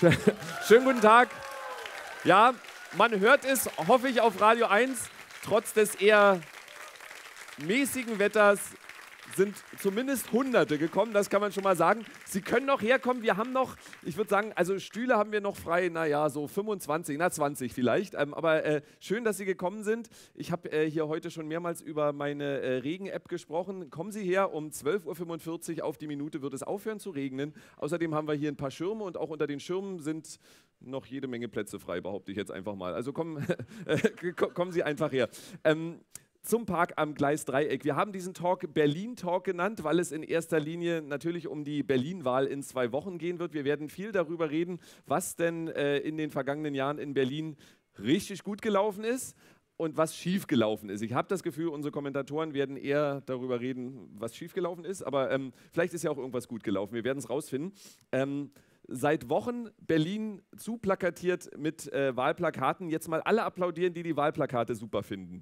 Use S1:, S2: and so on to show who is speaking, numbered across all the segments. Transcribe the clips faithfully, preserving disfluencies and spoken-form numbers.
S1: Schönen guten Tag. Ja, man hört es, hoffe ich, auf Radio eins. Trotz des eher mäßigen Wetters sind zumindest Hunderte gekommen, das kann man schon mal sagen. Sie können noch herkommen, wir haben noch, ich würde sagen, also Stühle haben wir noch frei, naja, so fünfundzwanzig, na zwanzig vielleicht. Ähm, aber äh, schön, dass Sie gekommen sind. Ich habe äh, hier heute schon mehrmals über meine äh, Regen-App gesprochen. Kommen Sie her, um zwölf Uhr fünfundvierzig auf die Minute wird es aufhören zu regnen. Außerdem haben wir hier ein paar Schirme und auch unter den Schirmen sind noch jede Menge Plätze frei, behaupte ich jetzt einfach mal. Also kommen, äh, kommen Sie einfach her. Ähm, Zum Park am Gleisdreieck. Wir haben diesen Talk Berlin-Talk genannt, weil es in erster Linie natürlich um die Berlin-Wahl in zwei Wochen gehen wird. Wir werden viel darüber reden, was denn äh, in den vergangenen Jahren in Berlin richtig gut gelaufen ist und was schief gelaufen ist. Ich habe das Gefühl, unsere Kommentatoren werden eher darüber reden, was schief gelaufen ist, aber ähm, vielleicht ist ja auch irgendwas gut gelaufen. Wir werden es rausfinden. Ähm, Seit Wochen Berlin zuplakatiert mit äh, Wahlplakaten. Jetzt mal alle applaudieren, die die Wahlplakate super finden.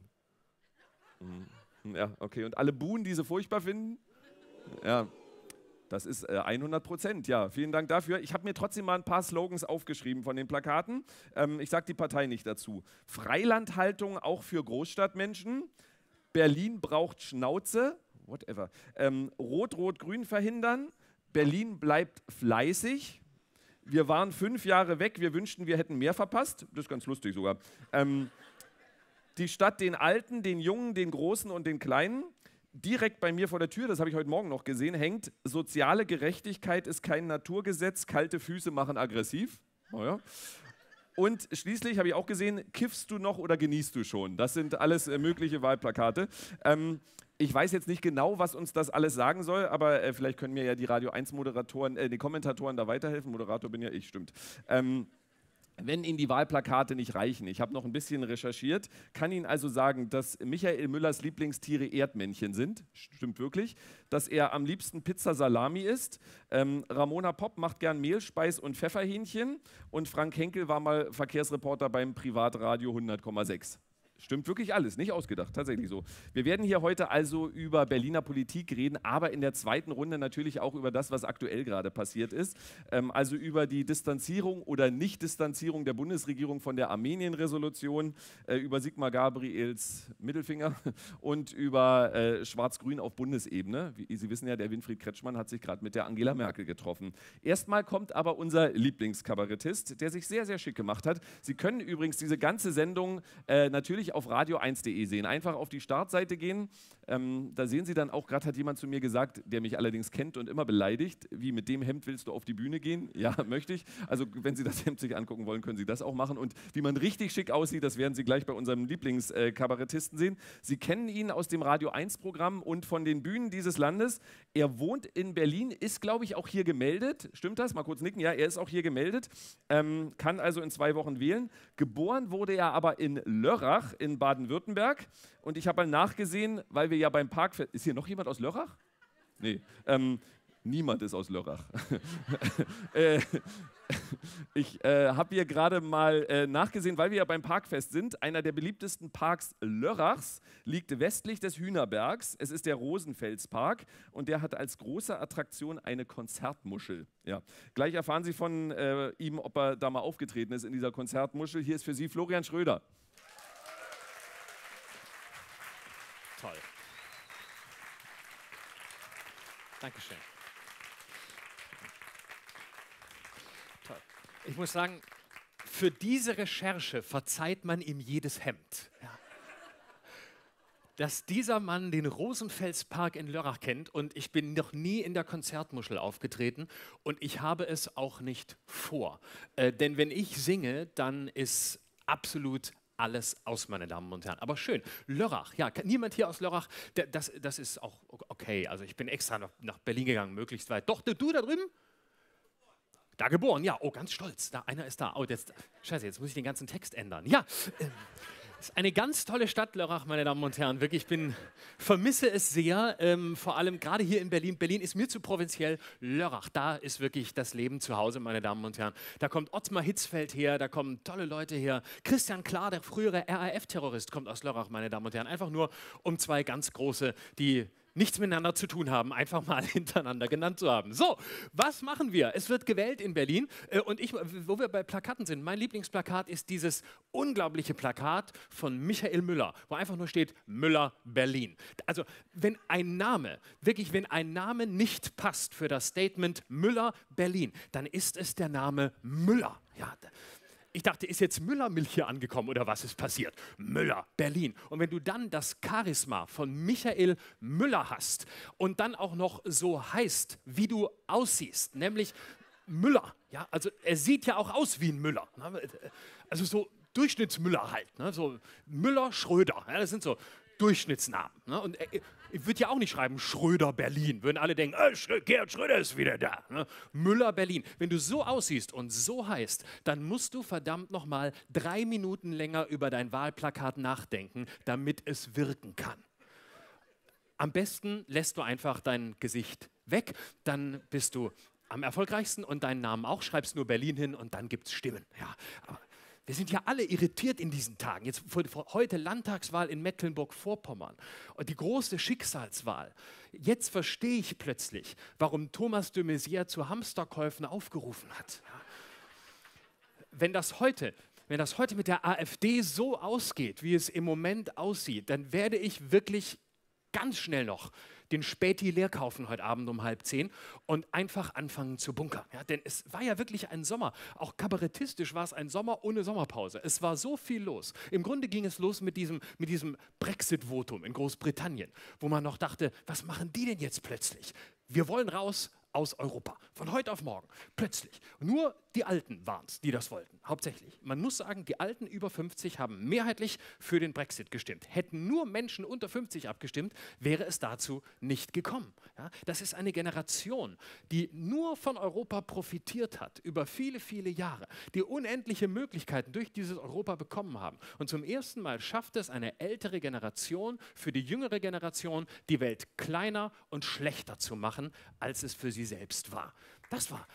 S1: Ja, okay. Und alle buhen, die sie furchtbar finden? Ja, das ist äh, hundert Prozent. Ja, vielen Dank dafür. Ich habe mir trotzdem mal ein paar Slogans aufgeschrieben von den Plakaten. Ähm, ich sage die Partei nicht dazu. Freilandhaltung auch für Großstadtmenschen. Berlin braucht Schnauze. Whatever. Ähm, Rot-Rot-Grün verhindern. Berlin bleibt fleißig. Wir waren fünf Jahre weg. Wir wünschten, wir hätten mehr verpasst. Das ist ganz lustig sogar. Ähm, Die Stadt den Alten, den Jungen, den Großen und den Kleinen. Direkt bei mir vor der Tür, das habe ich heute Morgen noch gesehen, hängt: Soziale Gerechtigkeit ist kein Naturgesetz, kalte Füße machen aggressiv. Oh ja. Und schließlich habe ich auch gesehen: Kiffst du noch oder genießt du schon? Das sind alles äh, mögliche Wahlplakate. Ähm, ich weiß jetzt nicht genau, was uns das alles sagen soll, aber äh, vielleicht können mir ja die Radio eins Moderatoren, äh, die Kommentatoren da weiterhelfen. Moderator bin ja ich, stimmt. Ähm, Wenn Ihnen die Wahlplakate nicht reichen, ich habe noch ein bisschen recherchiert, kann Ihnen also sagen, dass Michael Müllers Lieblingstiere Erdmännchen sind, stimmt wirklich, dass er am liebsten Pizza Salami isst, ähm, Ramona Popp macht gern Mehlspeis und Pfefferhähnchen und Frank Henkel war mal Verkehrsreporter beim Privatradio hundert Komma sechs. Stimmt wirklich alles, nicht ausgedacht, tatsächlich so. Wir werden hier heute also über Berliner Politik reden, aber in der zweiten Runde natürlich auch über das, was aktuell gerade passiert ist. Ähm, also über die Distanzierung oder Nicht-Distanzierung der Bundesregierung von der Armenien-Resolution, äh, über Sigmar Gabriels Mittelfinger und über äh, Schwarz-Grün auf Bundesebene. Wie Sie wissen ja, der Winfried Kretschmann hat sich gerade mit der Angela Merkel getroffen. Erstmal kommt aber unser Lieblingskabarettist, der sich sehr, sehr schick gemacht hat. Sie können übrigens diese ganze Sendung äh, natürlich auf radio eins punkt de sehen. Einfach auf die Startseite gehen. Ähm, da sehen Sie dann auch, gerade hat jemand zu mir gesagt, der mich allerdings kennt und immer beleidigt, wie: Mit dem Hemd willst du auf die Bühne gehen? Ja, möchte ich. Also wenn Sie das Hemd sich angucken wollen, können Sie das auch machen. Und wie man richtig schick aussieht, das werden Sie gleich bei unserem Lieblingskabarettisten sehen. Sie kennen ihn aus dem Radio eins Programm und von den Bühnen dieses Landes. Er wohnt in Berlin, ist, glaube ich, auch hier gemeldet. Stimmt das? Mal kurz nicken. Ja, er ist auch hier gemeldet. Ähm, kann also in zwei Wochen wählen. Geboren wurde er aber in Lörrach in Baden-Württemberg. Und ich habe mal nachgesehen, weil wir ja beim Parkfest... Ist hier noch jemand aus Lörrach? Nee. Ähm, niemand ist aus Lörrach. äh, ich äh, habe hier gerade mal äh, nachgesehen, weil wir ja beim Parkfest sind. Einer der beliebtesten Parks Lörrachs liegt westlich des Hühnerbergs. Es ist der Rosenfelspark und der hat als große Attraktion eine Konzertmuschel. Ja. Gleich erfahren Sie von äh, ihm, ob er da mal aufgetreten ist in dieser Konzertmuschel. Hier ist für Sie Florian Schröder.
S2: Toll. Dankeschön. Toll. Ich muss sagen, für diese Recherche verzeiht man ihm jedes Hemd. Ja. Dass dieser Mann den Rosenfelspark in Lörrach kennt und ich bin noch nie in der Konzertmuschel aufgetreten und ich habe es auch nicht vor. Äh, denn wenn ich singe, dann ist absolut alles aus, meine Damen und Herren. Aber schön. Lörrach, ja, niemand hier aus Lörrach, das, das ist auch okay. Also ich bin extra nach, nach Berlin gegangen, möglichst weit. Doch, du, du da drüben? Da geboren, ja. Oh, ganz stolz. Da, einer ist da. Oh, jetzt, scheiße, jetzt muss ich den ganzen Text ändern. Ja, äh, ist eine ganz tolle Stadt, Lörrach, meine Damen und Herren. Wirklich, ich bin, vermisse es sehr, ähm, vor allem gerade hier in Berlin. Berlin ist mir zu provinziell. Lörrach, da ist wirklich das Leben zu Hause, meine Damen und Herren. Da kommt Ottmar Hitzfeld her, da kommen tolle Leute her. Christian Klar, der frühere R A F-Terrorist, kommt aus Lörrach, meine Damen und Herren. Einfach nur um zwei ganz große, die nichts miteinander zu tun haben, einfach mal hintereinander genannt zu haben. So, was machen wir? Es wird gewählt in Berlin äh, und ich, wo wir bei Plakaten sind, mein Lieblingsplakat ist dieses unglaubliche Plakat von Michael Müller, wo einfach nur steht Müller Berlin. Also wenn ein Name, wirklich wenn ein Name nicht passt für das Statement Müller Berlin, dann ist es der Name Müller. Ja, ich dachte, ist jetzt Müllermilch hier angekommen oder was ist passiert? Müller, Berlin. Und wenn du dann das Charisma von Michael Müller hast und dann auch noch so heißt, wie du aussiehst, nämlich Müller. Ja, also er sieht ja auch aus wie ein Müller. Also so Durchschnittsmüller halt. Ne? So Müller-Schröder. Ja, das sind so Durchschnittsnamen. Ne? Und er, ich würde ja auch nicht schreiben Schröder Berlin. Würden alle denken, äh, Schrö Gerhard Schröder ist wieder da. Ne? Müller Berlin. Wenn du so aussiehst und so heißt, dann musst du verdammt nochmal drei Minuten länger über dein Wahlplakat nachdenken, damit es wirken kann. Am besten lässt du einfach dein Gesicht weg, dann bist du am erfolgreichsten und deinen Namen auch, schreibst nur Berlin hin und dann gibt es Stimmen. Ja, aber wir sind ja alle irritiert in diesen Tagen. Jetzt vor, vor, heute Landtagswahl in Mecklenburg-Vorpommern und die große Schicksalswahl. Jetzt verstehe ich plötzlich, warum Thomas de Maizière zu Hamsterkäufen aufgerufen hat. Ja. Wenn das heute, wenn das heute mit der AfD so ausgeht, wie es im Moment aussieht, dann werde ich wirklich ganz schnell noch den Späti leer kaufen heute Abend um halb zehn und einfach anfangen zu bunkern. Ja, denn es war ja wirklich ein Sommer. Auch kabarettistisch war es ein Sommer ohne Sommerpause. Es war so viel los. Im Grunde ging es los mit diesem, mit diesem Brexit-Votum in Großbritannien, wo man noch dachte, was machen die denn jetzt plötzlich? Wir wollen raus aus Europa. Von heute auf morgen. Plötzlich. Nur die Alten waren es, die das wollten. Hauptsächlich. Man muss sagen, die Alten über fünfzig haben mehrheitlich für den Brexit gestimmt. Hätten nur Menschen unter fünfzig abgestimmt, wäre es dazu nicht gekommen. Ja, das ist eine Generation, die nur von Europa profitiert hat, über viele, viele Jahre, die unendliche Möglichkeiten durch dieses Europa bekommen haben. Und zum ersten Mal schafft es eine ältere Generation, für die jüngere Generation die Welt kleiner und schlechter zu machen, als es für sie selbst war. Das war.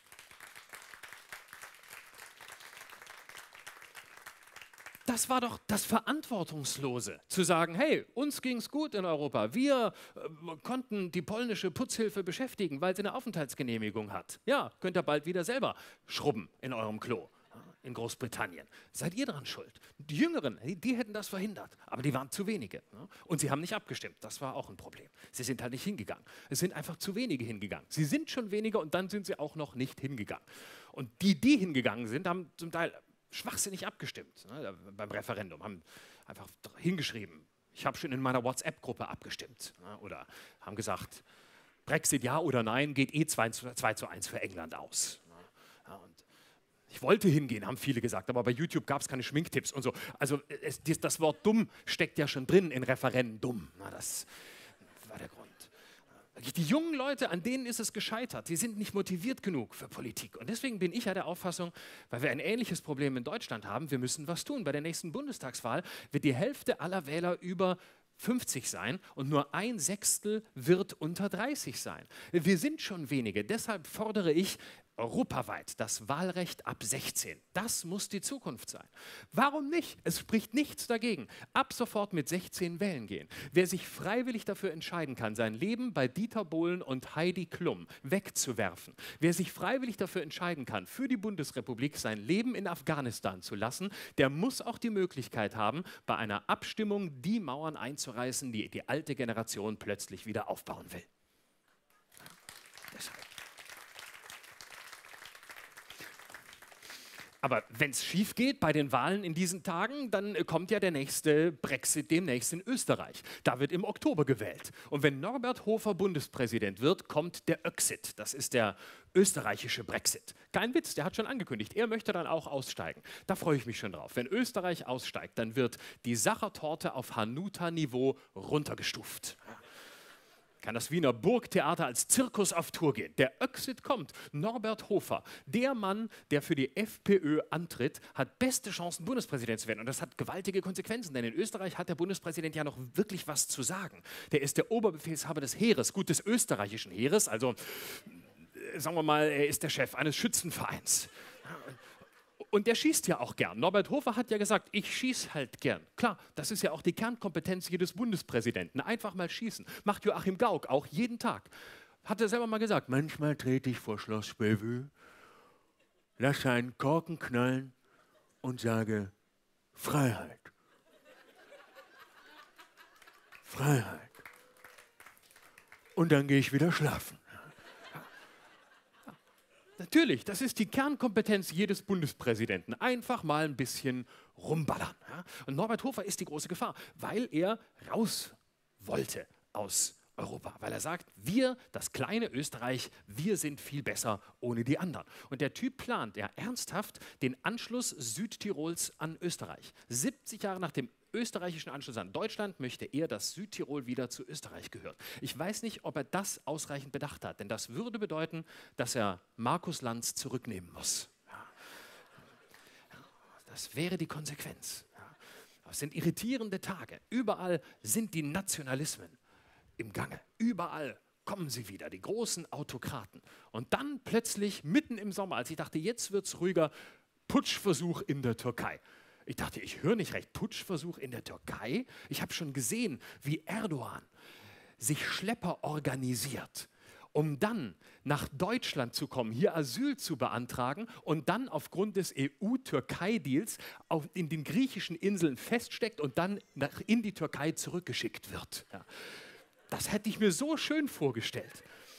S2: Das war doch das Verantwortungslose, zu sagen, hey, uns ging es gut in Europa. Wir äh, konnten die polnische Putzhilfe beschäftigen, weil sie eine Aufenthaltsgenehmigung hat. Ja, könnt ihr bald wieder selber schrubben in eurem Klo in Großbritannien. Seid ihr daran schuld? Die Jüngeren, die, die hätten das verhindert, aber die waren zu wenige. Ne? Und sie haben nicht abgestimmt, das war auch ein Problem. Sie sind halt nicht hingegangen. Es sind einfach zu wenige hingegangen. Sie sind schon weniger und dann sind sie auch noch nicht hingegangen. Und die, die hingegangen sind, haben zum Teil schwachsinnig abgestimmt, ne, beim Referendum, haben einfach hingeschrieben, ich habe schon in meiner WhatsApp-Gruppe abgestimmt, ne, oder haben gesagt, Brexit ja oder nein, geht eh zwei zu eins für England aus. Ne, ja, und ich wollte hingehen, haben viele gesagt, aber bei YouTube gab es keine Schminktipps und so. Also es, das Wort dumm steckt ja schon drin in Referendum. Na, das war der Grund. Die jungen Leute, an denen ist es gescheitert. Die sind nicht motiviert genug für Politik. Und deswegen bin ich ja der Auffassung, weil wir ein ähnliches Problem in Deutschland haben, wir müssen was tun. Bei der nächsten Bundestagswahl wird die Hälfte aller Wähler über fünfzig sein und nur ein Sechstel wird unter dreißig sein. Wir sind schon wenige. Deshalb fordere ich europaweit das Wahlrecht ab sechzehn. Das muss die Zukunft sein. Warum nicht? Es spricht nichts dagegen. Ab sofort mit sechzehn wählen gehen. Wer sich freiwillig dafür entscheiden kann, sein Leben bei Dieter Bohlen und Heidi Klum wegzuwerfen, wer sich freiwillig dafür entscheiden kann, für die Bundesrepublik sein Leben in Afghanistan zu lassen, der muss auch die Möglichkeit haben, bei einer Abstimmung die Mauern einzureißen, die die alte Generation plötzlich wieder aufbauen will. Ja, deshalb. Aber wenn es schief geht bei den Wahlen in diesen Tagen, dann kommt ja der nächste Brexit demnächst in Österreich. Da wird im Oktober gewählt. Und wenn Norbert Hofer Bundespräsident wird, kommt der Öxit. Das ist der österreichische Brexit. Kein Witz, der hat schon angekündigt, er möchte dann auch aussteigen. Da freue ich mich schon drauf. Wenn Österreich aussteigt, dann wird die Sachertorte auf Hanuta-Niveau runtergestuft. Kann das Wiener Burgtheater als Zirkus auf Tour gehen. Der Öxit kommt. Norbert Hofer, der Mann, der für die FPÖ antritt, hat beste Chancen, Bundespräsident zu werden. Und das hat gewaltige Konsequenzen, denn in Österreich hat der Bundespräsident ja noch wirklich was zu sagen. Der ist der Oberbefehlshaber des Heeres, gut, des österreichischen Heeres, also sagen wir mal, er ist der Chef eines Schützenvereins. Und der schießt ja auch gern. Norbert Hofer hat ja gesagt, ich schieße halt gern. Klar, das ist ja auch die Kernkompetenz jedes Bundespräsidenten. Einfach mal schießen. Macht Joachim Gauck auch jeden Tag. Hat er selber mal gesagt, manchmal trete ich vor Schloss Bellevue, lasse einen Korken knallen und sage, Freiheit. Freiheit. Und dann gehe ich wieder schlafen. Natürlich, das ist die Kernkompetenz jedes Bundespräsidenten. Einfach mal ein bisschen rumballern. Ja? Und Norbert Hofer ist die große Gefahr, weil er raus wollte aus Europa. Weil er sagt, wir, das kleine Österreich, wir sind viel besser ohne die anderen. Und der Typ plant ja ernsthaft den Anschluss Südtirols an Österreich. siebzig Jahre nach dem österreichischen Anschluss an Deutschland möchte er, dass Südtirol wieder zu Österreich gehört. Ich weiß nicht, ob er das ausreichend bedacht hat, denn das würde bedeuten, dass er Markus Lanz zurücknehmen muss. Ja. Das wäre die Konsequenz. Ja. Das sind irritierende Tage. Überall sind die Nationalismen im Gange. Überall kommen sie wieder, die großen Autokraten. Und dann plötzlich, mitten im Sommer, als ich dachte, jetzt wird es ruhiger, Putschversuch in der Türkei. Ich dachte, ich höre nicht recht, Putschversuch in der Türkei? Ich habe schon gesehen, wie Erdogan sich Schlepper organisiert, um dann nach Deutschland zu kommen, hier Asyl zu beantragen und dann aufgrund des E U-Türkei-Deals in den griechischen Inseln feststeckt und dann nach, in die Türkei zurückgeschickt wird. Ja. Das hätte ich mir so schön vorgestellt.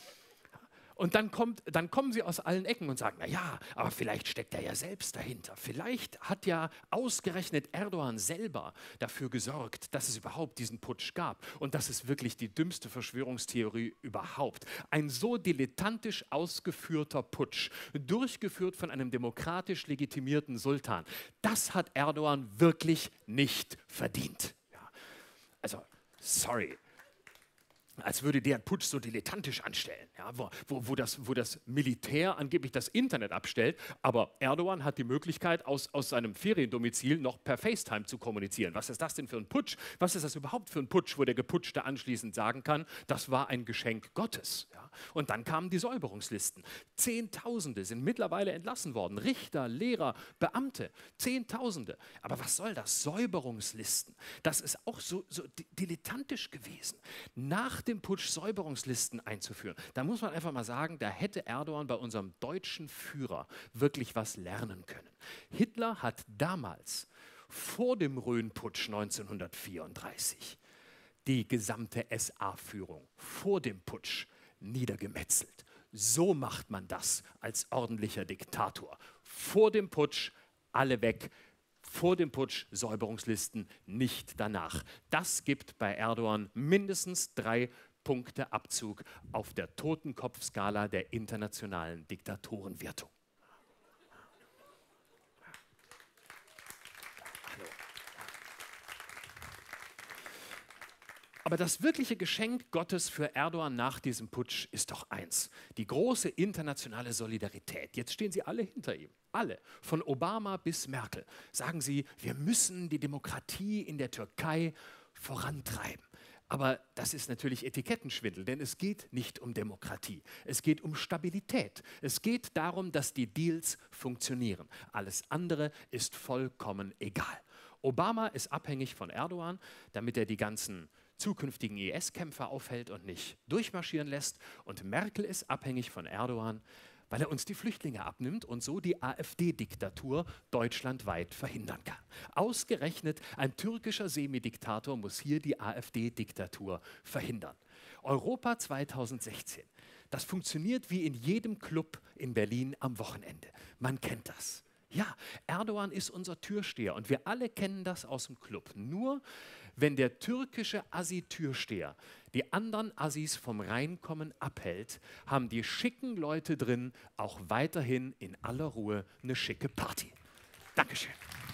S2: Und dann, kommt, dann kommen sie aus allen Ecken und sagen, na ja, aber vielleicht steckt er ja selbst dahinter. Vielleicht hat ja ausgerechnet Erdogan selber dafür gesorgt, dass es überhaupt diesen Putsch gab. Und das ist wirklich die dümmste Verschwörungstheorie überhaupt. Ein so dilettantisch ausgeführter Putsch, durchgeführt von einem demokratisch legitimierten Sultan, das hat Erdogan wirklich nicht verdient. Ja. Also, sorry. Als würde der Putsch so dilettantisch anstellen, ja, wo, wo, wo, das, wo das Militär angeblich das Internet abstellt, aber Erdogan hat die Möglichkeit, aus, aus seinem Feriendomizil noch per FaceTime zu kommunizieren. Was ist das denn für ein Putsch? Was ist das überhaupt für ein Putsch, wo der Geputschte anschließend sagen kann, das war ein Geschenk Gottes? Ja? Und dann kamen die Säuberungslisten. Zehntausende sind mittlerweile entlassen worden. Richter, Lehrer, Beamte, Zehntausende. Aber was soll das? Säuberungslisten. Das ist auch so, so dilettantisch gewesen. Nach dem Putsch Säuberungslisten einzuführen. Da muss man einfach mal sagen, da hätte Erdogan bei unserem deutschen Führer wirklich was lernen können. Hitler hat damals, vor dem Rhön-Putsch neunzehnhundertvierunddreißig, die gesamte S A-Führung vor dem Putsch niedergemetzelt. So macht man das als ordentlicher Diktator. Vor dem Putsch alle weg. Vor dem Putsch Säuberungslisten, nicht danach. Das gibt bei Erdogan mindestens drei Punkte Abzug auf der Totenkopfskala der internationalen Diktatorenwertung. Aber das wirkliche Geschenk Gottes für Erdogan nach diesem Putsch ist doch eins: die große internationale Solidarität. Jetzt stehen sie alle hinter ihm. Alle, von Obama bis Merkel, sagen sie, wir müssen die Demokratie in der Türkei vorantreiben. Aber das ist natürlich Etikettenschwindel, denn es geht nicht um Demokratie. Es geht um Stabilität. Es geht darum, dass die Deals funktionieren. Alles andere ist vollkommen egal. Obama ist abhängig von Erdogan, damit er die ganzen zukünftigen I S-Kämpfer aufhält und nicht durchmarschieren lässt. Und Merkel ist abhängig von Erdogan, weil er uns die Flüchtlinge abnimmt und so die AfD-Diktatur deutschlandweit verhindern kann. Ausgerechnet ein türkischer Semidiktator muss hier die AfD-Diktatur verhindern. Europa zweitausendsechzehn. Das funktioniert wie in jedem Club in Berlin am Wochenende. Man kennt das. Ja, Erdogan ist unser Türsteher und wir alle kennen das aus dem Club. Nur wenn der türkische Assi-Türsteher die anderen Assis vom Reinkommen abhält, haben die schicken Leute drin auch weiterhin in aller Ruhe eine schicke Party. Dankeschön.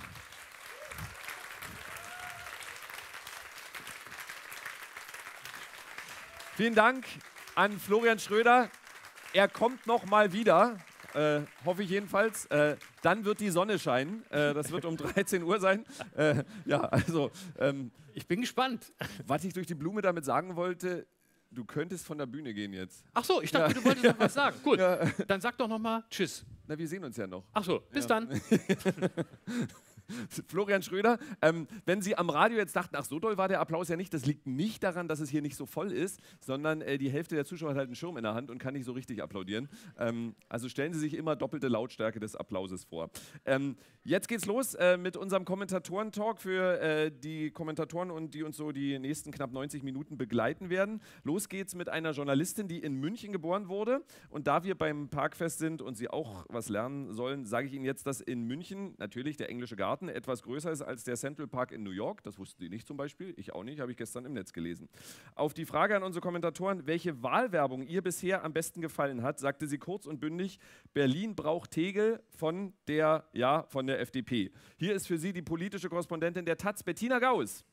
S1: Vielen Dank an Florian Schröder. Er kommt noch mal wieder. Äh, hoffe ich jedenfalls. Äh, dann wird die Sonne scheinen. Äh, das wird um dreizehn Uhr sein. Äh, ja, also. Ähm,
S2: ich bin gespannt.
S1: Was ich durch die Blume damit sagen wollte, du könntest von der Bühne gehen jetzt.
S2: Ach so, ich dachte, ja. Du wolltest noch was sagen. Gut, ja. Dann sag doch noch mal Tschüss.
S1: Na, wir sehen uns ja noch.
S2: Ach so, bis
S1: Ja.
S2: dann.
S1: Florian Schröder, ähm, wenn Sie am Radio jetzt dachten, ach so doll war der Applaus ja nicht, das liegt nicht daran, dass es hier nicht so voll ist, sondern äh, die Hälfte der Zuschauer hat halt einen Schirm in der Hand und kann nicht so richtig applaudieren. Ähm, also stellen Sie sich immer doppelte Lautstärke des Applauses vor. Ähm, jetzt geht's los äh, mit unserem Kommentatoren-Talk für äh, die Kommentatoren und die uns so die nächsten knapp neunzig Minuten begleiten werden. Los geht's mit einer Journalistin, die in München geboren wurde. Und da wir beim Parkfest sind und Sie auch was lernen sollen, sage ich Ihnen jetzt, dass in München natürlich der englische Garten etwas größer ist als der Central Park in New York. Das wussten Sie nicht zum Beispiel, ich auch nicht, habe ich gestern im Netz gelesen. Auf die Frage an unsere Kommentatoren, welche Wahlwerbung ihr bisher am besten gefallen hat, sagte sie kurz und bündig, Berlin braucht Tegel von der, ja, von der F D P. Hier ist für Sie die politische Korrespondentin der Taz, Bettina Gauss.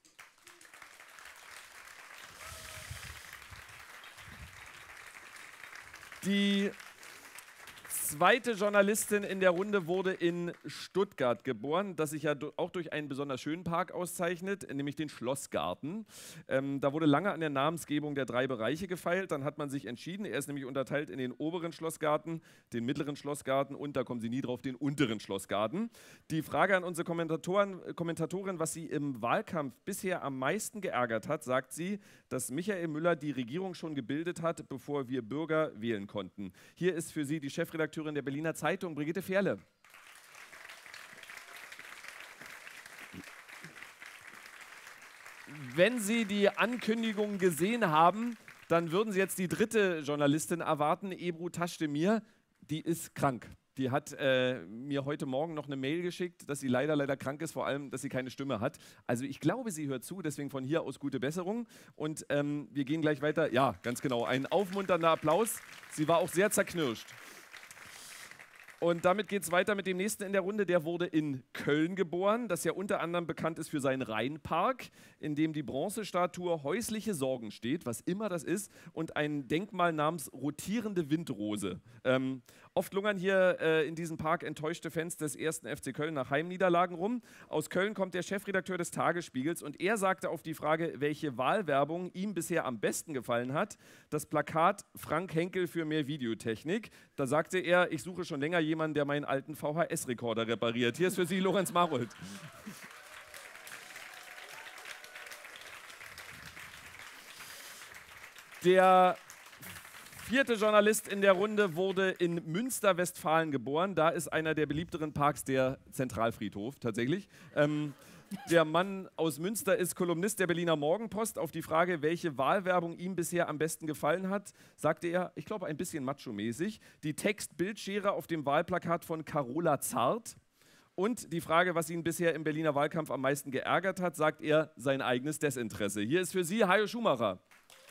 S1: Die zweite Journalistin in der Runde wurde in Stuttgart geboren, das sich ja auch durch einen besonders schönen Park auszeichnet, nämlich den Schlossgarten. Ähm, da wurde lange an der Namensgebung der drei Bereiche gefeilt, dann hat man sich entschieden, er ist nämlich unterteilt in den oberen Schlossgarten, den mittleren Schlossgarten und, da kommen Sie nie drauf, den unteren Schlossgarten. Die Frage an unsere Kommentatoren, Kommentatorin, was sie im Wahlkampf bisher am meisten geärgert hat, sagt sie, dass Michael Müller die Regierung schon gebildet hat, bevor wir Bürger wählen konnten. Hier ist für Sie die Chefredakteurin der Berliner Zeitung, Brigitte Fährle. Wenn Sie die Ankündigung gesehen haben, dann würden Sie jetzt die dritte Journalistin erwarten, Ebru Taschdemir. Die ist krank. Die hat äh, mir heute Morgen noch eine Mail geschickt, dass sie leider, leider krank ist, vor allem, dass sie keine Stimme hat. Also ich glaube, sie hört zu, deswegen von hier aus gute Besserung. Und ähm, wir gehen gleich weiter. Ja, ganz genau, ein aufmunternder Applaus. Sie war auch sehr zerknirscht. Und damit geht es weiter mit dem nächsten in der Runde. Der wurde in Köln geboren, das ja unter anderem bekannt ist für seinen Rheinpark, in dem die Bronzestatue Häusliche Sorgen steht, was immer das ist, und ein Denkmal namens Rotierende Windrose. Ähm, oft lungern hier äh, in diesem Park enttäuschte Fans des ersten F C Köln nach Heimniederlagen rum. Aus Köln kommt der Chefredakteur des Tagesspiegels und er sagte auf die Frage, welche Wahlwerbung ihm bisher am besten gefallen hat, das Plakat Frank Henkel für mehr Videotechnik. Da sagte er, ich suche schon länger jemanden, der meinen alten V H S-Rekorder repariert. Hier ist für Sie Lorenz Marold. Der vierte Journalist in der Runde wurde in Münster, Westfalen geboren. Da ist einer der beliebteren Parks der Zentralfriedhof tatsächlich. Ähm, der Mann aus Münster ist Kolumnist der Berliner Morgenpost. Auf die Frage, welche Wahlwerbung ihm bisher am besten gefallen hat, sagte er, ich glaube ein bisschen macho-mäßig, die Text-Bildschere auf dem Wahlplakat von Carola Zart. Und die Frage, was ihn bisher im Berliner Wahlkampf am meisten geärgert hat, sagt er, sein eigenes Desinteresse. Hier ist für Sie Hajo Schumacher.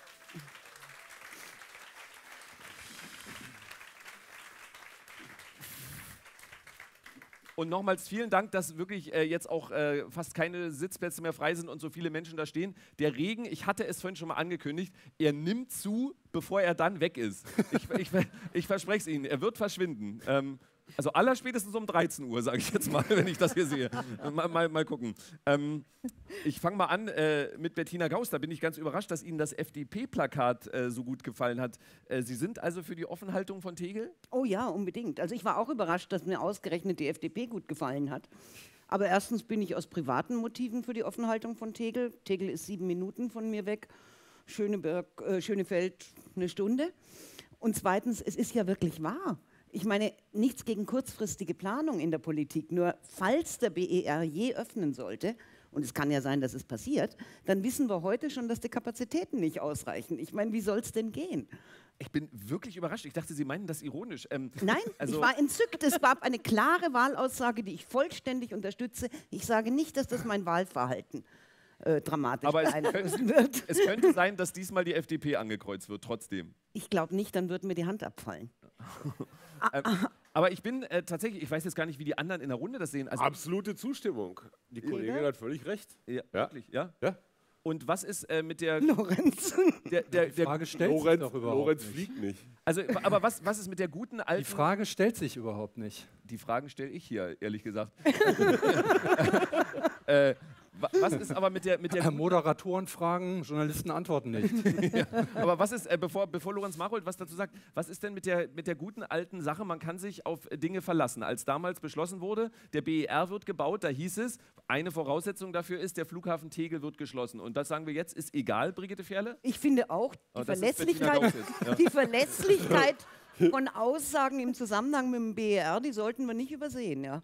S1: Und nochmals vielen Dank, dass wirklich äh, jetzt auch äh, fast keine Sitzplätze mehr frei sind und so viele Menschen da stehen. Der Regen, ich hatte es vorhin schon mal angekündigt, er nimmt zu, bevor er dann weg ist. Ich, ich, ich verspreche es Ihnen, er wird verschwinden. Ähm, also allerspätestens um dreizehn Uhr, sage ich jetzt mal, wenn ich das hier sehe. Mal, mal, mal gucken. Ähm, ich fange mal an äh, mit Bettina Gauss. Da bin ich ganz überrascht, dass Ihnen das F D P-Plakat äh, so gut gefallen hat. Äh, Sie sind also für die Offenhaltung von Tegel?
S3: Oh ja, unbedingt. Also ich war auch überrascht, dass mir ausgerechnet die F D P gut gefallen hat. Aber erstens bin ich aus privaten Motiven für die Offenhaltung von Tegel. Tegel ist sieben Minuten von mir weg. Schöneberg, äh, Schönefeld eine Stunde. Und zweitens, es ist ja wirklich wahr. Ich meine, nichts gegen kurzfristige Planung in der Politik, nur falls der B E R je öffnen sollte, und es kann ja sein, dass es passiert, dann wissen wir heute schon, dass die Kapazitäten nicht ausreichen. Ich meine, wie soll es denn gehen?
S1: Ich bin wirklich überrascht. Ich dachte, Sie meinen das ironisch. Ähm,
S3: Nein,
S1: also
S3: ich war entzückt. Es war eine klare Wahlaussage, die ich vollständig unterstütze. Ich sage nicht, dass das mein Wahlverhalten äh, dramatisch
S1: Aber es
S3: beeinflussen
S1: könnte,
S3: wird.
S1: es könnte sein, dass diesmal die F D P angekreuzt wird, trotzdem.
S3: Ich glaube nicht, dann wird mir die Hand abfallen.
S1: ähm, aber ich bin äh, tatsächlich, ich weiß jetzt gar nicht, wie die anderen in der Runde das sehen. Also,
S4: Absolute Zustimmung. Die Kollegin
S3: Ja.
S4: hat völlig recht.
S1: ja,
S4: Ja.
S1: wirklich, ja?
S4: Ja.
S1: Und was ist äh, mit der,
S3: Lorenz.
S1: der, der,
S5: Die
S1: der
S5: Frage stellt sich
S4: Lorenz,
S5: doch überhaupt
S4: Lorenz
S5: nicht.
S4: fliegt nicht.
S1: also, aber was, was ist mit der guten alten...
S5: Die Frage stellt sich überhaupt nicht.
S1: Die Fragen stelle ich hier, ehrlich gesagt. äh, Wa- Was ist aber mit der, mit der
S5: Moderatoren fragen, Journalisten antworten nicht.
S1: ja, aber was ist, äh, bevor, bevor Lorenz Marold was dazu sagt, was ist denn mit der, mit der guten alten Sache, man kann sich auf äh, Dinge verlassen. Als damals beschlossen wurde, der B E R wird gebaut, da hieß es, eine Voraussetzung dafür ist, der Flughafen Tegel wird geschlossen. Und das sagen wir jetzt, ist egal, Brigitte Ferle?
S3: Ich finde auch, die
S1: Oh, das ist Bettina
S3: Verlässlichkeit,
S1: Gauss jetzt, ja.
S3: die Verlässlichkeit von Aussagen im Zusammenhang mit dem B E R, die sollten wir nicht übersehen. Ja.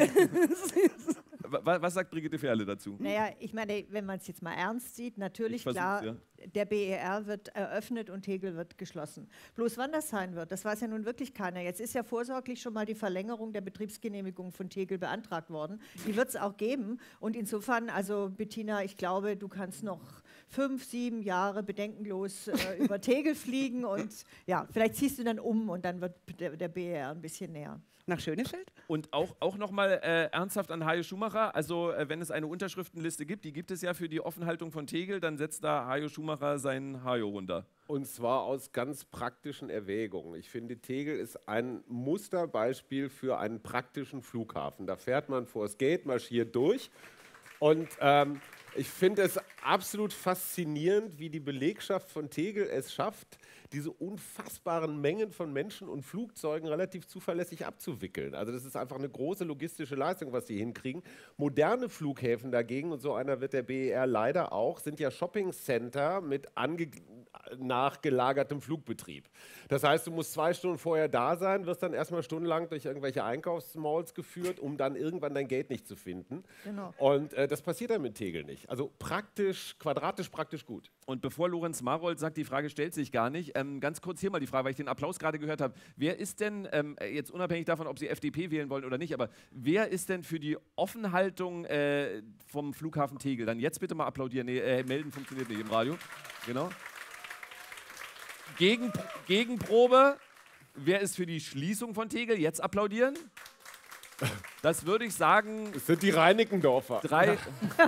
S1: Wa- Was sagt Brigitte Ferle dazu?
S6: Naja, ich meine, wenn man es jetzt mal ernst sieht, natürlich
S1: Ich versuch's,
S6: klar,
S1: ja.
S6: der B E R wird eröffnet und Tegel wird geschlossen. Bloß wann das sein wird, das weiß ja nun wirklich keiner. Jetzt ist ja vorsorglich schon mal die Verlängerung der Betriebsgenehmigung von Tegel beantragt worden. Die wird es auch geben. Und insofern, also Bettina, ich glaube, du kannst noch fünf, sieben Jahre bedenkenlos äh, über Tegel fliegen und ja, vielleicht ziehst du dann um und dann wird der, der B E R ein bisschen näher.
S3: Nach Schönefeld?
S1: Und auch, auch nochmal äh, ernsthaft an Hajo Schumacher, also äh, wenn es eine Unterschriftenliste gibt, die gibt es ja für die Offenhaltung von Tegel, dann setzt da Hajo Schumacher seinen Hajo runter.
S4: Und zwar aus ganz praktischen Erwägungen. Ich finde, Tegel ist ein Musterbeispiel für einen praktischen Flughafen. Da fährt man vors Gate, marschiert durch. Und ähm, ich finde es absolut faszinierend, wie die Belegschaft von Tegel es schafft, diese unfassbaren Mengen von Menschen und Flugzeugen relativ zuverlässig abzuwickeln. Also das ist einfach eine große logistische Leistung, was sie hinkriegen. Moderne Flughäfen dagegen, und so einer wird der B E R leider auch, sind ja Shoppingcenter mit ange nachgelagertem Flugbetrieb. Das heißt, du musst zwei Stunden vorher da sein, wirst dann erstmal stundenlang durch irgendwelche Einkaufsmalls geführt, um dann irgendwann dein Gate nicht zu finden.
S6: Genau.
S4: Und äh, das passiert dann mit Tegel nicht. Also praktisch, quadratisch praktisch gut.
S1: Und bevor Lorenz Marold sagt, die Frage stellt sich gar nicht, ähm, ganz kurz hier mal die Frage, weil ich den Applaus gerade gehört habe. Wer ist denn, ähm, jetzt unabhängig davon, ob Sie F D P wählen wollen oder nicht, aber wer ist denn für die Offenhaltung äh, vom Flughafen Tegel? Dann jetzt bitte mal applaudieren. Nee, äh, melden funktioniert nicht im Radio. Genau. Gegen, Gegenprobe. Wer ist für die Schließung von Tegel? Jetzt applaudieren. Das würde ich sagen,
S4: Das sind die Reinickendorfer.
S1: drei.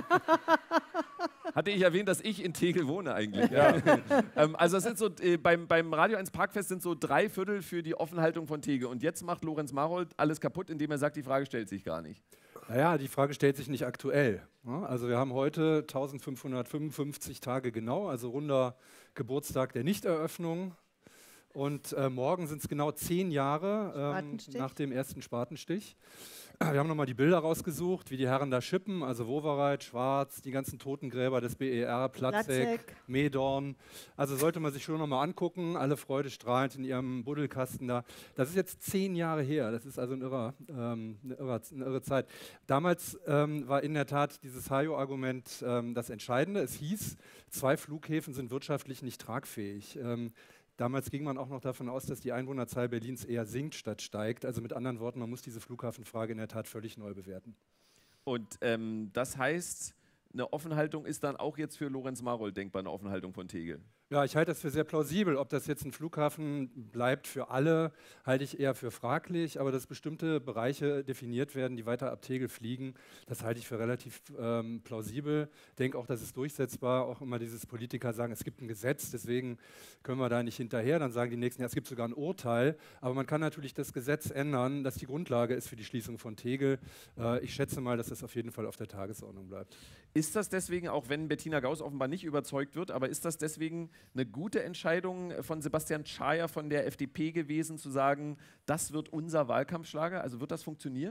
S1: Hatte ich erwähnt, dass ich in Tegel wohne eigentlich. Ja. ähm, also es sind so, äh, beim, beim Radio eins Parkfest sind so drei Viertel für die Offenhaltung von Tegel. Und jetzt macht Lorenz Marold alles kaputt, indem er sagt, die Frage stellt sich gar nicht.
S5: Naja, die Frage stellt sich nicht aktuell. Ne? Also wir haben heute eintausendfünfhundertfünfundfünfzig Tage genau, also runder Geburtstag der Nichteröffnung. Und äh, morgen sind es genau zehn Jahre ähm,
S6: Spatenstich.
S5: nach dem ersten Spatenstich. Wir haben nochmal die Bilder rausgesucht, wie die Herren da schippen, also Wowereit, Schwarz, die ganzen Totengräber des B E R, Platzek,
S6: Platzek.
S5: Medorn. Also sollte man sich schon nochmal angucken, alle freudestrahlend in ihrem Buddelkasten da. Das ist jetzt zehn Jahre her, das ist also ein irrer, ähm, eine, irre, eine irre Zeit. Damals ähm, war in der Tat dieses Hajo-Argument ähm, das Entscheidende. Es hieß, zwei Flughäfen sind wirtschaftlich nicht tragfähig. Ähm, Damals ging man auch noch davon aus, dass die Einwohnerzahl Berlins eher sinkt statt steigt. Also mit anderen Worten, man muss diese Flughafenfrage in der Tat völlig neu bewerten.
S1: Und ähm, das heißt, eine Offenhaltung ist dann auch jetzt für Lorenz Marold denkbar, eine Offenhaltung von Tegel.
S5: Ja, ich halte das für sehr plausibel. Ob das jetzt ein Flughafen bleibt für alle, halte ich eher für fraglich. Aber dass bestimmte Bereiche definiert werden, die weiter ab Tegel fliegen, das halte ich für relativ ähm, plausibel. Ich denke auch, das ist durchsetzbar. Auch immer dieses Politiker sagen, es gibt ein Gesetz, deswegen können wir da nicht hinterher. Dann sagen die Nächsten, ja, es gibt sogar ein Urteil. Aber man kann natürlich das Gesetz ändern, das die Grundlage ist für die Schließung von Tegel. Äh, ich schätze mal, dass das auf jeden Fall auf der Tagesordnung bleibt.
S1: Ist das deswegen, auch wenn Bettina Gauss offenbar nicht überzeugt wird, aber ist das deswegen eine gute Entscheidung von Sebastian Schaja von der F D P gewesen, zu sagen, das wird unser Wahlkampfschlager? Also wird das funktionieren?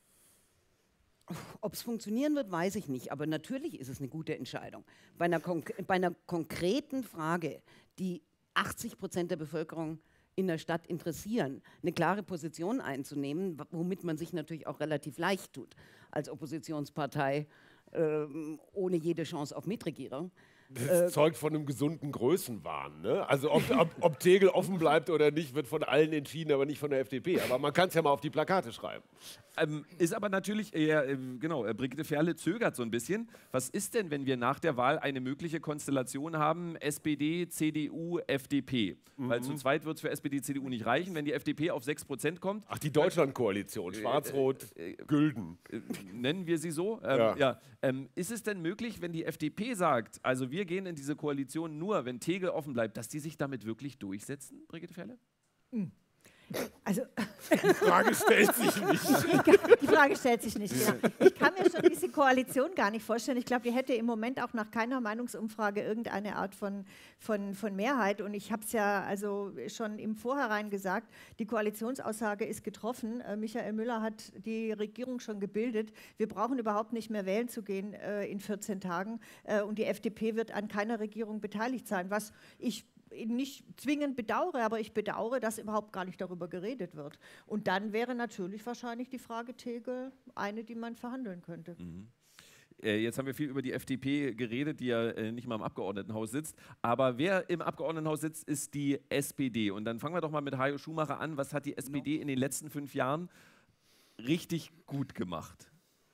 S3: Ob es funktionieren wird, weiß ich nicht. Aber natürlich ist es eine gute Entscheidung. Bei einer, konk bei einer konkreten Frage, die achtzig Prozent der Bevölkerung in der Stadt interessieren, eine klare Position einzunehmen, womit man sich natürlich auch relativ leicht tut als Oppositionspartei ähm, ohne jede Chance auf Mitregierung.
S4: Das zeugt von einem gesunden Größenwahn. Ne? Also ob, ob, ob Tegel offen bleibt oder nicht, wird von allen entschieden, aber nicht von der F D P. Aber man kann es ja mal auf die Plakate schreiben.
S1: Ähm, ist aber natürlich eher, äh, genau, äh, Brigitte Ferle zögert so ein bisschen. Was ist denn, wenn wir nach der Wahl eine mögliche Konstellation haben, S P D, C D U, F D P? Mhm. Weil zu zweit wird es für S P D, C D U nicht reichen, wenn die F D P auf sechs Prozent kommt.
S4: Ach, die Deutschlandkoalition, schwarz-rot,
S1: äh, äh,
S4: gülden.
S1: Äh, nennen wir sie so. Ähm,
S4: Ja.
S1: ja. Ähm, ist es denn möglich, wenn die F D P sagt, also wir gehen in diese Koalition nur, wenn Tegel offen bleibt, dass die sich damit wirklich durchsetzen, Brigitte Ferle?
S6: Also,
S4: Die Frage stellt sich nicht.
S6: ich kann, die Frage stellt sich nicht. Ja. Ich kann mir schon diese Koalition gar nicht vorstellen. Ich glaube, die hätte im Moment auch nach keiner Meinungsumfrage irgendeine Art von, von, von Mehrheit. Und ich habe es ja also schon im Vorhinein gesagt, die Koalitionsaussage ist getroffen. Äh, Michael Müller hat die Regierung schon gebildet. Wir brauchen überhaupt nicht mehr wählen zu gehen äh, in vierzehn Tagen. Äh, und die F D P wird an keiner Regierung beteiligt sein, was ich nicht zwingend bedauere, aber ich bedauere, dass überhaupt gar nicht darüber geredet wird. Und dann wäre natürlich wahrscheinlich die Frage Tegel eine, die man verhandeln könnte.
S1: Mhm. Äh, jetzt haben wir viel über die F D P geredet, die ja äh, nicht mal im Abgeordnetenhaus sitzt. Aber wer im Abgeordnetenhaus sitzt, ist die S P D. Und dann fangen wir doch mal mit Hajo Schumacher an. Was hat die S P D in den letzten fünf Jahren richtig gut gemacht?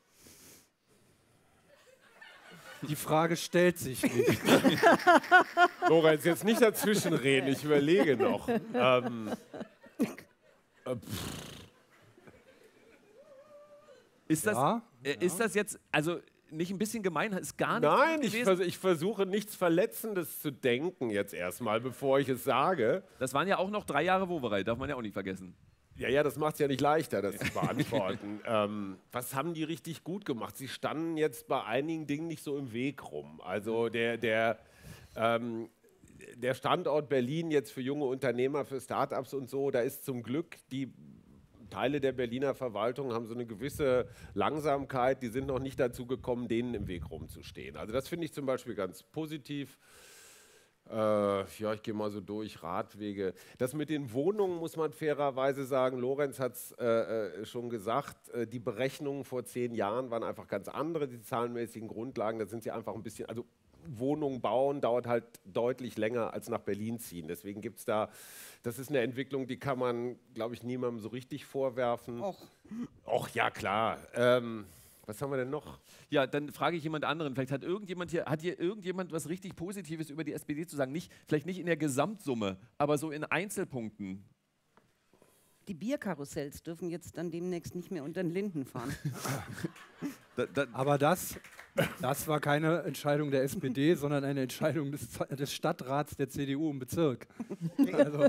S5: Die Frage stellt sich nicht.
S4: Lorenz, jetzt nicht dazwischen reden, ich überlege noch. Ähm, äh,
S1: Ist das,
S5: Ja,
S1: äh, ist das jetzt, also nicht ein bisschen gemein, ist gar nicht
S4: Nein,
S1: gut
S4: ich,
S1: gewesen?
S4: vers ich versuche nichts Verletzendes zu denken jetzt erstmal, bevor ich es sage.
S1: Das waren ja auch noch drei Jahre Wowerei, darf man ja auch nicht vergessen.
S4: Ja, ja, das macht es ja nicht leichter, das zu beantworten. ähm, was haben die richtig gut gemacht? Sie standen jetzt bei einigen Dingen nicht so im Weg rum. Also der, der, ähm, der Standort Berlin jetzt für junge Unternehmer, für Startups und so, da ist zum Glück die Teile der Berliner Verwaltung haben so eine gewisse Langsamkeit, die sind noch nicht dazu gekommen, denen im Weg rumzustehen. Also das finde ich zum Beispiel ganz positiv. Äh, ja, ich gehe mal so durch, Radwege. Das mit den Wohnungen muss man fairerweise sagen, Lorenz hat es äh, äh, schon gesagt, äh, die Berechnungen vor zehn Jahren waren einfach ganz andere, die zahlenmäßigen Grundlagen, da sind sie einfach ein bisschen, also Wohnungen bauen dauert halt deutlich länger als nach Berlin ziehen. Deswegen gibt es da, das ist eine Entwicklung, die kann man, glaube ich, niemandem so richtig vorwerfen.
S3: Och.
S4: Och, ja klar. Ähm, was haben wir denn noch?
S1: Ja, dann frage ich jemand anderen. Vielleicht hat irgendjemand hier, hat hier irgendjemand was richtig Positives über die S P D zu sagen? Nicht, vielleicht nicht in der Gesamtsumme, aber so in Einzelpunkten.
S3: Die Bierkarussells dürfen jetzt dann demnächst nicht mehr unter den Linden fahren.
S1: Da, da,
S5: Aber das, das war keine Entscheidung der S P D, sondern eine Entscheidung des, des Stadtrats der C D U im Bezirk. Also,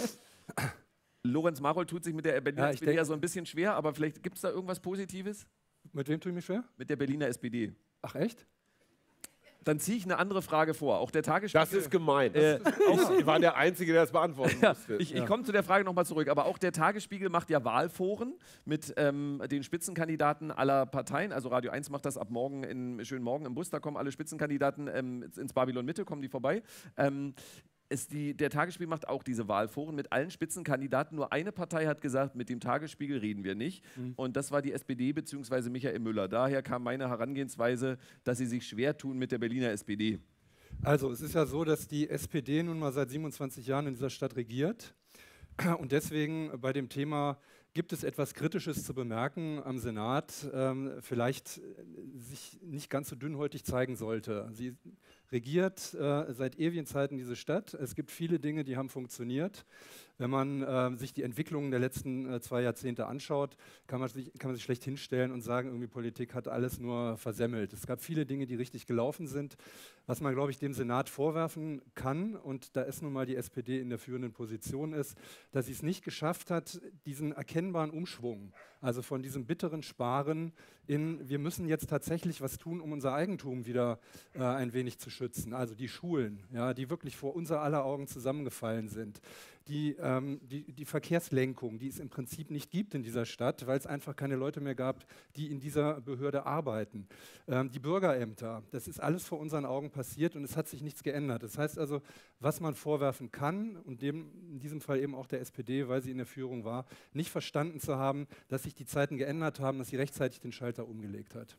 S1: Lorenz Marold tut sich mit der Berliner
S5: Ja, ich
S1: S P D ja
S5: denk-
S1: so ein bisschen schwer, aber vielleicht gibt es da irgendwas Positives
S5: mit wem tue ich mich schwer?
S1: mit der Berliner S P D.
S5: Ach echt?
S1: Dann ziehe ich eine andere Frage vor. Auch der Tagesspiegel.
S4: Das ist gemein.
S1: Äh,
S4: Ich war der Einzige, der das beantworten
S1: Ja,
S4: musste.
S1: ich ich komme zu der Frage nochmal zurück, aber auch der Tagesspiegel macht ja Wahlforen mit ähm, den Spitzenkandidaten aller Parteien. Also Radio eins macht das ab morgen, in schönen Morgen im Bus, da kommen alle Spitzenkandidaten ähm, ins Babylon Mitte, kommen die vorbei. Ähm, es die, der Tagesspiegel macht auch diese Wahlforen mit allen Spitzenkandidaten. Nur eine Partei hat gesagt, mit dem Tagesspiegel reden wir nicht.
S5: Mhm.
S1: Und das war die S P D bzw. Michael Müller. Daher kam meine Herangehensweise, dass sie sich schwer tun mit der Berliner S P D.
S5: Also es ist ja so, dass die S P D nun mal seit siebenundzwanzig Jahren in dieser Stadt regiert. Und deswegen bei dem Thema gibt es etwas Kritisches zu bemerken am Senat, ähm, vielleicht sich nicht ganz so dünnhäutig zeigen sollte. Sie regiert äh, seit ewigen Zeiten diese Stadt. Es gibt viele Dinge, die haben funktioniert. Wenn man äh, sich die Entwicklungen der letzten äh, zwei Jahrzehnte anschaut, kann man, sich, kann man sich schlecht hinstellen und sagen, irgendwie Politik hat alles nur versemmelt. Es gab viele Dinge, die richtig gelaufen sind. Was man, glaube ich, dem Senat vorwerfen kann, und da ist nun mal die S P D in der führenden Position ist, dass sie es nicht geschafft hat, diesen erkennbaren Umschwung, also von diesem bitteren Sparen in, wir müssen jetzt tatsächlich was tun, um unser Eigentum wieder äh, ein wenig zu schützen. Also die Schulen, ja, die wirklich vor unser aller Augen zusammengefallen sind. Die, ähm, die, die Verkehrslenkung, die es im Prinzip nicht gibt in dieser Stadt, weil es einfach keine Leute mehr gab, die in dieser Behörde arbeiten. Ähm, die Bürgerämter, das ist alles vor unseren Augen passiert und es hat sich nichts geändert. Das heißt also, was man vorwerfen kann, und dem, in diesem Fall eben auch der S P D, weil sie in der Führung war, nicht verstanden zu haben, dass sich die Zeiten geändert haben, dass sie rechtzeitig den Schalter umgelegt hat.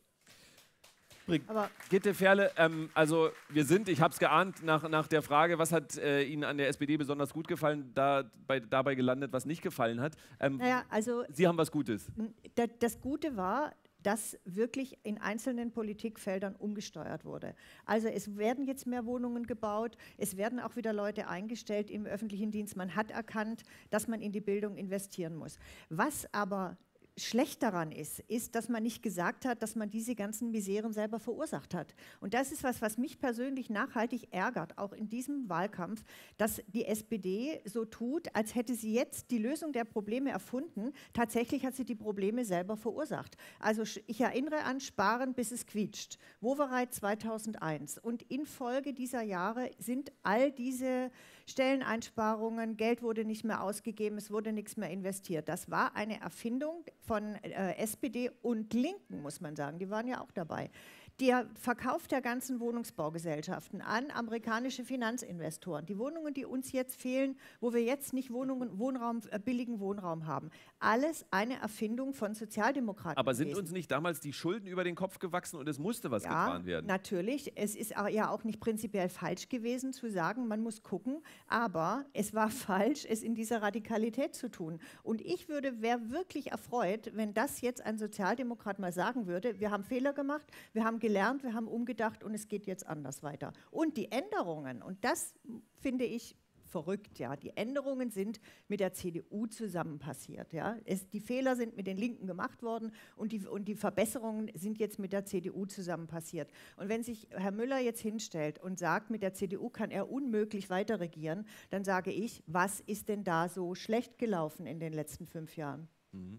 S6: Aber
S1: Gitte Ferle, ähm, also wir sind, ich habe es geahnt, nach, nach der Frage, was hat äh, Ihnen an der S P D besonders gut gefallen, da, bei, dabei gelandet, was nicht gefallen hat. Ähm,
S6: naja, also
S1: Sie haben was Gutes.
S6: Da- Das Gute war, dass wirklich in einzelnen Politikfeldern umgesteuert wurde. Also es werden jetzt mehr Wohnungen gebaut, es werden auch wieder Leute eingestellt im öffentlichen Dienst. Man hat erkannt, dass man in die Bildung investieren muss. Was aber schlecht daran ist, ist, dass man nicht gesagt hat, dass man diese ganzen Miseren selber verursacht hat. Und das ist was, was mich persönlich nachhaltig ärgert, auch in diesem Wahlkampf, dass die S P D so tut, als hätte sie jetzt die Lösung der Probleme erfunden. Tatsächlich hat sie die Probleme selber verursacht. Also ich erinnere an Sparen, bis es quietscht. Wowereit zweitausendeins. Und infolge dieser Jahre sind all diese Stelleneinsparungen, Geld wurde nicht mehr ausgegeben, es wurde nichts mehr investiert. Das war eine Erfindung von äh, S P D und Linken, muss man sagen. Die waren ja auch dabei. Der Verkauf der ganzen Wohnungsbaugesellschaften an amerikanische Finanzinvestoren, die Wohnungen, die uns jetzt fehlen, wo wir jetzt nicht Wohnungen, Wohnraum, äh, billigen Wohnraum haben, alles eine Erfindung von Sozialdemokraten.
S1: Aber sind
S6: gewesen.
S1: uns nicht damals die Schulden über den Kopf gewachsen und es musste was
S6: Ja,
S1: getan werden?
S6: Natürlich. Es ist aber ja auch nicht prinzipiell falsch gewesen zu sagen, man muss gucken, aber es war falsch, es in dieser Radikalität zu tun. Und ich würde, wäre wirklich erfreut, wenn das jetzt ein Sozialdemokrat mal sagen würde, wir haben Fehler gemacht, wir haben gelernt, wir haben umgedacht und es geht jetzt anders weiter. Und die Änderungen, und das finde ich verrückt, ja, die Änderungen sind mit der C D U zusammen passiert. Ja. Es, die Fehler sind mit den Linken gemacht worden und die, und die Verbesserungen sind jetzt mit der C D U zusammen passiert. Und wenn sich Herr Müller jetzt hinstellt und sagt, mit der C D U kann er unmöglich weiter regieren, dann sage ich, was ist denn da so schlecht gelaufen in den letzten fünf Jahren?
S1: Mhm.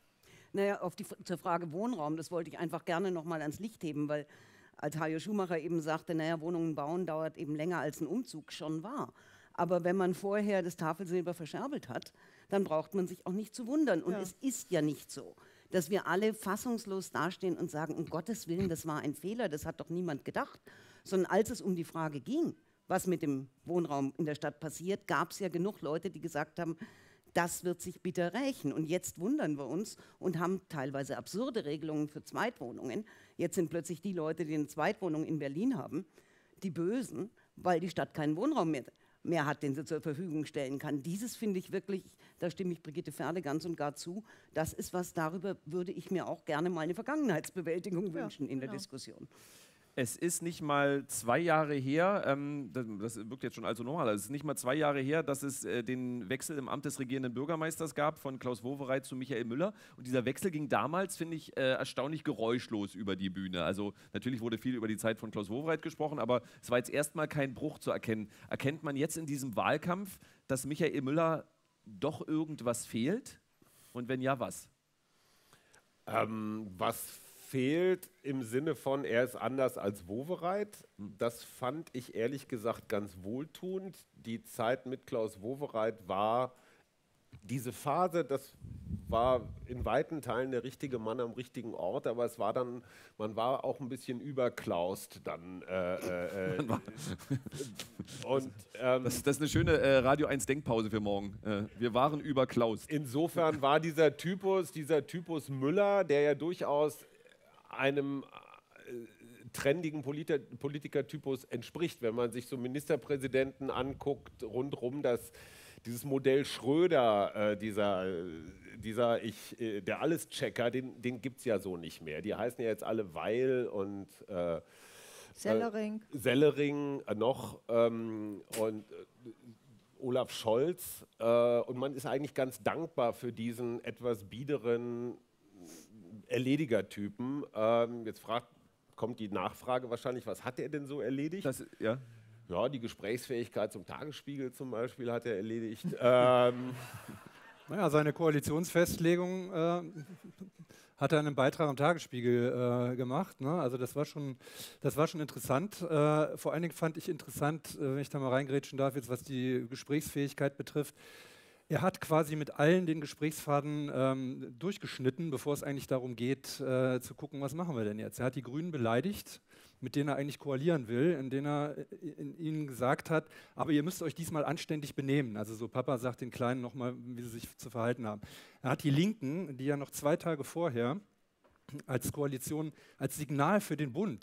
S3: Naja, auf die, zur Frage Wohnraum, das wollte ich einfach gerne noch mal ans Licht heben, weil als Hajo Schumacher eben sagte, naja, Wohnungen bauen dauert eben länger als ein Umzug, schon wahr. Aber wenn man vorher das Tafelsilber verscherbelt hat, dann braucht man sich auch nicht zu wundern. Und
S6: Ja.
S3: es ist ja nicht so, dass wir alle fassungslos dastehen und sagen, um Gottes Willen, das war ein Fehler, das hat doch niemand gedacht. Sondern als es um die Frage ging, was mit dem Wohnraum in der Stadt passiert, gab es ja genug Leute, die gesagt haben, das wird sich bitter rächen. Und jetzt wundern wir uns und haben teilweise absurde Regelungen für Zweitwohnungen. Jetzt sind plötzlich die Leute, die eine Zweitwohnung in Berlin haben, die Bösen, weil die Stadt keinen Wohnraum mehr, mehr hat, den sie zur Verfügung stellen kann. Dieses finde ich wirklich, da stimme ich Brigitte Ferle ganz und gar zu, das ist was, darüber würde ich mir auch gerne mal eine Vergangenheitsbewältigung
S6: Ja,
S3: wünschen in der
S6: genau.
S3: Diskussion.
S1: Es ist nicht mal zwei Jahre her, ähm, das, das wirkt jetzt schon also normal, es ist nicht mal zwei Jahre her, dass es äh, den Wechsel im Amt des regierenden Bürgermeisters gab, von Klaus Wowereit zu Michael Müller. Und dieser Wechsel ging damals, finde ich, äh, erstaunlich geräuschlos über die Bühne. Also natürlich wurde viel über die Zeit von Klaus Wowereit gesprochen, aber es war jetzt erstmal kein Bruch zu erkennen. Erkennt man jetzt in diesem Wahlkampf, dass Michael Müller doch irgendwas fehlt? Und wenn ja, was?
S4: Ähm, was fehlt im Sinne von, er ist anders als Wowereit, das fand ich ehrlich gesagt ganz wohltuend. Die Zeit mit Klaus Wowereit war diese Phase, das war in weiten Teilen der richtige Mann am richtigen Ort, aber es war dann, man war auch ein bisschen überklaust dann. Äh, äh, äh, und, ähm,
S1: Das, das ist eine schöne äh, Radio eins Denkpause für morgen. Äh, wir waren überklaust.
S4: Insofern war dieser Typus, dieser Typus Müller, der ja durchaus einem äh, trendigen Politi Politikertypus entspricht, wenn man sich so Ministerpräsidenten anguckt, rundherum, das, dieses Modell Schröder, äh, dieser, dieser ich, äh, der Alles-Checker, den, den gibt es ja so nicht mehr. Die heißen ja jetzt alle Weil und äh,
S6: Sellering.
S4: Äh, Sellering äh, noch ähm, und äh, Olaf Scholz. Äh, und man ist eigentlich ganz dankbar für diesen etwas biederen Erlediger-Typen. Ähm, jetzt fragt, kommt die Nachfrage wahrscheinlich, was hat er denn so erledigt?
S1: Das, ja.
S4: Ja, die Gesprächsfähigkeit zum Tagesspiegel zum Beispiel hat er erledigt. ähm,
S5: Naja, seine Koalitionsfestlegung äh, hat er einen Beitrag am Tagesspiegel äh, gemacht. Ne? Also das war schon, das war schon interessant. Äh, vor allen Dingen fand ich interessant, äh, wenn ich da mal reingrätschen darf, jetzt was die Gesprächsfähigkeit betrifft. Er hat quasi mit allen den Gesprächsfaden ähm, durchgeschnitten, bevor es eigentlich darum geht, äh, zu gucken, was machen wir denn jetzt. Er hat die Grünen beleidigt, mit denen er eigentlich koalieren will, in denen er in ihnen gesagt hat, aber ihr müsst euch diesmal anständig benehmen. Also so Papa sagt den Kleinen nochmal, wie sie sich zu verhalten haben. Er hat die Linken, die ja noch zwei Tage vorher als Koalition, als Signal für den Bund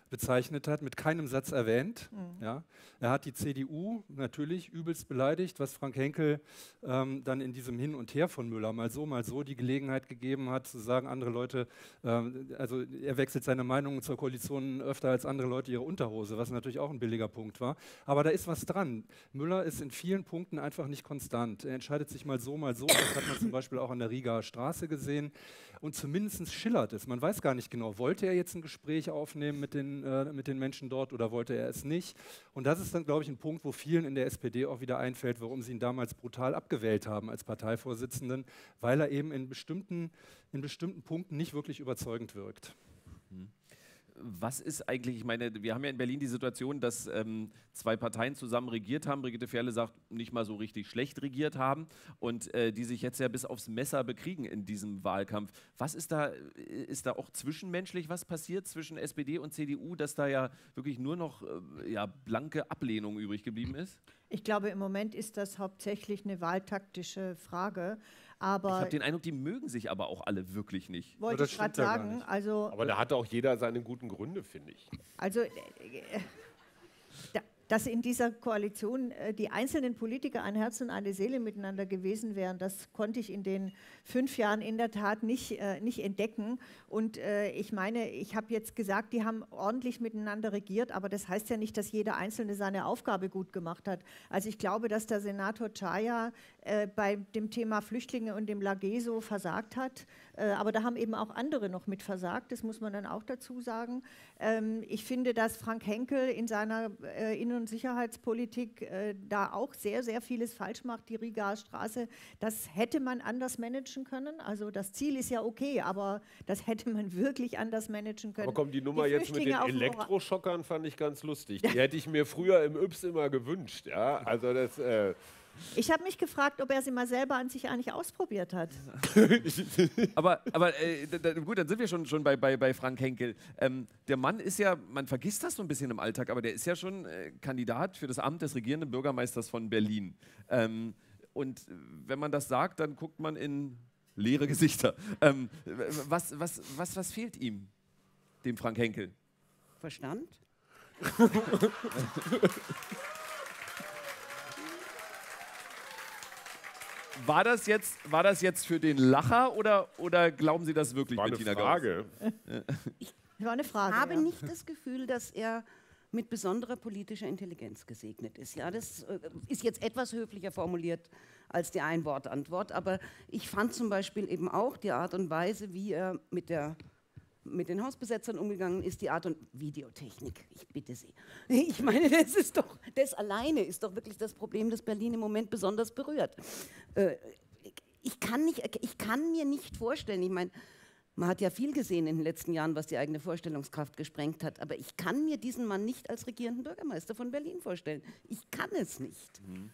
S5: bezeichnet hat, mit keinem Satz erwähnt.
S6: Mhm.
S5: Ja. Er hat die C D U natürlich übelst beleidigt, was Frank Henkel ähm, dann in diesem Hin und Her von Müller mal so, mal so die Gelegenheit gegeben hat, zu sagen, andere Leute, ähm, also er wechselt seine Meinung zur Koalition öfter als andere Leute ihre Unterhose, was natürlich auch ein billiger Punkt war. Aber da ist was dran. Müller ist in vielen Punkten einfach nicht konstant. Er entscheidet sich mal so, mal so. Das hat man zum Beispiel auch an der Rigaer Straße gesehen. Und zumindest schillert es. Man weiß gar nicht genau, wollte er jetzt ein Gespräch aufnehmen mit den, äh, mit den Menschen dort oder wollte er es nicht? Und das ist dann, glaube ich, ein Punkt, wo vielen in der S P D auch wieder einfällt, warum sie ihn damals brutal abgewählt haben als Parteivorsitzenden, weil er eben in bestimmten, in bestimmten Punkten nicht wirklich überzeugend wirkt.
S1: Was ist eigentlich, ich meine, wir haben ja in Berlin die Situation, dass ähm, zwei Parteien zusammen regiert haben. Brigitte Ferle sagt, nicht mal so richtig schlecht regiert haben und äh, die sich jetzt ja bis aufs Messer bekriegen in diesem Wahlkampf. Was ist da, ist da auch zwischenmenschlich was passiert zwischen S P D und C D U, dass da ja wirklich nur noch äh, ja, blanke Ablehnung übrig geblieben ist?
S6: Ich glaube, im Moment ist das hauptsächlich eine wahltaktische Frage. Aber
S1: ich habe den Eindruck, die mögen sich aber auch alle wirklich nicht.
S6: wollte
S5: das
S6: ich gerade
S5: stimmt ja gar
S6: sagen,
S5: nicht.
S6: also,
S4: Aber da hat auch jeder seine guten Gründe, finde ich.
S6: also äh, äh, da, dass in dieser Koalition äh, die einzelnen Politiker ein Herz und eine Seele miteinander gewesen wären, das konnte ich in den fünf Jahren in der Tat nicht, äh, nicht entdecken. Und äh, ich meine, ich habe jetzt gesagt, die haben ordentlich miteinander regiert, aber das heißt ja nicht, dass jeder Einzelne seine Aufgabe gut gemacht hat. Also ich glaube, dass der Senator Chaya äh, bei dem Thema Flüchtlinge und dem Lageso versagt hat. Äh, aber da haben eben auch andere noch mit versagt, das muss man dann auch dazu sagen. Ähm, ich finde, dass Frank Henkel in seiner äh, Innen- und Sicherheitspolitik äh, da auch sehr, sehr vieles falsch macht. Die Rigaer Straße, das hätte man anders managen können. Also das Ziel ist ja okay, aber das hätte man wirklich anders managen können.
S4: Aber komm, die Nummer
S6: Die
S4: jetzt mit den
S6: Flüchtlinge auf dem Ora-
S4: Elektroschockern fand ich ganz lustig. Die hätte ich mir früher im Yps immer gewünscht. Ja? Also das... Äh
S6: Ich habe mich gefragt, ob er sie mal selber an sich eigentlich ausprobiert hat.
S1: Aber, aber äh, da, da, gut, dann sind wir schon, schon bei, bei, bei Frank Henkel. Ähm, der Mann ist ja, man vergisst das so ein bisschen im Alltag, aber der ist ja schon äh, Kandidat für das Amt des regierenden Bürgermeisters von Berlin. Ähm, und wenn man das sagt, dann guckt man in leere Gesichter. Ähm, was, was, was, was fehlt ihm, dem Frank Henkel?
S3: Verstand?
S1: War das jetzt, war das jetzt für den Lacher oder, oder glauben Sie das wirklich,
S4: war eine
S1: Bettina
S4: Frage.
S6: Das war eine Frage.
S3: Ich habe
S6: ja.
S3: nicht das Gefühl, dass er mit besonderer politischer Intelligenz gesegnet ist. Ja, das äh, ist jetzt etwas höflicher formuliert als die Ein-Wort-Antwort, aber ich fand zum Beispiel eben auch die Art und Weise, wie er mit, der, mit den Hausbesetzern umgegangen ist, die Art und Videotechnik, ich bitte Sie. Ich meine, das ist doch, das alleine ist doch wirklich das Problem, das Berlin im Moment besonders berührt. Äh, ich, kann nicht, ich kann mir nicht vorstellen, ich meine, man hat ja viel gesehen in den letzten Jahren, was die eigene Vorstellungskraft gesprengt hat. Aber ich kann mir diesen Mann nicht als regierenden Bürgermeister von Berlin vorstellen. Ich kann es nicht.
S1: Mhm.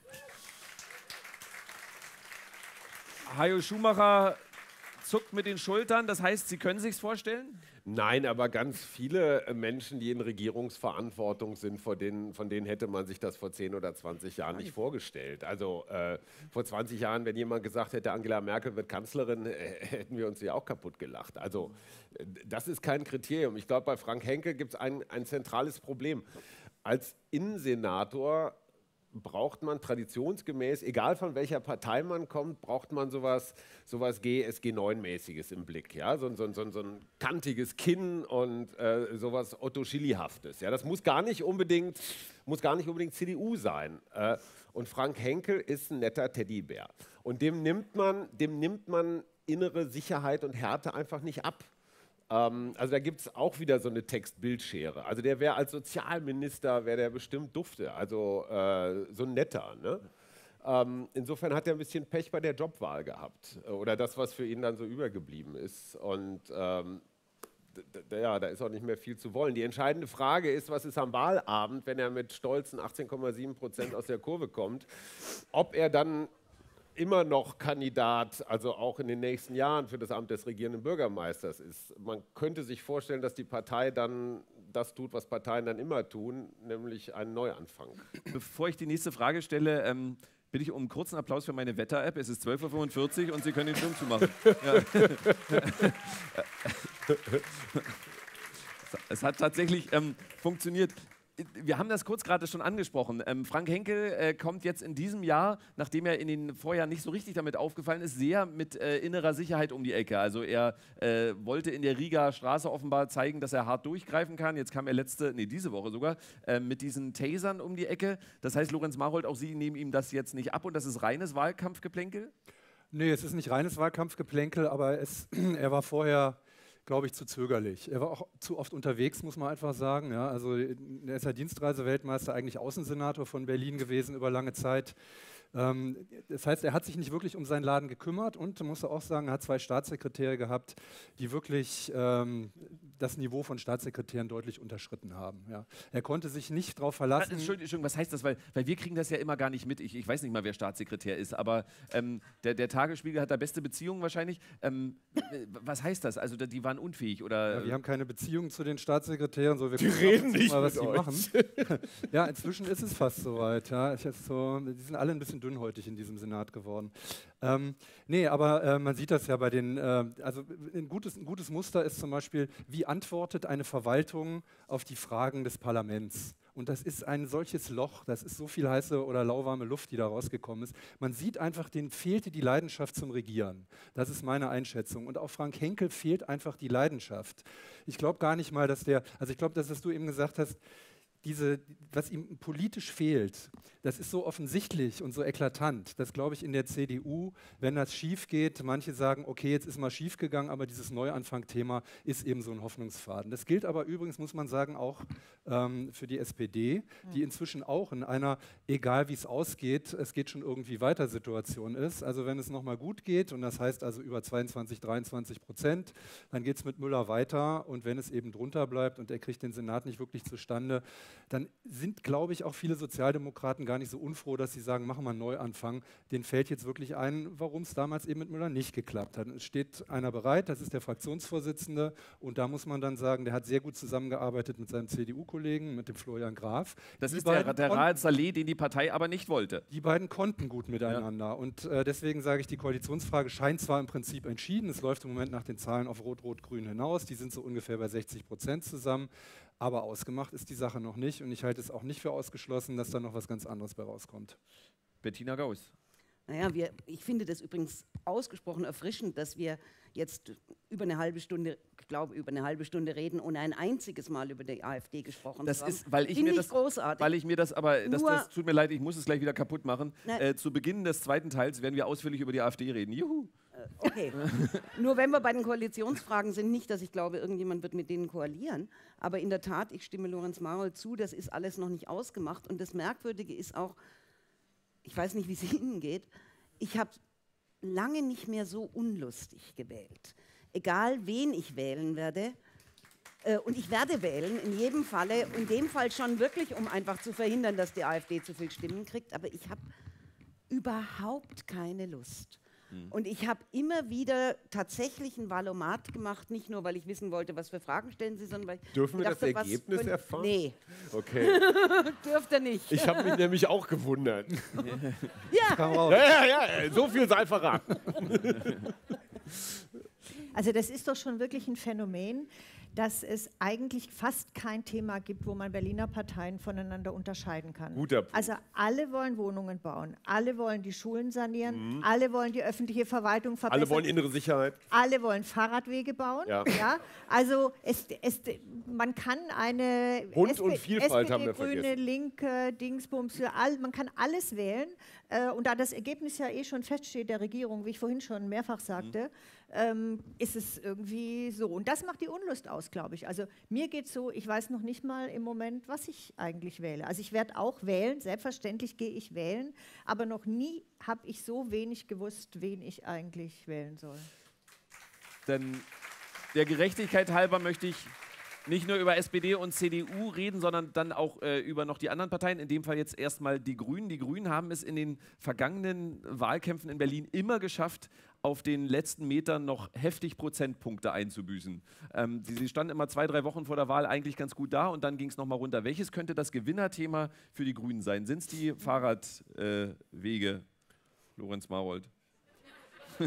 S1: Hajo Schumacher zuckt mit den Schultern. Das heißt, Sie können sich vorstellen?
S4: Nein, aber ganz viele Menschen, die in Regierungsverantwortung sind, vor denen, von denen hätte man sich das vor zehn oder zwanzig Jahren nicht vorgestellt. Also äh, vor zwanzig Jahren, wenn jemand gesagt hätte, Angela Merkel wird Kanzlerin, äh, hätten wir uns ja auch kaputt gelacht. Also äh, das ist kein Kriterium. Ich glaube, bei Frank Henkel gibt es ein, ein zentrales Problem. Als Innensenator braucht man traditionsgemäß, egal von welcher Partei man kommt, braucht man sowas, sowas G S G neun-mäßiges im Blick. Ja? So, so, so, so ein kantiges Kinn und äh, sowas Otto Schilly-haftes. Ja? Das muss gar nicht unbedingt, muss gar nicht unbedingt C D U sein. Äh, und Frank Henkel ist ein netter Teddybär. Und dem nimmt man, dem nimmt man innere Sicherheit und Härte einfach nicht ab. Also da gibt es auch wieder so eine Text-Bild-Schere. Also der wäre als Sozialminister, wäre der bestimmt dufte, also äh, so ein netter. Ne? Ähm, insofern hat er ein bisschen Pech bei der Jobwahl gehabt oder das, was für ihn dann so übergeblieben ist. Und ähm, ja, da ist auch nicht mehr viel zu wollen. Die entscheidende Frage ist, was ist am Wahlabend, wenn er mit stolzen achtzehn Komma sieben Prozent aus der Kurve kommt, ob er dann immer noch Kandidat, also auch in den nächsten Jahren für das Amt des regierenden Bürgermeisters ist. Man könnte sich vorstellen, dass die Partei dann das tut, was Parteien dann immer tun, nämlich einen Neuanfang.
S1: Bevor ich die nächste Frage stelle, ähm, bitte ich um einen kurzen Applaus für meine Wetter-App. Es ist zwölf Uhr fünfundvierzig und Sie können den Schirm zumachen. Ja. Es hat tatsächlich ähm, funktioniert. Wir haben das kurz gerade schon angesprochen. Ähm, Frank Henkel äh, kommt jetzt in diesem Jahr, nachdem er in den Vorjahren nicht so richtig damit aufgefallen ist, sehr mit äh, innerer Sicherheit um die Ecke. Also er äh, wollte in der Rigaer Straße offenbar zeigen, dass er hart durchgreifen kann. Jetzt kam er letzte, nee, diese Woche sogar, äh, mit diesen Tasern um die Ecke. Das heißt, Lorenz Marold, auch Sie nehmen ihm das jetzt nicht ab und das ist reines Wahlkampfgeplänkel?
S5: Nee, es ist nicht reines Wahlkampfgeplänkel, aber es, er war vorher, glaube ich, zu zögerlich. Er war auch zu oft unterwegs, muss man einfach sagen. Ja, also er ist ja Dienstreise-Weltmeister, eigentlich Außensenator von Berlin gewesen über lange Zeit. Ähm, das heißt, er hat sich nicht wirklich um seinen Laden gekümmert und, muss auch sagen, er hat zwei Staatssekretäre gehabt, die wirklich ähm, das Niveau von Staatssekretären deutlich unterschritten haben. Ja. Er konnte sich nicht darauf verlassen.
S1: Entschuldigung, Entschuldigung, was heißt das? Weil, weil wir kriegen das ja immer gar nicht mit. Ich, ich weiß nicht mal, wer Staatssekretär ist, aber ähm, der, der Tagesspiegel hat da beste Beziehungen wahrscheinlich. Ähm, was heißt das? Also die waren unfähig oder?
S5: Ja, wir haben keine Beziehung zu den Staatssekretären. So, wir
S4: Die reden nicht
S5: mal, was
S4: mit
S5: die
S4: euch.
S5: machen. Ja, inzwischen ist es fast soweit. Ja. Ich so, die sind alle ein bisschen dünnhäutig in diesem Senat geworden. Ähm, nee, aber äh, man sieht das ja bei den, äh, also ein gutes, ein gutes Muster ist zum Beispiel, wie antwortet eine Verwaltung auf die Fragen des Parlaments? Und das ist ein solches Loch, das ist so viel heiße oder lauwarme Luft, die da rausgekommen ist. Man sieht einfach, denen fehlte die Leidenschaft zum Regieren. Das ist meine Einschätzung. Und auch Frank Henkel fehlt einfach die Leidenschaft. Ich glaube gar nicht mal, dass der, also ich glaube, dass was du eben gesagt hast, diese, was ihm politisch fehlt, das ist so offensichtlich und so eklatant, dass, glaube ich, in der C D U, wenn das schief geht, manche sagen, okay, jetzt ist mal schief gegangen, aber dieses Neuanfang-Thema ist eben so ein Hoffnungsfaden. Das gilt aber übrigens, muss man sagen, auch ähm, für die S P D, die inzwischen auch in einer, egal wie es ausgeht, es geht schon irgendwie weiter Situation ist. Also wenn es nochmal gut geht, und das heißt also über zweiundzwanzig, dreiundzwanzig Prozent, dann geht es mit Müller weiter und wenn es eben drunter bleibt und er kriegt den Senat nicht wirklich zustande, dann sind, glaube ich, auch viele Sozialdemokraten gar nicht so unfroh, dass sie sagen, machen wir einen Neuanfang. Denen fällt jetzt wirklich ein, warum es damals eben mit Müller nicht geklappt hat. Und es steht einer bereit, das ist der Fraktionsvorsitzende. Und da muss man dann sagen, der hat sehr gut zusammengearbeitet mit seinem C D U-Kollegen, mit dem Florian Graf.
S1: Das
S5: Die
S1: ist der,
S5: beiden
S1: der
S5: konnten-
S1: Raed Saleh, den die Partei aber nicht wollte.
S5: Die beiden konnten gut miteinander. Und äh, deswegen sage ich, die Koalitionsfrage scheint zwar im Prinzip entschieden. Es läuft im Moment nach den Zahlen auf Rot-Rot-Grün hinaus. Die sind so ungefähr bei sechzig Prozent zusammen. Aber ausgemacht ist die Sache noch nicht und ich halte es auch nicht für ausgeschlossen, dass da noch was ganz anderes bei rauskommt.
S1: Bettina Gauss.
S3: Naja, wir, ich finde das übrigens ausgesprochen erfrischend, dass wir jetzt über eine halbe Stunde, ich glaube, über eine halbe Stunde reden, ohne ein einziges Mal über die AfD gesprochen
S1: Das
S3: zu haben.
S1: ist, weil ich
S3: Finde
S1: mir
S3: ich
S1: das,
S3: großartig.
S1: weil ich mir das, aber das,
S3: Nur-
S1: das tut mir leid, ich muss es gleich wieder kaputt machen.
S3: Nein.
S1: Äh, zu Beginn des zweiten Teils werden wir ausführlich über die AfD reden. Juhu.
S3: Okay. Nur wenn wir bei den Koalitionsfragen sind, nicht, dass ich glaube, irgendjemand wird mit denen koalieren, aber in der Tat, ich stimme Lorenz Marold zu, das ist alles noch nicht ausgemacht und das Merkwürdige ist auch, ich weiß nicht, wie es Ihnen geht, ich habe lange nicht mehr so unlustig gewählt. Egal, wen ich wählen werde, äh, und ich werde wählen, in jedem Falle, in dem Fall schon wirklich, um einfach zu verhindern, dass die AfD zu viel Stimmen kriegt, aber ich habe überhaupt keine Lust. Und ich habe immer wieder tatsächlich ein Valomat gemacht, nicht nur, weil ich wissen wollte, was für Fragen stellen Sie, sondern weil ich
S4: Dürfen wir das
S3: dachte, was
S4: Ergebnis
S3: können-
S4: erfahren?
S3: Nee,
S4: Okay.
S3: dürft ihr nicht.
S4: Ich habe mich nämlich auch gewundert.
S3: Ja,
S5: Kam raus.
S4: Ja, ja, ja, so viel sei verraten.
S6: Also das ist doch schon wirklich ein Phänomen, dass es eigentlich fast kein Thema gibt, wo man Berliner Parteien voneinander unterscheiden kann.
S4: Guter Punkt.
S6: Also alle wollen Wohnungen bauen, alle wollen die Schulen sanieren, alle wollen die öffentliche Verwaltung verbessern.
S4: Alle wollen innere Sicherheit.
S6: Alle wollen Fahrradwege bauen.
S4: Ja.
S6: Also es, es, man kann eine
S4: Bunt und Vielfalt
S6: S P D,
S4: haben wir
S6: Grüne,
S4: vergessen.
S6: Linke, Dingsbums, für all, man kann alles wählen. Äh, und da das Ergebnis ja eh schon feststeht der Regierung, wie ich vorhin schon mehrfach sagte, ähm, ist es irgendwie so. Und das macht die Unlust aus, glaube ich. Also mir geht es so, ich weiß noch nicht mal im Moment, was ich eigentlich wähle. Also ich werde auch wählen, selbstverständlich gehe ich wählen, aber noch nie habe ich so wenig gewusst, wen ich eigentlich wählen soll.
S1: Denn der Gerechtigkeit halber möchte ich nicht nur über S P D und C D U reden, sondern dann auch äh, über noch die anderen Parteien. In dem Fall jetzt erstmal die Grünen. Die Grünen haben es in den vergangenen Wahlkämpfen in Berlin immer geschafft, auf den letzten Metern noch heftig Prozentpunkte einzubüßen. Ähm, sie, sie standen immer zwei, drei Wochen vor der Wahl eigentlich ganz gut da und dann ging es nochmal runter. Welches könnte das Gewinnerthema für die Grünen sein? Sind es die Fahrradwege, äh, Wege, Lorenz Marold?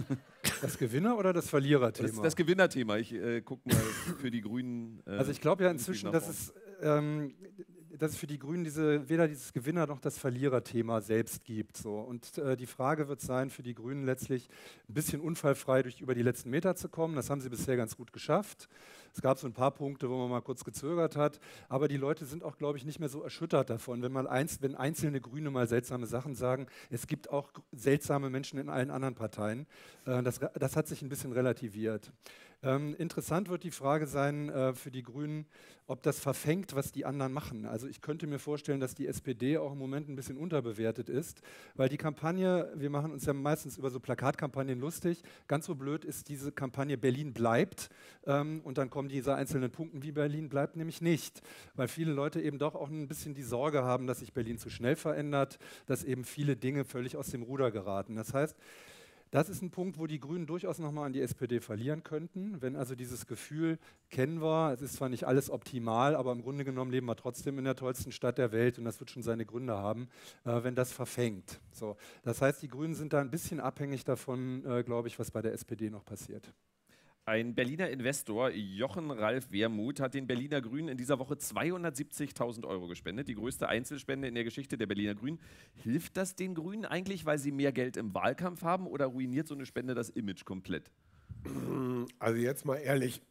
S5: Das Gewinner- oder das Verliererthema?
S1: Das ist das Gewinnerthema. Ich äh, gucke mal für die Grünen. Äh,
S5: also ich glaube ja inzwischen, dass es, ähm, dass es für die Grünen diese, weder dieses Gewinner- noch das Verliererthema selbst gibt. So. Und äh, die Frage wird sein, für die Grünen letztlich ein bisschen unfallfrei durch über die letzten Meter zu kommen. Das haben sie bisher ganz gut geschafft. Es gab so ein paar Punkte, wo man mal kurz gezögert hat, aber die Leute sind auch, glaube ich, nicht mehr so erschüttert davon, wenn, man eins, wenn einzelne Grüne mal seltsame Sachen sagen. Es gibt auch seltsame Menschen in allen anderen Parteien. Äh, das, das hat sich ein bisschen relativiert. Ähm, interessant wird die Frage sein äh, für die Grünen, ob das verfängt, was die anderen machen. Also ich könnte mir vorstellen, dass die S P D auch im Moment ein bisschen unterbewertet ist, weil die Kampagne, wir machen uns ja meistens über so Plakatkampagnen lustig, ganz so blöd ist diese Kampagne Berlin bleibt ähm, und dann kommen diese einzelnen Punkte wie Berlin bleibt nämlich nicht, weil viele Leute eben doch auch ein bisschen die Sorge haben, dass sich Berlin zu schnell verändert, dass eben viele Dinge völlig aus dem Ruder geraten. Das heißt, das ist ein Punkt, wo die Grünen durchaus nochmal an die S P D verlieren könnten, wenn also dieses Gefühl, kennen wir, es ist zwar nicht alles optimal, aber im Grunde genommen leben wir trotzdem in der tollsten Stadt der Welt und das wird schon seine Gründe haben, äh, wenn das verfängt. So, das heißt, die Grünen sind da ein bisschen abhängig davon, äh, glaube ich, was bei der S P D noch passiert.
S1: Ein Berliner Investor, Jochen Ralf Wermuth, hat den Berliner Grünen in dieser Woche zweihundertsiebzigtausend Euro gespendet. Die größte Einzelspende in der Geschichte der Berliner Grünen. Hilft das den Grünen eigentlich, weil sie mehr Geld im Wahlkampf haben, oder ruiniert so eine Spende das Image komplett?
S4: Also jetzt mal ehrlich,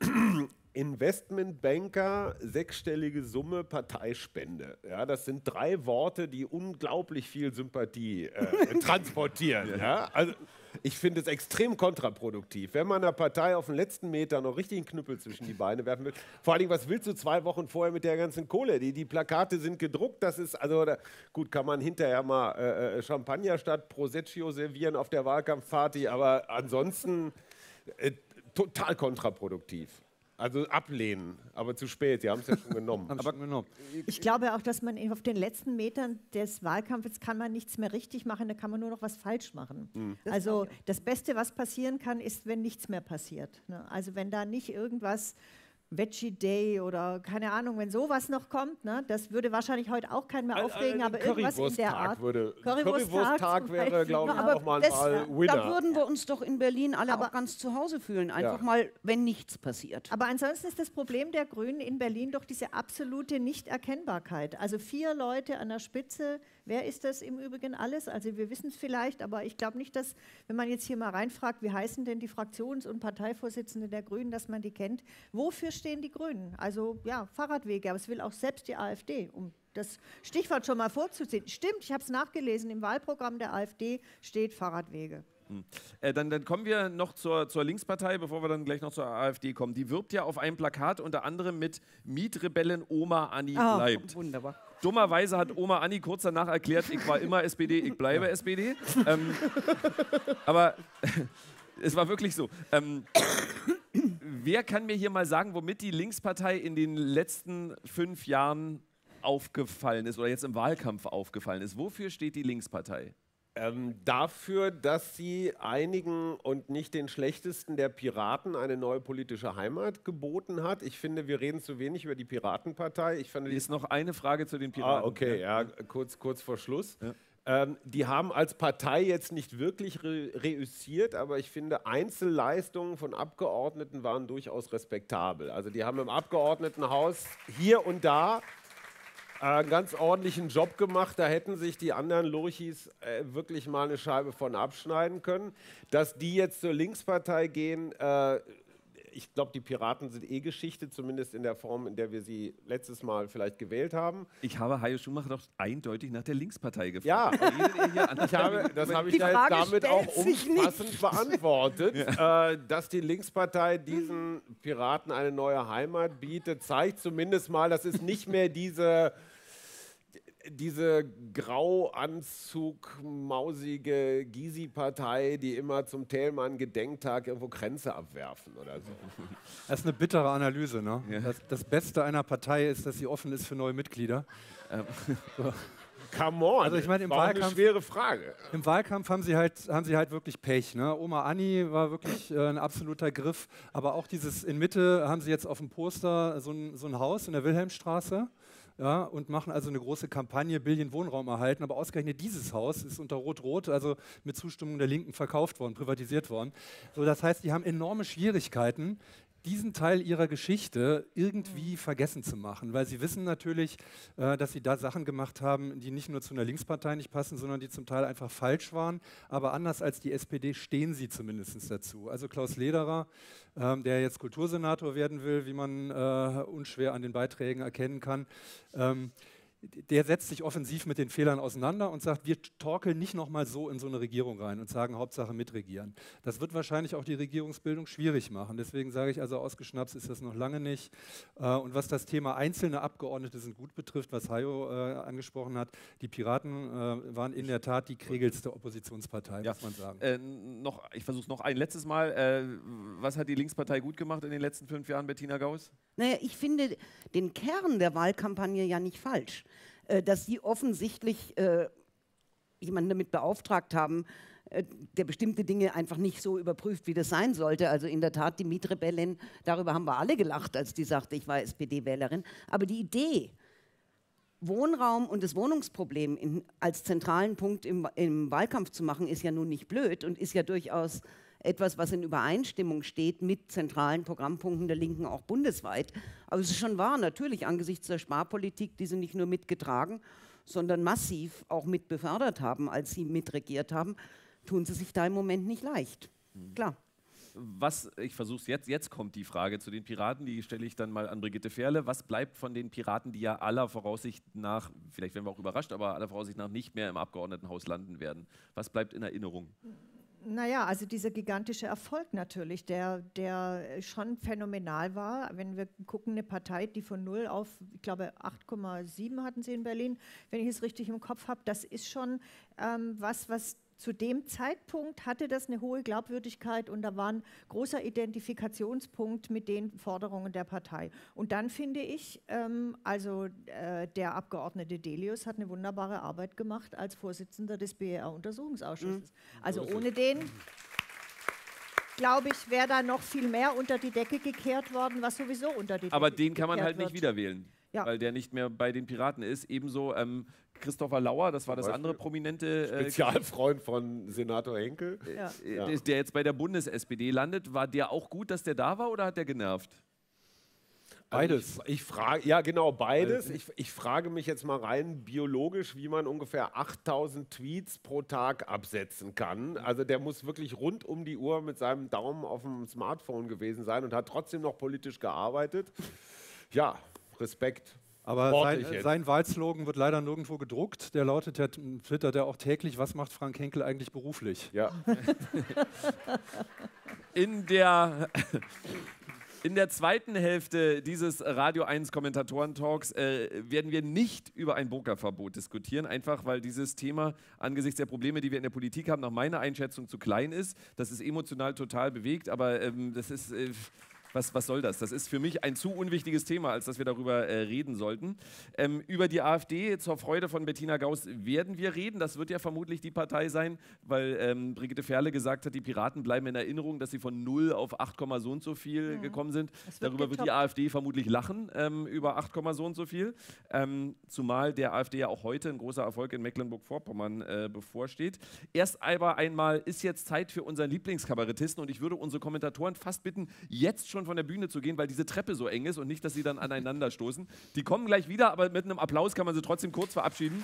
S4: Investmentbanker, sechsstellige Summe, Parteispende. Ja, das sind drei Worte, die unglaublich viel Sympathie äh, transportieren. Ja. Ja? Also ich finde es extrem kontraproduktiv, wenn man einer Partei auf den letzten Meter noch richtig einen Knüppel zwischen die Beine werfen will. Vor allen Dingen, was willst du zwei Wochen vorher mit der ganzen Kohle? Die, die Plakate sind gedruckt, das ist, also da, gut, kann man hinterher mal äh, Champagner statt Prosecco servieren auf der Wahlkampfparty, aber ansonsten äh, total kontraproduktiv. Also ablehnen, aber zu spät, sie haben es ja schon genommen.
S5: Aber genommen.
S6: Ich glaube auch, dass man auf den letzten Metern des Wahlkampfes kann man nichts mehr richtig machen, da kann man nur noch was falsch machen. Mhm. Also das Beste, was passieren kann, ist, wenn nichts mehr passiert. Ne? Also wenn da nicht irgendwas Veggie Day oder keine Ahnung, wenn sowas noch kommt, ne, das würde wahrscheinlich heute auch keinen mehr aufregen, aber irgendwas in der Art.
S4: Würde, Currywursttag wäre, glaube ich,
S3: aber
S4: auch mal
S3: das,
S4: mal Winner.
S3: Da würden wir uns doch in Berlin alle
S6: aber
S3: auch ganz zu Hause fühlen, einfach
S4: ja.
S3: mal, wenn nichts passiert.
S6: Aber ansonsten ist das Problem der Grünen in Berlin doch diese absolute Nichterkennbarkeit. Also vier Leute an der Spitze, wer ist das im Übrigen alles? Also wir wissen es vielleicht, aber ich glaube nicht, dass, wenn man jetzt hier mal reinfragt, wie heißen denn die Fraktions- und Parteivorsitzenden der Grünen, dass man die kennt. Wofür stehen die Grünen? Also ja, Fahrradwege, aber es will auch selbst die AfD, um das Stichwort schon mal vorzuziehen. Stimmt, ich habe es nachgelesen, im Wahlprogramm der AfD steht Fahrradwege.
S1: Hm. Äh, dann, dann kommen wir noch zur, zur Linkspartei, bevor wir dann gleich noch zur AfD kommen. Die wirbt ja auf einem Plakat unter anderem mit Mietrebellen Oma Anni
S3: Ah,
S1: bleibt.
S3: wunderbar.
S1: Dummerweise hat Oma Anni kurz danach erklärt, ich war immer S P D, ich bleibe S P D. Ähm, aber es war wirklich so. Ähm, wer kann mir hier mal sagen, womit die Linkspartei in den letzten fünf Jahren aufgefallen ist oder jetzt im Wahlkampf aufgefallen ist? Wofür steht die Linkspartei?
S4: Ähm, dafür, dass sie einigen und nicht den schlechtesten der Piraten eine neue politische Heimat geboten hat. Ich finde, wir reden zu wenig über die Piratenpartei. Ich fand,
S1: Hier ist noch eine Frage zu den Piraten.
S4: Ah, okay, ja, kurz, kurz vor Schluss.
S1: Ja.
S4: Ähm, die haben als Partei jetzt nicht wirklich re reüssiert, aber ich finde, Einzelleistungen von Abgeordneten waren durchaus respektabel. Also die haben im Abgeordnetenhaus hier und da einen ganz ordentlichen Job gemacht. Da hätten sich die anderen Lurchis äh, wirklich mal eine Scheibe von abschneiden können. Dass die jetzt zur Linkspartei gehen, äh, ich glaube, die Piraten sind eh Geschichte, zumindest in der Form, in der wir sie letztes Mal vielleicht gewählt haben.
S1: Ich habe Hajo Schumacher doch eindeutig nach der Linkspartei gefragt.
S4: Ja, ich habe, das habe ich ja jetzt damit auch umfassend beantwortet. Ja. Äh, dass die Linkspartei diesen Piraten eine neue Heimat bietet, zeigt zumindest mal, dass es nicht mehr diese... diese grauanzug-mausige Gysi-Partei, die immer zum Thälmann-Gedenktag irgendwo Grenze abwerfen oder so.
S5: Das ist eine bittere Analyse. Ne?
S1: Ja.
S5: Das, das Beste einer Partei ist, dass sie offen ist für neue Mitglieder.
S1: Ähm.
S5: So.
S4: Come on,
S5: also ich meine, im
S4: war
S5: Wahlkampf,
S4: eine schwere Frage.
S5: Im Wahlkampf haben sie halt, haben sie halt wirklich Pech. Ne? Oma Anni war wirklich äh, ein absoluter Griff. Aber auch dieses in Mitte haben sie jetzt auf dem Poster so ein, so ein Haus in der Wilhelmstraße. ja, und machen also eine große Kampagne, Billion Wohnraum erhalten, aber ausgerechnet dieses Haus ist unter Rot-Rot, also mit Zustimmung der Linken verkauft worden, privatisiert worden. So, das heißt, die haben enorme Schwierigkeiten, diesen Teil ihrer Geschichte irgendwie vergessen zu machen, weil sie wissen natürlich, äh, dass sie da Sachen gemacht haben, die nicht nur zu einer Linkspartei nicht passen, sondern die zum Teil einfach falsch waren, aber anders als die S P D stehen sie zumindest dazu. Also Klaus Lederer, ähm, der jetzt Kultursenator werden will, wie man äh, unschwer an den Beiträgen erkennen kann, ähm, der setzt sich offensiv mit den Fehlern auseinander und sagt, wir torkeln nicht nochmal so in so eine Regierung rein und sagen, Hauptsache mitregieren. Das wird wahrscheinlich auch die Regierungsbildung schwierig machen. Deswegen sage ich also, ausgeschnapst ist das noch lange nicht. Äh, und was das Thema einzelne Abgeordnete sind gut betrifft, was Hajo äh, angesprochen hat, die Piraten äh, waren in der Tat die krägelste Oppositionspartei,
S1: ja.
S5: muss man sagen.
S1: Äh, noch, ich versuche es noch ein letztes Mal. Äh, was hat die Linkspartei gut gemacht in den letzten fünf Jahren, Bettina Gauss?
S3: Naja, ich finde den Kern der Wahlkampagne ja nicht falsch. Äh, dass sie offensichtlich äh, jemanden damit beauftragt haben, äh, der bestimmte Dinge einfach nicht so überprüft, wie das sein sollte. Also in der Tat, die Mietrebellin, darüber haben wir alle gelacht, als die sagte, ich war S P D-Wählerin. Aber die Idee, Wohnraum und das Wohnungsproblem in, als zentralen Punkt im, im Wahlkampf zu machen, ist ja nun nicht blöd und ist ja durchaus etwas, was in Übereinstimmung steht mit zentralen Programmpunkten der Linken auch bundesweit. Aber es ist schon wahr, natürlich angesichts der Sparpolitik, die sie nicht nur mitgetragen, sondern massiv auch mit befördert haben, als sie mitregiert haben, tun sie sich da im Moment nicht leicht. Mhm. Klar.
S1: Was, ich versuche es jetzt, jetzt kommt die Frage zu den Piraten, die stelle ich dann mal an Brigitte Ferle. Was bleibt von den Piraten, die ja aller Voraussicht nach, vielleicht werden wir auch überrascht, aber aller Voraussicht nach nicht mehr im Abgeordnetenhaus landen werden? Was bleibt in Erinnerung?
S6: Naja, also dieser gigantische Erfolg natürlich, der, der schon phänomenal war. Wenn wir gucken, eine Partei, die von null auf, ich glaube, acht Komma sieben hatten sie in Berlin, wenn ich es richtig im Kopf habe, das ist schon ähm, was, was zu dem Zeitpunkt hatte das eine hohe Glaubwürdigkeit und da war ein großer Identifikationspunkt mit den Forderungen der Partei. Und dann finde ich, ähm, also äh, der Abgeordnete Delius hat eine wunderbare Arbeit gemacht als Vorsitzender des B E R-Untersuchungsausschusses. Mhm. Also ohne den, glaube ich, wäre da noch viel mehr unter die Decke gekehrt worden, was sowieso unter die Decke
S1: Aber den kann man halt
S6: wird.
S1: nicht wiederwählen. Ja. Weil der nicht mehr bei den Piraten ist. Ebenso ähm, Christopher Lauer, das war das andere prominente
S4: äh, Spezialfreund von Senator Henkel,
S1: ja. äh, der jetzt bei der Bundes-S P D landet. War der auch gut, dass der da war oder hat der genervt?
S4: Beides. Also ich, ich frage, ja genau, beides. Ich, ich frage mich jetzt mal rein biologisch, wie man ungefähr achttausend Tweets pro Tag absetzen kann. Also der muss wirklich rund um die Uhr mit seinem Daumen auf dem Smartphone gewesen sein und hat trotzdem noch politisch gearbeitet. Ja, Respekt.
S5: Aber sein, sein Wahlslogan wird leider nirgendwo gedruckt. Der lautet, der twittert ja auch täglich, was macht Frank Henkel eigentlich beruflich?
S4: Ja.
S1: In der... In der zweiten Hälfte dieses Radio eins Kommentatoren-Talks äh, werden wir nicht über ein Burka-Verbot diskutieren, einfach weil dieses Thema angesichts der Probleme, die wir in der Politik haben, nach meiner Einschätzung zu klein ist. Das ist emotional total bewegt, aber ähm, das ist... Äh, Was, was soll das? Das ist für mich ein zu unwichtiges Thema, als dass wir darüber äh, reden sollten. Ähm, über die AfD zur Freude von Bettina Gauss werden wir reden. Das wird ja vermutlich die Partei sein, weil ähm, Brigitte Ferle gesagt hat, die Piraten bleiben in Erinnerung, dass sie von null auf acht, so und so viel mhm. gekommen sind. Wird darüber getoppt. Wird die AfD vermutlich lachen, ähm, über acht, so und so viel. Ähm, zumal der AfD ja auch heute ein großer Erfolg in Mecklenburg-Vorpommern äh, bevorsteht. Erst aber einmal ist jetzt Zeit für unseren Lieblingskabarettisten und ich würde unsere Kommentatoren fast bitten, jetzt schon von der Bühne zu gehen, weil diese Treppe so eng ist und nicht, dass sie dann aneinander stoßen. Die kommen gleich wieder, aber mit einem Applaus kann man sie trotzdem kurz verabschieden.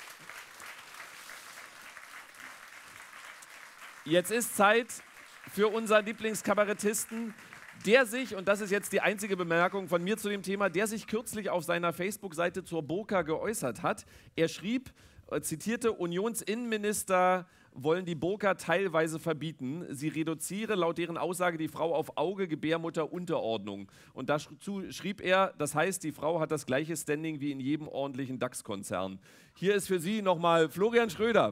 S1: Jetzt ist Zeit für unseren Lieblingskabarettisten, der sich, und das ist jetzt die einzige Bemerkung von mir zu dem Thema, der sich kürzlich auf seiner Facebook-Seite zur Burka geäußert hat. Er schrieb, äh, zitierte, Unionsinnenminister wollen die Burka teilweise verbieten. Sie reduziere laut deren Aussage die Frau auf Auge, Gebärmutter, Unterordnung. Und dazu schrieb er, das heißt, die Frau hat das gleiche Standing wie in jedem ordentlichen DAX-Konzern. Hier ist für Sie nochmal Florian Schröder.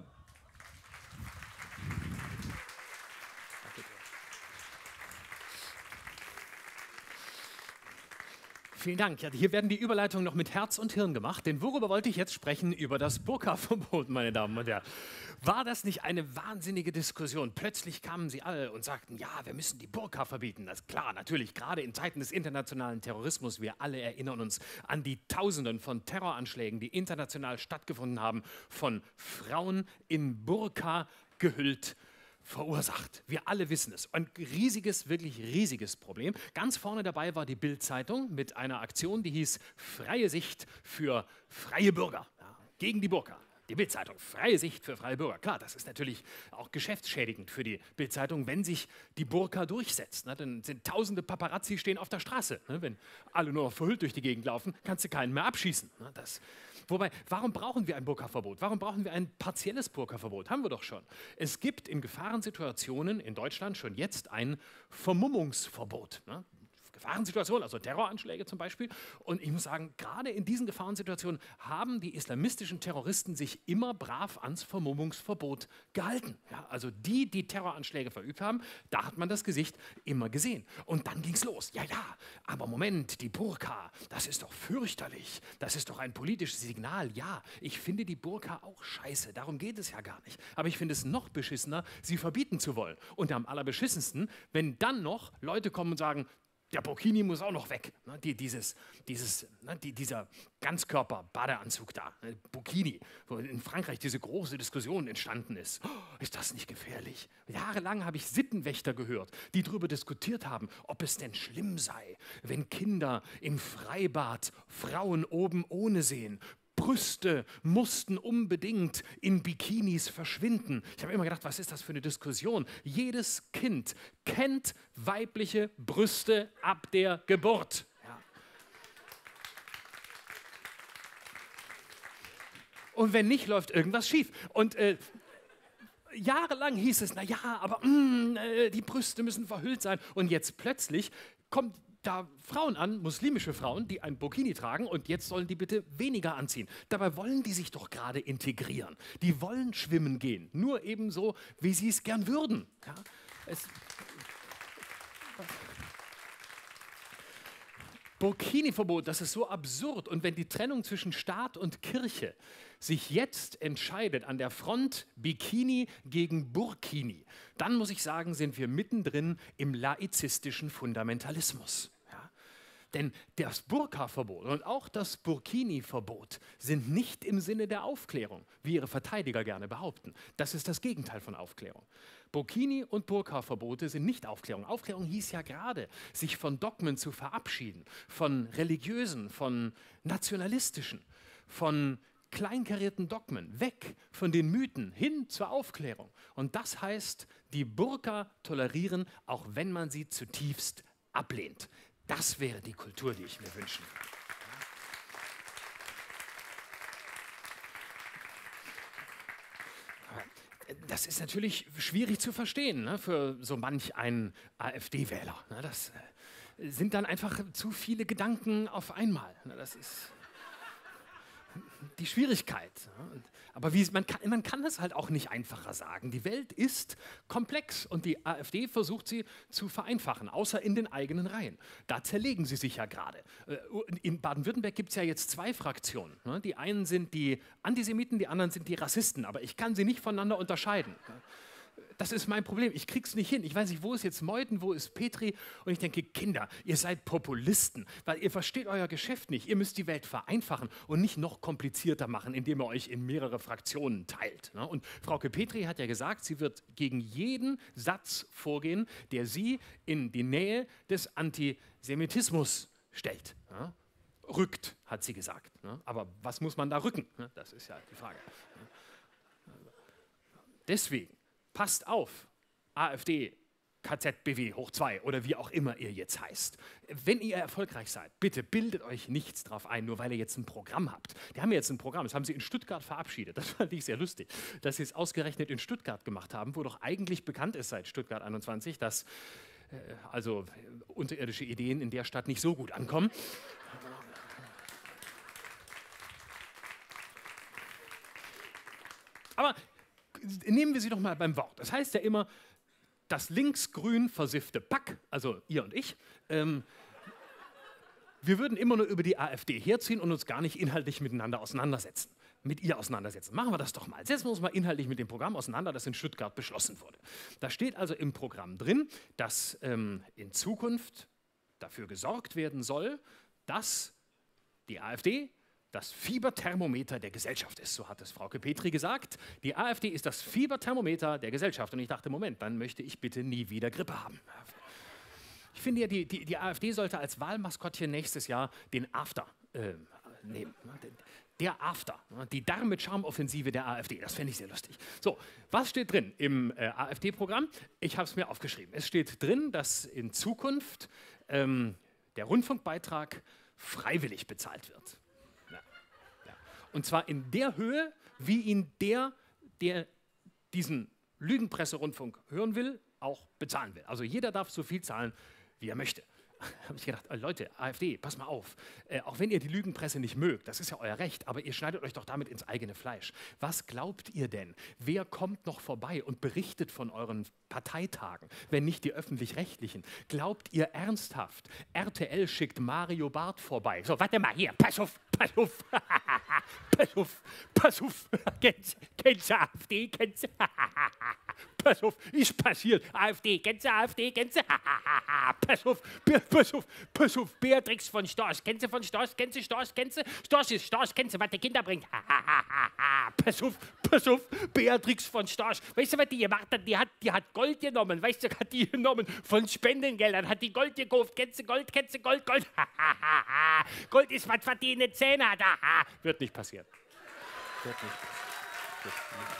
S2: Vielen Dank. Ja, hier werden die Überleitungen noch mit Herz und Hirn gemacht. Denn worüber wollte ich jetzt sprechen? Über das Burka-Verbot, meine Damen und Herren. War das nicht eine wahnsinnige Diskussion? Plötzlich kamen sie alle und sagten, ja, wir müssen die Burka verbieten. Das ist klar, natürlich, gerade in Zeiten des internationalen Terrorismus. Wir alle erinnern uns an die Tausenden von Terroranschlägen, die international stattgefunden haben, von Frauen in Burka gehüllt, verursacht. Wir alle wissen es. Ein riesiges, wirklich riesiges Problem. Ganz vorne dabei war die Bild-Zeitung mit einer Aktion, die hieß Freie Sicht für freie Bürger. Ja, gegen die Burka. Die Bild-Zeitung, freie Sicht für freie Bürger. Klar, das ist natürlich auch geschäftsschädigend für die Bild-Zeitung, wenn sich die Burka durchsetzt. Ne? Dann sind tausende Paparazzi stehen auf der Straße. Ne? Wenn alle nur noch verhüllt durch die Gegend laufen, kannst du keinen mehr abschießen. Ne? Das, wobei, warum brauchen wir ein Burka-Verbot? Warum brauchen wir ein partielles Burka-Verbot? Haben wir doch schon. Es gibt in Gefahrensituationen in Deutschland schon jetzt ein Vermummungsverbot. Ne? Gefahrensituationen, also Terroranschläge zum Beispiel. Und ich muss sagen, gerade in diesen Gefahrensituationen haben die islamistischen Terroristen sich immer brav ans Vermummungsverbot gehalten. Ja, also die, die Terroranschläge verübt haben, da hat man das Gesicht immer gesehen. Und dann ging es los. Ja, ja, aber Moment, die Burka, das ist doch fürchterlich. Das ist doch ein politisches Signal. Ja, ich finde die Burka auch scheiße. Darum geht es ja gar nicht. Aber ich finde es noch beschissener, sie verbieten zu wollen. Und am allerbeschissensten, wenn dann noch Leute kommen und sagen, der Burkini muss auch noch weg. Ne, die, dieses, dieses, ne, die, dieser Ganzkörper-Badeanzug da, ne, Burkini, wo in Frankreich diese große Diskussion entstanden ist. Oh, ist das nicht gefährlich? Jahrelang habe ich Sittenwächter gehört, die darüber diskutiert haben, ob es denn schlimm sei, wenn Kinder im Freibad Frauen oben ohne sehen. Brüste mussten unbedingt in Bikinis verschwinden. Ich habe immer gedacht, was ist das für eine Diskussion? Jedes Kind kennt weibliche Brüste ab der Geburt. Ja. Und wenn nicht, läuft irgendwas schief. Und äh, jahrelang hieß es, na ja, aber mh, äh, die Brüste müssen verhüllt sein. Und jetzt plötzlich kommt da Frauen an, muslimische Frauen, die ein Burkini tragen und jetzt sollen die bitte weniger anziehen. Dabei wollen die sich doch gerade integrieren. Die wollen schwimmen gehen, nur ebenso, wie sie es gern würden. Ja, es Burkini-Verbot, das ist so absurd. Und wenn die Trennung zwischen Staat und Kirche sich jetzt entscheidet an der Front Bikini gegen Burkini, dann muss ich sagen, sind wir mittendrin im laizistischen Fundamentalismus. Ja? Denn das Burka-Verbot und auch das Burkini-Verbot sind nicht im Sinne der Aufklärung, wie ihre Verteidiger gerne behaupten. Das ist das Gegenteil von Aufklärung. Burkini- und Burka-Verbote sind nicht Aufklärung. Aufklärung hieß ja gerade, sich von Dogmen zu verabschieden, von religiösen, von nationalistischen, von kleinkarierten Dogmen, weg von den Mythen hin zur Aufklärung. Und das heißt, die Burka tolerieren, auch wenn man sie zutiefst ablehnt. Das wäre die Kultur, die ich mir wünschen würde. Das ist natürlich schwierig zu verstehen, ne, für so manch einen AfD-Wähler. Ne, das äh, sind dann einfach zu viele Gedanken auf einmal. Ne, das ist die Schwierigkeit. Ne. Aber wie, man, kann, man kann es halt auch nicht einfacher sagen. Die Welt ist komplex und die AfD versucht sie zu vereinfachen, außer in den eigenen Reihen. Da zerlegen sie sich ja gerade. In Baden-Württemberg gibt es ja jetzt zwei Fraktionen. Ne. Die einen sind die Antisemiten, die anderen sind die Rassisten. Aber ich kann sie nicht voneinander unterscheiden. Das ist mein Problem. Ich krieg's nicht hin. Ich weiß nicht, wo ist jetzt Meuthen, wo ist Petri? Und ich denke, Kinder, ihr seid Populisten, weil ihr versteht euer Geschäft nicht. Ihr müsst die Welt vereinfachen und nicht noch komplizierter machen, indem ihr euch in mehrere Fraktionen teilt. Und Frauke Petri hat ja gesagt, sie wird gegen jeden Satz vorgehen, der sie in die Nähe des Antisemitismus stellt. Rückt, hat sie gesagt. Aber was muss man da rücken? Das ist ja die Frage. Deswegen, passt auf, AfD, K Z B W hoch zwei oder wie auch immer ihr jetzt heißt. Wenn ihr erfolgreich seid, bitte bildet euch nichts drauf ein, nur weil ihr jetzt ein Programm habt. Die haben jetzt ein Programm, das haben sie in Stuttgart verabschiedet. Das fand ich sehr lustig, dass sie es ausgerechnet in Stuttgart gemacht haben, wo doch eigentlich bekannt ist seit Stuttgart einundzwanzig, dass äh, also unterirdische Ideen in der Stadt nicht so gut ankommen. Aber nehmen wir sie doch mal beim Wort. Das heißt ja immer, das linksgrün versiffte Pack, also ihr und ich, ähm, wir würden immer nur über die AfD herziehen und uns gar nicht inhaltlich miteinander auseinandersetzen. Mit ihr auseinandersetzen. Machen wir das doch mal. Setzen wir uns mal inhaltlich mit dem Programm auseinander, das in Stuttgart beschlossen wurde. Da steht also im Programm drin, dass ähm, in Zukunft dafür gesorgt werden soll, dass die AfD das Fieberthermometer der Gesellschaft ist. So hat es Frauke Petry gesagt. Die AfD ist das Fieberthermometer der Gesellschaft. Und ich dachte, Moment, dann möchte ich bitte nie wieder Grippe haben. Ich finde ja, die, die, die AfD sollte als Wahlmaskottchen nächstes Jahr den After äh, nehmen. Der After, die Darm-mit-Charme-Offensive der AfD. Das fände ich sehr lustig. So, was steht drin im äh, AfD-Programm? Ich habe es mir aufgeschrieben. Es steht drin, dass in Zukunft ähm, der Rundfunkbeitrag freiwillig bezahlt wird. Ja. Ja. Und zwar in der Höhe, wie ihn der, der diesen Lügenpresse-Rundfunk hören will, auch bezahlen will. Also jeder darf so viel zahlen, wie er möchte. Habe ich gedacht, Leute, AfD, pass mal auf, äh, auch wenn ihr die Lügenpresse nicht mögt, das ist ja euer Recht, aber ihr schneidet euch doch damit ins eigene Fleisch. Was glaubt ihr denn? Wer kommt noch vorbei und berichtet von euren Parteitagen, wenn nicht die Öffentlich-Rechtlichen? Glaubt ihr ernsthaft, R T L schickt Mario Barth vorbei? So, warte mal, hier, pass auf, pass auf, pass auf, pass auf, kennst du AfD, kennst du? Pass auf, ist passiert. AfD, kennst du AfD, kennst du? Pass auf, pass auf, pass auf, Beatrix von Storch. Kennst du von Storch, kennst du Storch, kennst du? Storch ist Storch, kennst du, was die Kinder bringt? Pass auf, pass auf, Beatrix von Storch. Weißt du, was die gemacht hat? Die hat, die hat Gold genommen, weißt du, hat die genommen von Spendengeldern, hat die Gold gekauft. Kennst du Gold, kennst du Gold, Gold? Gold ist, was verdiene Zähne hat. Wird nicht passieren. Wird nicht passieren. Wird nicht passieren.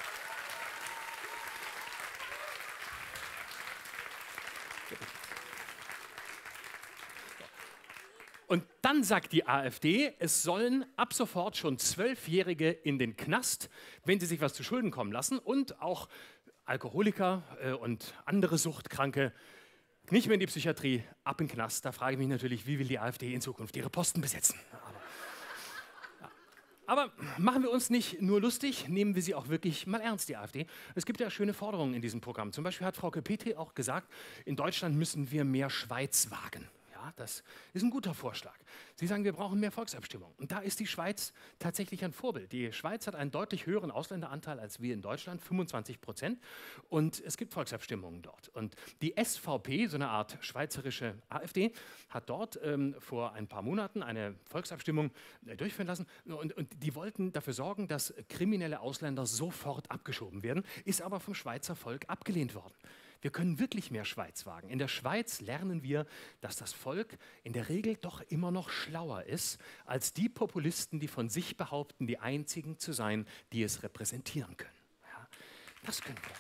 S2: Und dann sagt die AfD, es sollen ab sofort schon Zwölfjährige in den Knast, wenn sie sich was zu Schulden kommen lassen, und auch Alkoholiker äh, und andere Suchtkranke nicht mehr in die Psychiatrie, ab in den Knast. Da frage ich mich natürlich, wie will die AfD in Zukunft ihre Posten besetzen? Aber, ja. Aber machen wir uns nicht nur lustig, nehmen wir sie auch wirklich mal ernst, die AfD. Es gibt ja schöne Forderungen in diesem Programm. Zum Beispiel hat Frauke Petry auch gesagt, in Deutschland müssen wir mehr Schweiz wagen. Das ist ein guter Vorschlag. Sie sagen, wir brauchen mehr Volksabstimmung. Und da ist die Schweiz tatsächlich ein Vorbild. Die Schweiz hat einen deutlich höheren Ausländeranteil als wir in Deutschland, fünfundzwanzig Prozent. Und es gibt Volksabstimmungen dort. Und die S V P, so eine Art schweizerische AfD, hat dort ähm, vor ein paar Monaten eine Volksabstimmung äh, durchführen lassen. Und, und die wollten dafür sorgen, dass kriminelle Ausländer sofort abgeschoben werden, ist aber vom Schweizer Volk abgelehnt worden. Wir können wirklich mehr Schweiz wagen. In der Schweiz lernen wir, dass das Volk in der Regel doch immer noch schlauer ist als die Populisten, die von sich behaupten, die einzigen zu sein, die es repräsentieren können. Ja, das können wir.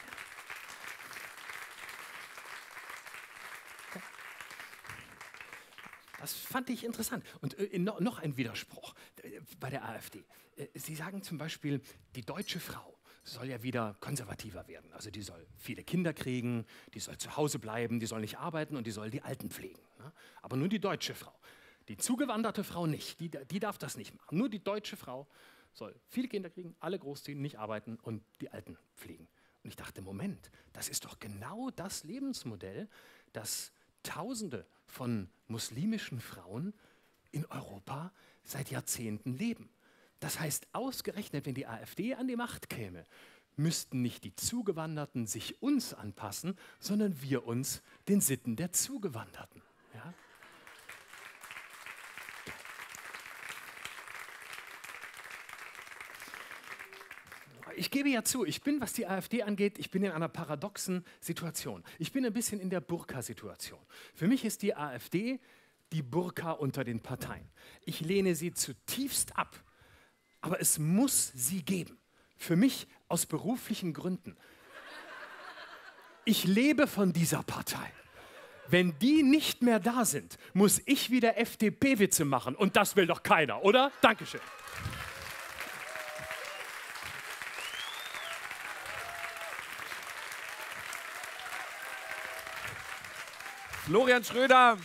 S2: Das fand ich interessant. Und äh, no, noch ein Widerspruch äh, bei der AfD. Äh, Sie sagen zum Beispiel, die deutsche Frau soll ja wieder konservativer werden. Also die soll viele Kinder kriegen, die soll zu Hause bleiben, die soll nicht arbeiten und die soll die Alten pflegen. Ne? Aber nur die deutsche Frau. Die zugewanderte Frau nicht, die, die darf das nicht machen. Nur die deutsche Frau soll viele Kinder kriegen, alle großziehen, nicht arbeiten und die Alten pflegen. Und ich dachte, Moment, das ist doch genau das Lebensmodell, das Tausende von muslimischen Frauen in Europa seit Jahrzehnten leben. Das heißt, ausgerechnet, wenn die AfD an die Macht käme, müssten nicht die Zugewanderten sich uns anpassen, sondern wir uns den Sitten der Zugewanderten. Ja? Ich gebe ja zu, ich bin, was die AfD angeht, ich bin in einer paradoxen Situation. Ich bin ein bisschen in der Burka-Situation. Für mich ist die AfD die Burka unter den Parteien. Ich lehne sie zutiefst ab. Aber es muss sie geben. Für mich aus beruflichen Gründen. Ich lebe von dieser Partei. Wenn die nicht mehr da sind, muss ich wieder F D P-Witze machen. Und das will doch keiner, oder? Dankeschön.
S1: Florian Schröder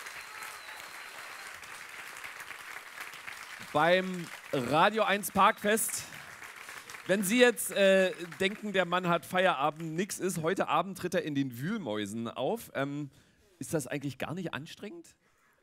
S1: beim Radio eins Parkfest. Wenn Sie jetzt äh, denken, der Mann hat Feierabend, nix ist, heute Abend tritt er in den Wühlmäusen auf. Ähm, ist das eigentlich gar nicht anstrengend?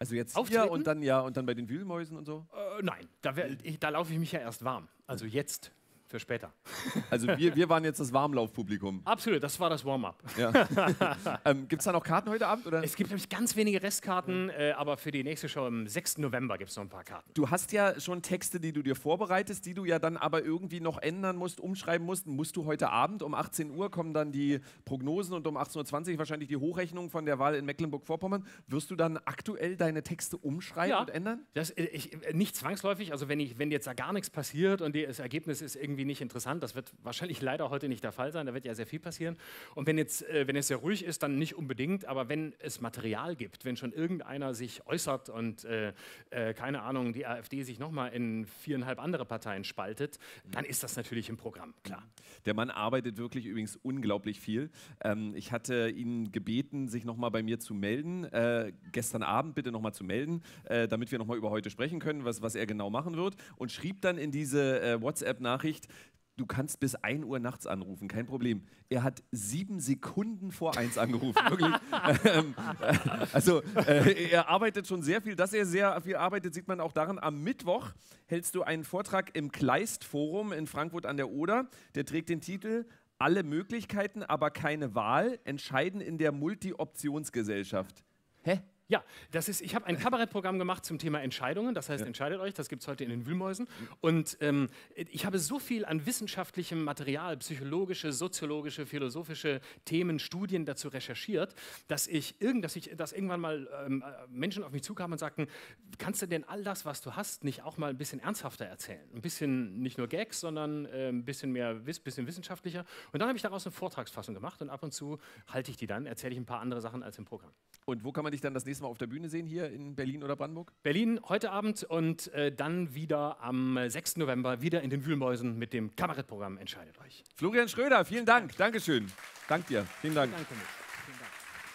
S1: Also jetzt
S2: Auftreten?
S1: hier und dann ja und dann bei den Wühlmäusen und so?
S2: Äh, nein, da, wär- ich, da laufe ich mich ja erst warm. Also jetzt, für später.
S1: Also wir, wir waren jetzt das Warmlaufpublikum.
S2: Absolut, das war das Warm-up.
S1: Ja. ähm, Gibt es da noch Karten heute Abend? Oder?
S2: Es gibt nämlich ganz wenige Restkarten, äh, aber für die nächste Show am sechsten November gibt es noch ein paar Karten.
S1: Du hast ja schon Texte, die du dir vorbereitest, die du ja dann aber irgendwie noch ändern musst, umschreiben musst. Musst du heute Abend um achtzehn Uhr kommen dann die Prognosen und um achtzehn Uhr zwanzig wahrscheinlich die Hochrechnung von der Wahl in Mecklenburg-Vorpommern. Wirst du dann aktuell deine Texte umschreiben
S2: Ja.
S1: und ändern?
S2: Das, äh, ich, äh, nicht zwangsläufig, also wenn, ich, wenn jetzt da gar nichts passiert und die, das Ergebnis ist irgendwie nicht interessant, das wird wahrscheinlich leider heute nicht der Fall sein, da wird ja sehr viel passieren. Und wenn jetzt, äh, wenn es sehr ruhig ist, dann nicht unbedingt, aber wenn es Material gibt, wenn schon irgendeiner sich äußert und äh, äh, keine Ahnung, die AfD sich nochmal in viereinhalb andere Parteien spaltet, dann ist das natürlich im Programm, klar.
S1: Der Mann arbeitet wirklich übrigens unglaublich viel. Ähm, ich hatte ihn gebeten, sich nochmal bei mir zu melden, äh, gestern Abend bitte nochmal zu melden, äh, damit wir nochmal über heute sprechen können, was, was er genau machen wird. Und schrieb dann in diese äh, WhatsApp-Nachricht, du kannst bis ein Uhr nachts anrufen, kein Problem. Er hat sieben Sekunden vor eins angerufen, wirklich. ähm, äh, also äh, er arbeitet schon sehr viel. Dass er sehr viel arbeitet, sieht man auch daran. Am Mittwoch hältst du einen Vortrag im Kleist-Forum in Frankfurt an der Oder. Der trägt den Titel Alle Möglichkeiten, aber keine Wahl, entscheiden in der Multi-Optionsgesellschaft. Hä?
S2: Ja, das ist, ich habe ein Kabarettprogramm gemacht zum Thema Entscheidungen, das heißt,
S1: Ja.
S2: entscheidet euch, das gibt es heute in den Wühlmäusen. Und ähm, ich habe so viel an wissenschaftlichem Material, psychologische, soziologische, philosophische Themen, Studien dazu recherchiert, dass ich, irgend, dass ich dass irgendwann mal ähm, Menschen auf mich zukamen und sagten, kannst du denn all das, was du hast, nicht auch mal ein bisschen ernsthafter erzählen? Ein bisschen, nicht nur Gags, sondern äh, ein bisschen mehr, wiss, bisschen wissenschaftlicher. Und dann habe ich daraus eine Vortragsfassung gemacht und ab und zu halte ich die dann, erzähle ich ein paar andere Sachen als im Programm.
S1: Und wo kann man dich dann das nächste Mal auf der Bühne sehen? Hier in Berlin oder Brandenburg?
S2: Berlin heute Abend und äh, dann wieder am äh, sechsten November wieder in den Wühlmäusen mit dem Kabarettprogramm Entscheidet euch.
S1: Florian Schröder, vielen Dank. Dankeschön. Dank dir. Vielen Dank.
S2: Danke mich. Vielen Dank.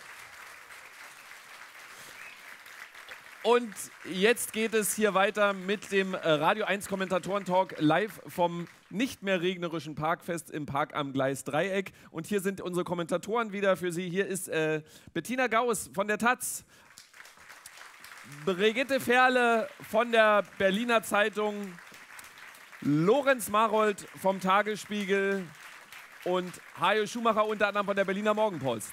S1: Und jetzt geht es hier weiter mit dem äh, Radio eins Kommentatoren-Talk live vom nicht mehr regnerischen Parkfest im Park am Gleis Dreieck. Und hier sind unsere Kommentatoren wieder für Sie. Hier ist äh, Bettina Gauss von der Taz, Brigitte Ferle von der Berliner Zeitung, Lorenz Marold vom Tagesspiegel und Hajo Schumacher unter anderem von der Berliner Morgenpost.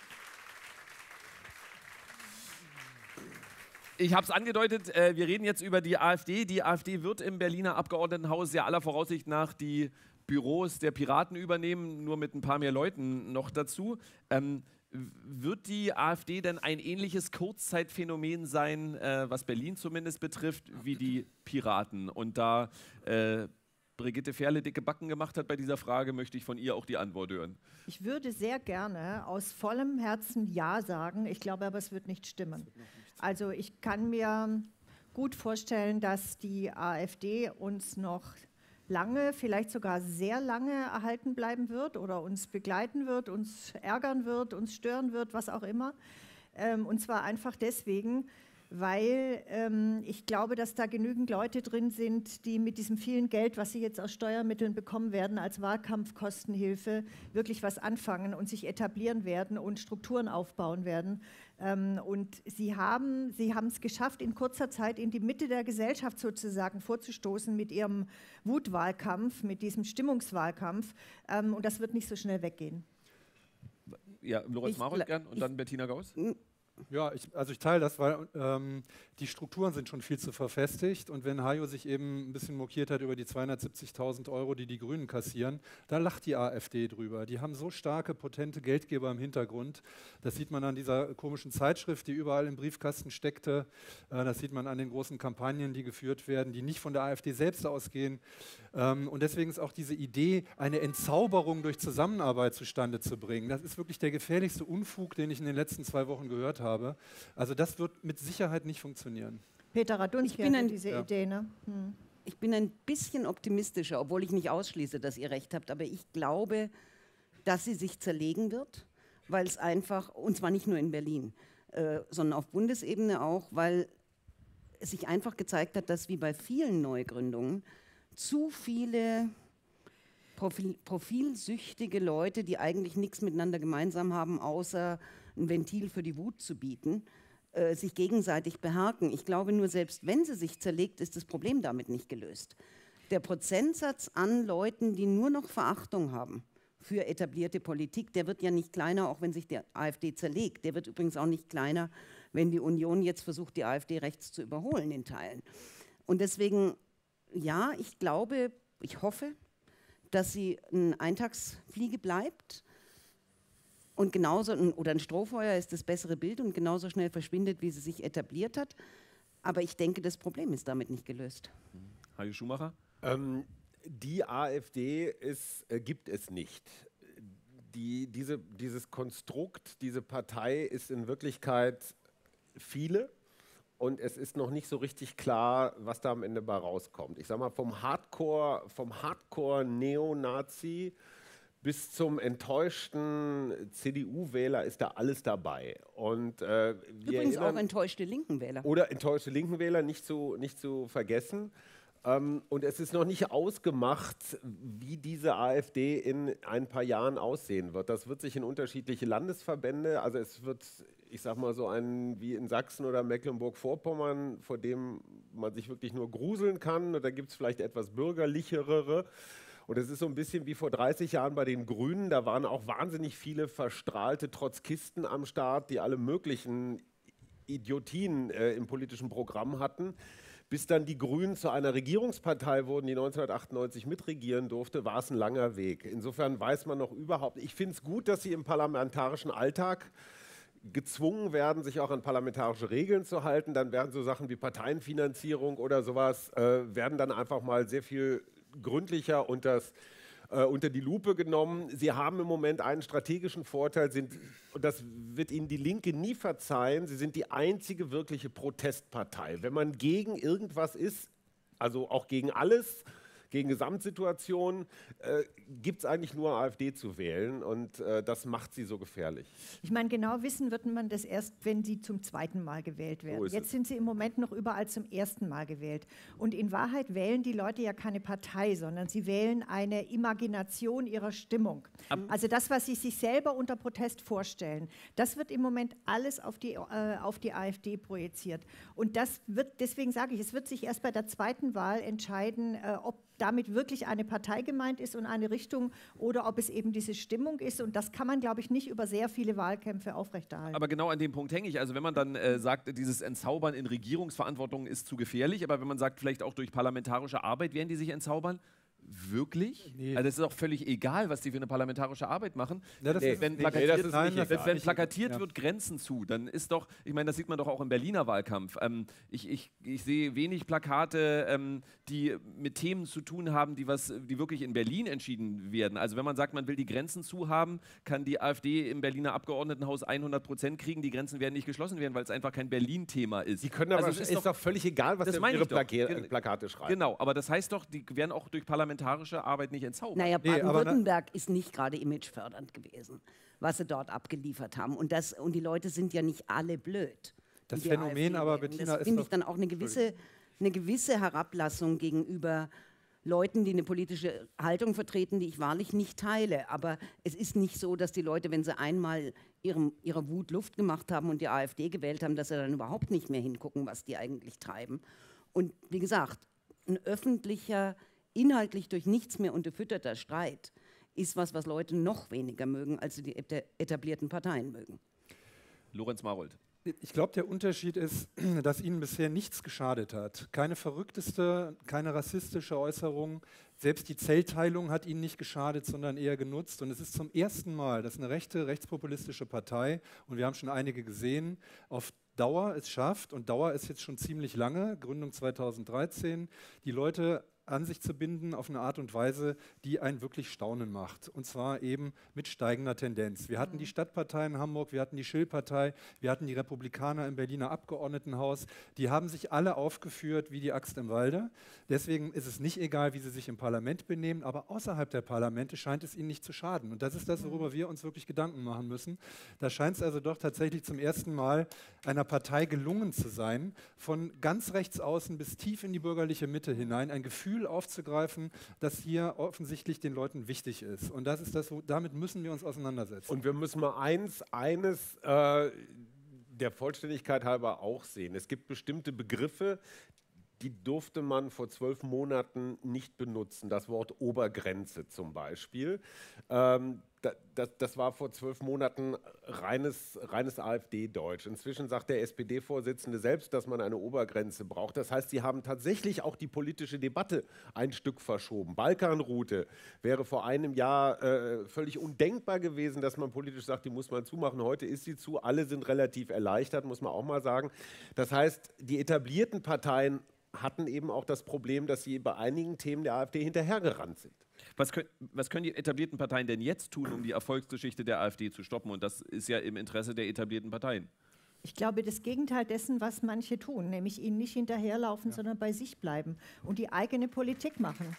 S1: Ich habe es angedeutet, äh, wir reden jetzt über die AfD. Die AfD wird im Berliner Abgeordnetenhaus ja aller Voraussicht nach die Büros der Piraten übernehmen, nur mit ein paar mehr Leuten noch dazu. Ähm, wird die AfD denn ein ähnliches Kurzzeitphänomen sein, äh, was Berlin zumindest betrifft, wie die Piraten? Und da äh, Brigitte Ferle dicke Backen gemacht hat bei dieser Frage, möchte ich von ihr auch die Antwort hören.
S6: Ich würde sehr gerne aus vollem Herzen Ja sagen. Ich glaube aber, es wird nicht stimmen. Also ich kann mir gut vorstellen, dass die AfD uns noch lange, vielleicht sogar sehr lange erhalten bleiben wird oder uns begleiten wird, uns ärgern wird, uns stören wird, was auch immer. Ähm, und zwar einfach deswegen, weil ähm, ich glaube, dass da genügend Leute drin sind, die mit diesem vielen Geld, was sie jetzt aus Steuermitteln bekommen werden, als Wahlkampfkostenhilfe wirklich was anfangen und sich etablieren werden und Strukturen aufbauen werden. Ähm, und sie haben sie haben es geschafft, in kurzer Zeit in die Mitte der Gesellschaft sozusagen vorzustoßen mit ihrem Wutwahlkampf, mit diesem Stimmungswahlkampf. Ähm, und das wird nicht so schnell weggehen.
S1: Ja, Lorenz
S3: Ich
S1: Marold
S3: gla-
S1: gern und dann Bettina Gauss.
S5: Ja, ich, also ich teile das, weil ähm, die Strukturen sind schon viel zu verfestigt und wenn Hajo sich eben ein bisschen mokiert hat über die zweihundertsiebzigtausend Euro, die die Grünen kassieren, da lacht die AfD drüber. Die haben so starke, potente Geldgeber im Hintergrund. Das sieht man an dieser komischen Zeitschrift, die überall im Briefkasten steckte. Äh, das sieht man an den großen Kampagnen, die geführt werden, die nicht von der AfD selbst ausgehen. Ähm, und deswegen ist auch diese Idee, eine Entzauberung durch Zusammenarbeit zustande zu bringen, das ist wirklich der gefährlichste Unfug, den ich in den letzten zwei Wochen gehört habe. habe. Also das wird mit Sicherheit nicht funktionieren.
S6: Peter Radunski
S3: Ich bin
S6: hatte
S3: ein-
S6: diese
S5: Ja.
S6: Idee, ne? Hm.
S3: Ich bin ein bisschen optimistischer, obwohl ich nicht ausschließe, dass ihr recht habt. Aber ich glaube, dass sie sich zerlegen wird, weil es einfach, und zwar nicht nur in Berlin, äh, sondern auf Bundesebene auch, weil es sich einfach gezeigt hat, dass wie bei vielen Neugründungen zu viele Profil, profilsüchtige Leute, die eigentlich nichts miteinander gemeinsam haben, außer ein Ventil für die Wut zu bieten, äh, sich gegenseitig beherken. Ich glaube nur, selbst wenn sie sich zerlegt, ist das Problem damit nicht gelöst. Der Prozentsatz an Leuten, die nur noch Verachtung haben für etablierte Politik, der wird ja nicht kleiner, auch wenn sich die AfD zerlegt. Der wird übrigens auch nicht kleiner, wenn die Union jetzt versucht, die AfD rechts zu überholen in Teilen. Und deswegen, ja, ich glaube, ich hoffe, dass sie eine Eintagsfliege bleibt und genauso, oder ein Strohfeuer ist das bessere Bild und genauso schnell verschwindet, wie sie sich etabliert hat. Aber ich denke, das Problem ist damit nicht gelöst.
S1: Hajo Schumacher?
S4: Ähm, die AfD ist, äh, gibt es nicht. Die, diese, dieses Konstrukt, diese Partei ist in Wirklichkeit viele und es ist noch nicht so richtig klar, was da am Ende bei rauskommt. Ich sage mal, vom Hardcore, vom Hardcore-Neonazi bis zum enttäuschten C D U-Wähler ist da alles dabei. Und, äh, wir
S3: Übrigens
S4: erinnern,
S3: auch enttäuschte Linkenwähler.
S4: Oder enttäuschte Linkenwähler, nicht zu, nicht zu vergessen. Ähm, und es ist noch nicht ausgemacht, wie diese AfD in ein paar Jahren aussehen wird. Das wird sich in unterschiedliche Landesverbände, also es wird, ich sag mal so ein wie in Sachsen oder Mecklenburg-Vorpommern, vor dem man sich wirklich nur gruseln kann. Und da gibt es vielleicht etwas bürgerlichere. Und es ist so ein bisschen wie vor dreißig Jahren bei den Grünen. Da waren auch wahnsinnig viele verstrahlte Trotzkisten am Start, die alle möglichen Idiotien äh, im politischen Programm hatten. Bis dann die Grünen zu einer Regierungspartei wurden, die neunzehnhundertachtundneunzig mitregieren durfte, war es ein langer Weg. Insofern weiß man noch überhaupt, ich finde es gut, dass sie im parlamentarischen Alltag gezwungen werden, sich auch an parlamentarische Regeln zu halten. Dann werden so Sachen wie Parteienfinanzierung oder sowas, äh, werden dann einfach mal sehr viel gründlicher unters äh, unter die Lupe genommen. Sie haben im Moment einen strategischen Vorteil, sind, und das wird Ihnen die Linke nie verzeihen, sie sind die einzige wirkliche Protestpartei. Wenn man gegen irgendwas ist, also auch gegen alles, gegen Gesamtsituationen, äh, gibt es eigentlich nur AfD zu wählen und äh, das macht sie so gefährlich.
S6: Ich meine, genau wissen wird man das erst, wenn sie zum zweiten Mal gewählt werden.
S4: So
S6: Jetzt
S4: es.
S6: sind sie im Moment noch überall zum ersten Mal gewählt. Und in Wahrheit wählen die Leute ja keine Partei, sondern sie wählen eine Imagination ihrer Stimmung. Also das, was sie sich selber unter Protest vorstellen, das wird im Moment alles auf die, äh, auf die AfD projiziert. Und das wird, deswegen sage ich, es wird sich erst bei der zweiten Wahl entscheiden, äh, ob damit wirklich eine Partei gemeint ist und eine Richtung oder ob es eben diese Stimmung ist. Und das kann man, glaube ich, nicht über sehr viele Wahlkämpfe aufrechterhalten.
S1: Aber genau an dem Punkt hänge ich. Also wenn man dann äh, sagt, dieses Entzaubern in Regierungsverantwortung ist zu gefährlich, aber wenn man sagt, vielleicht auch durch parlamentarische Arbeit werden die sich entzaubern, wirklich?
S5: Nee.
S1: Also es ist auch völlig egal, was die für eine parlamentarische Arbeit machen.
S5: Ja, das
S4: Nee,
S5: ist-
S1: wenn
S5: nee,
S1: plakatiert,
S4: das ist
S5: nein,
S4: nicht
S5: das
S1: wenn,
S4: egal.
S1: wenn plakatiert
S5: Ja.
S1: wird, Grenzen zu, dann ist doch, ich meine, das sieht man doch auch im Berliner Wahlkampf. Ähm, ich, ich, ich sehe wenig Plakate, ähm, die mit Themen zu tun haben, die, was, die wirklich in Berlin entschieden werden. Also wenn man sagt, man will die Grenzen zu haben, kann die AfD im Berliner Abgeordnetenhaus hundert Prozent kriegen. Die Grenzen werden nicht geschlossen werden, weil es einfach kein Berlin-Thema ist.
S4: Die können aber,
S1: also
S4: es ist, doch völlig egal, was
S1: das
S4: sie auf
S1: meine
S4: ihre
S1: ich doch.
S4: Plake
S1: Gen-
S4: Plakate schreiben.
S1: Genau, aber das heißt doch, die werden auch durch parlamentarische Arbeit nicht entzaubert.
S3: Naja,
S5: Nee, aber
S3: Baden-Württemberg ist nicht gerade imagefördernd gewesen, was sie dort abgeliefert haben. Und, das, und die Leute sind ja nicht alle blöd.
S5: Das
S3: die die
S5: Phänomen
S3: AfD
S5: aber,
S3: wählen.
S5: Bettina,
S3: Das
S5: ist
S3: finde ich
S5: doch-
S3: dann auch eine gewisse, eine gewisse Herablassung gegenüber Leuten, die eine politische Haltung vertreten, die ich wahrlich nicht teile. Aber es ist nicht so, dass die Leute, wenn sie einmal ihrem, ihrer Wut Luft gemacht haben und die AfD gewählt haben, dass sie dann überhaupt nicht mehr hingucken, was die eigentlich treiben. Und wie gesagt, ein öffentlicher, inhaltlich durch nichts mehr unterfütterter Streit ist was, was Leute noch weniger mögen, als sie die eta- etablierten Parteien mögen.
S1: Lorenz Marold.
S5: Ich glaube, der Unterschied ist, dass ihnen bisher nichts geschadet hat. Keine verrückteste, keine rassistische Äußerung. Selbst die Zellteilung hat ihnen nicht geschadet, sondern eher genutzt. Und es ist zum ersten Mal, dass eine rechte, rechtspopulistische Partei, und wir haben schon einige gesehen, auf Dauer es schafft, und Dauer ist jetzt schon ziemlich lange, Gründung zweitausenddreizehn, die Leute an sich zu binden auf eine Art und Weise, die einen wirklich staunen macht. Und zwar eben mit steigender Tendenz. Wir hatten die Stadtpartei in Hamburg, wir hatten die Schill-Partei, wir hatten die Republikaner im Berliner Abgeordnetenhaus. Die haben sich alle aufgeführt wie die Axt im Walde. Deswegen ist es nicht egal, wie sie sich im Parlament benehmen, aber außerhalb der Parlamente scheint es ihnen nicht zu schaden. Und das ist das, worüber wir uns wirklich Gedanken machen müssen. Da scheint es also doch tatsächlich zum ersten Mal einer Partei gelungen zu sein, von ganz rechts außen bis tief in die bürgerliche Mitte hinein ein Gefühl aufzugreifen, das hier offensichtlich den Leuten wichtig ist. Und das ist das, wo, damit müssen wir uns auseinandersetzen.
S4: Und wir müssen mal eins, eines äh, der Vollständigkeit halber auch sehen. Es gibt bestimmte Begriffe, die durfte man vor zwölf Monaten nicht benutzen. Das Wort Obergrenze zum Beispiel. Ähm, da, das, das war vor zwölf Monaten reines, reines AfD-Deutsch. Inzwischen sagt der S P D-Vorsitzende selbst, dass man eine Obergrenze braucht. Das heißt, sie haben tatsächlich auch die politische Debatte ein Stück verschoben. Balkanroute wäre vor einem Jahr äh, völlig undenkbar gewesen, dass man politisch sagt, die muss man zumachen. Heute ist sie zu. Alle sind relativ erleichtert, muss man auch mal sagen. Das heißt, die etablierten Parteien hatten eben auch das Problem, dass sie bei einigen Themen der AfD hinterhergerannt sind.
S1: Was können, was können die etablierten Parteien denn jetzt tun, um die Erfolgsgeschichte der AfD zu stoppen? Und das ist ja im Interesse der etablierten Parteien.
S6: Ich glaube, das Gegenteil dessen, was manche tun, nämlich ihnen nicht hinterherlaufen, ja. sondern bei sich bleiben und die eigene Politik machen.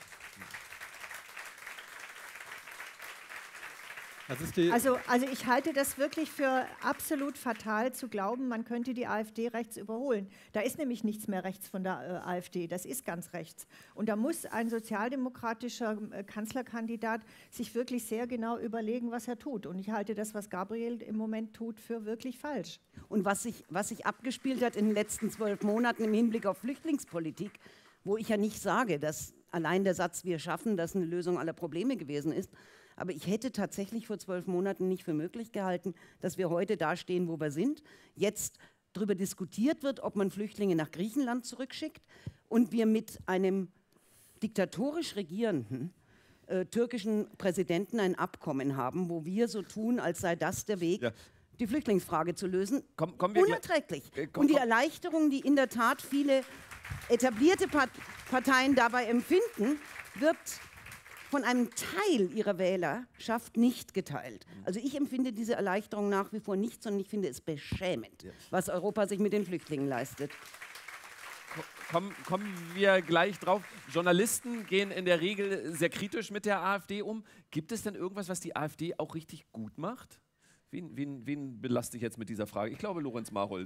S6: Also, also ich halte das wirklich für absolut fatal zu glauben, man könnte die AfD rechts überholen. Da ist nämlich nichts mehr rechts von der äh, AfD, das ist ganz rechts. Und da muss ein sozialdemokratischer äh, Kanzlerkandidat sich wirklich sehr genau überlegen, was er tut. Und ich halte das, was Gabriel im Moment tut, für wirklich falsch.
S3: Und was sich, was sich abgespielt hat in den letzten zwölf Monaten im Hinblick auf Flüchtlingspolitik, wo ich ja nicht sage, dass allein der Satz, wir schaffen, das eine Lösung aller Probleme gewesen ist, aber ich hätte tatsächlich vor zwölf Monaten nicht für möglich gehalten, dass wir heute da stehen, wo wir sind. Jetzt darüber diskutiert wird, ob man Flüchtlinge nach Griechenland zurückschickt und wir mit einem diktatorisch regierenden äh, türkischen Präsidenten ein Abkommen haben, wo wir so tun, als sei das der Weg, ja. die Flüchtlingsfrage zu lösen.
S1: Komm, kommen wir
S3: unerträglich.
S1: Äh, komm,
S3: und die
S1: komm.
S3: Erleichterung, die in der Tat viele etablierte Part- Parteien dabei empfinden, wird von einem Teil ihrer Wählerschaft nicht geteilt. Also ich empfinde diese Erleichterung nach wie vor nicht, sondern ich finde es beschämend, ja. was Europa sich mit den Flüchtlingen leistet.
S1: Komm, kommen wir gleich drauf. Journalisten gehen in der Regel sehr kritisch mit der AfD um. Gibt es denn irgendwas, was die AfD auch richtig gut macht? Wen, wen, wen belaste ich jetzt mit dieser Frage? Ich glaube, Lorenz Marhold.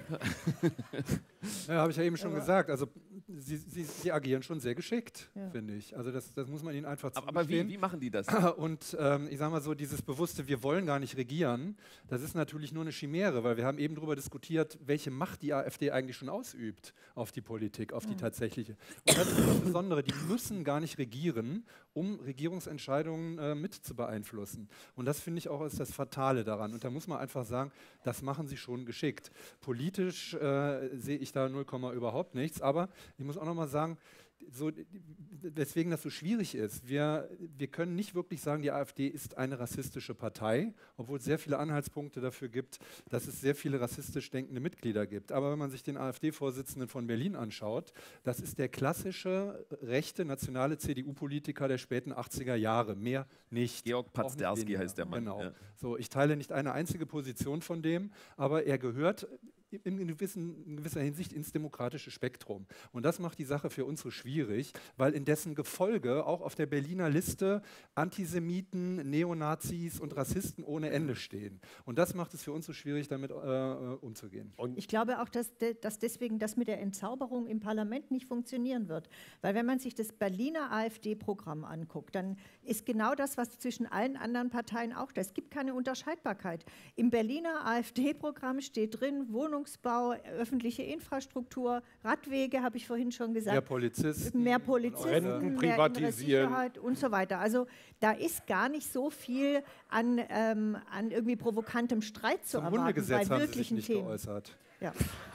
S5: Ja, habe ich ja eben schon gesagt. Also sie, sie, sie agieren schon sehr geschickt, ja. finde ich. Also das, das muss man ihnen einfach zugestehen.
S1: Aber wie, wie machen die das?
S5: Und ähm, ich sage mal so, dieses bewusste, wir wollen gar nicht regieren, das ist natürlich nur eine Chimäre, weil wir haben eben darüber diskutiert, welche Macht die AfD eigentlich schon ausübt auf die Politik, auf die mhm. tatsächliche. Und das ist das Besondere, die müssen gar nicht regieren, um Regierungsentscheidungen äh, mit zu beeinflussen. Und das finde ich auch ist das Fatale daran. Und da muss man einfach sagen, das machen sie schon geschickt. Politisch äh, sehe ich da null, überhaupt nichts, aber ich muss auch noch mal sagen, so, weswegen das so schwierig ist. Wir, wir können nicht wirklich sagen, die AfD ist eine rassistische Partei, obwohl es sehr viele Anhaltspunkte dafür gibt, dass es sehr viele rassistisch denkende Mitglieder gibt. Aber wenn man sich den AfD-Vorsitzenden von Berlin anschaut, das ist der klassische rechte nationale C D U-Politiker der späten achtziger Jahre, mehr nicht.
S1: Georg Pazderski heißt der Mann.
S5: Genau.
S1: Ja.
S5: So, ich teile nicht eine einzige Position von dem, aber er gehört in, gewissen, in gewisser Hinsicht ins demokratische Spektrum. Und das macht die Sache für uns so schwierig, weil in dessen Gefolge auch auf der Berliner Liste Antisemiten, Neonazis und Rassisten ohne Ende stehen. Und das macht es für uns so schwierig, damit äh, umzugehen.
S6: Und ich glaube auch, dass, de, dass deswegen das mit der Entzauberung im Parlament nicht funktionieren wird. Weil wenn man sich das Berliner AfD-Programm anguckt, dann ist genau das, was zwischen allen anderen Parteien auch da ist. Es gibt keine Unterscheidbarkeit. Im Berliner AfD-Programm steht drin, Wohnungsbau, öffentliche Infrastruktur, Radwege, habe ich vorhin schon gesagt.
S5: Mehr Polizisten.
S6: Mehr Polizisten,
S4: Renten
S6: mehr
S4: privatisieren.
S6: Sicherheit und so weiter. Also da ist gar nicht so viel an, ähm, an irgendwie provokantem Streit zu
S5: Zum
S6: erwarten
S5: Hundegesetz
S6: bei
S5: haben
S6: wirklichen
S5: sie sich nicht
S6: Themen.
S5: geäußert.
S6: Ja.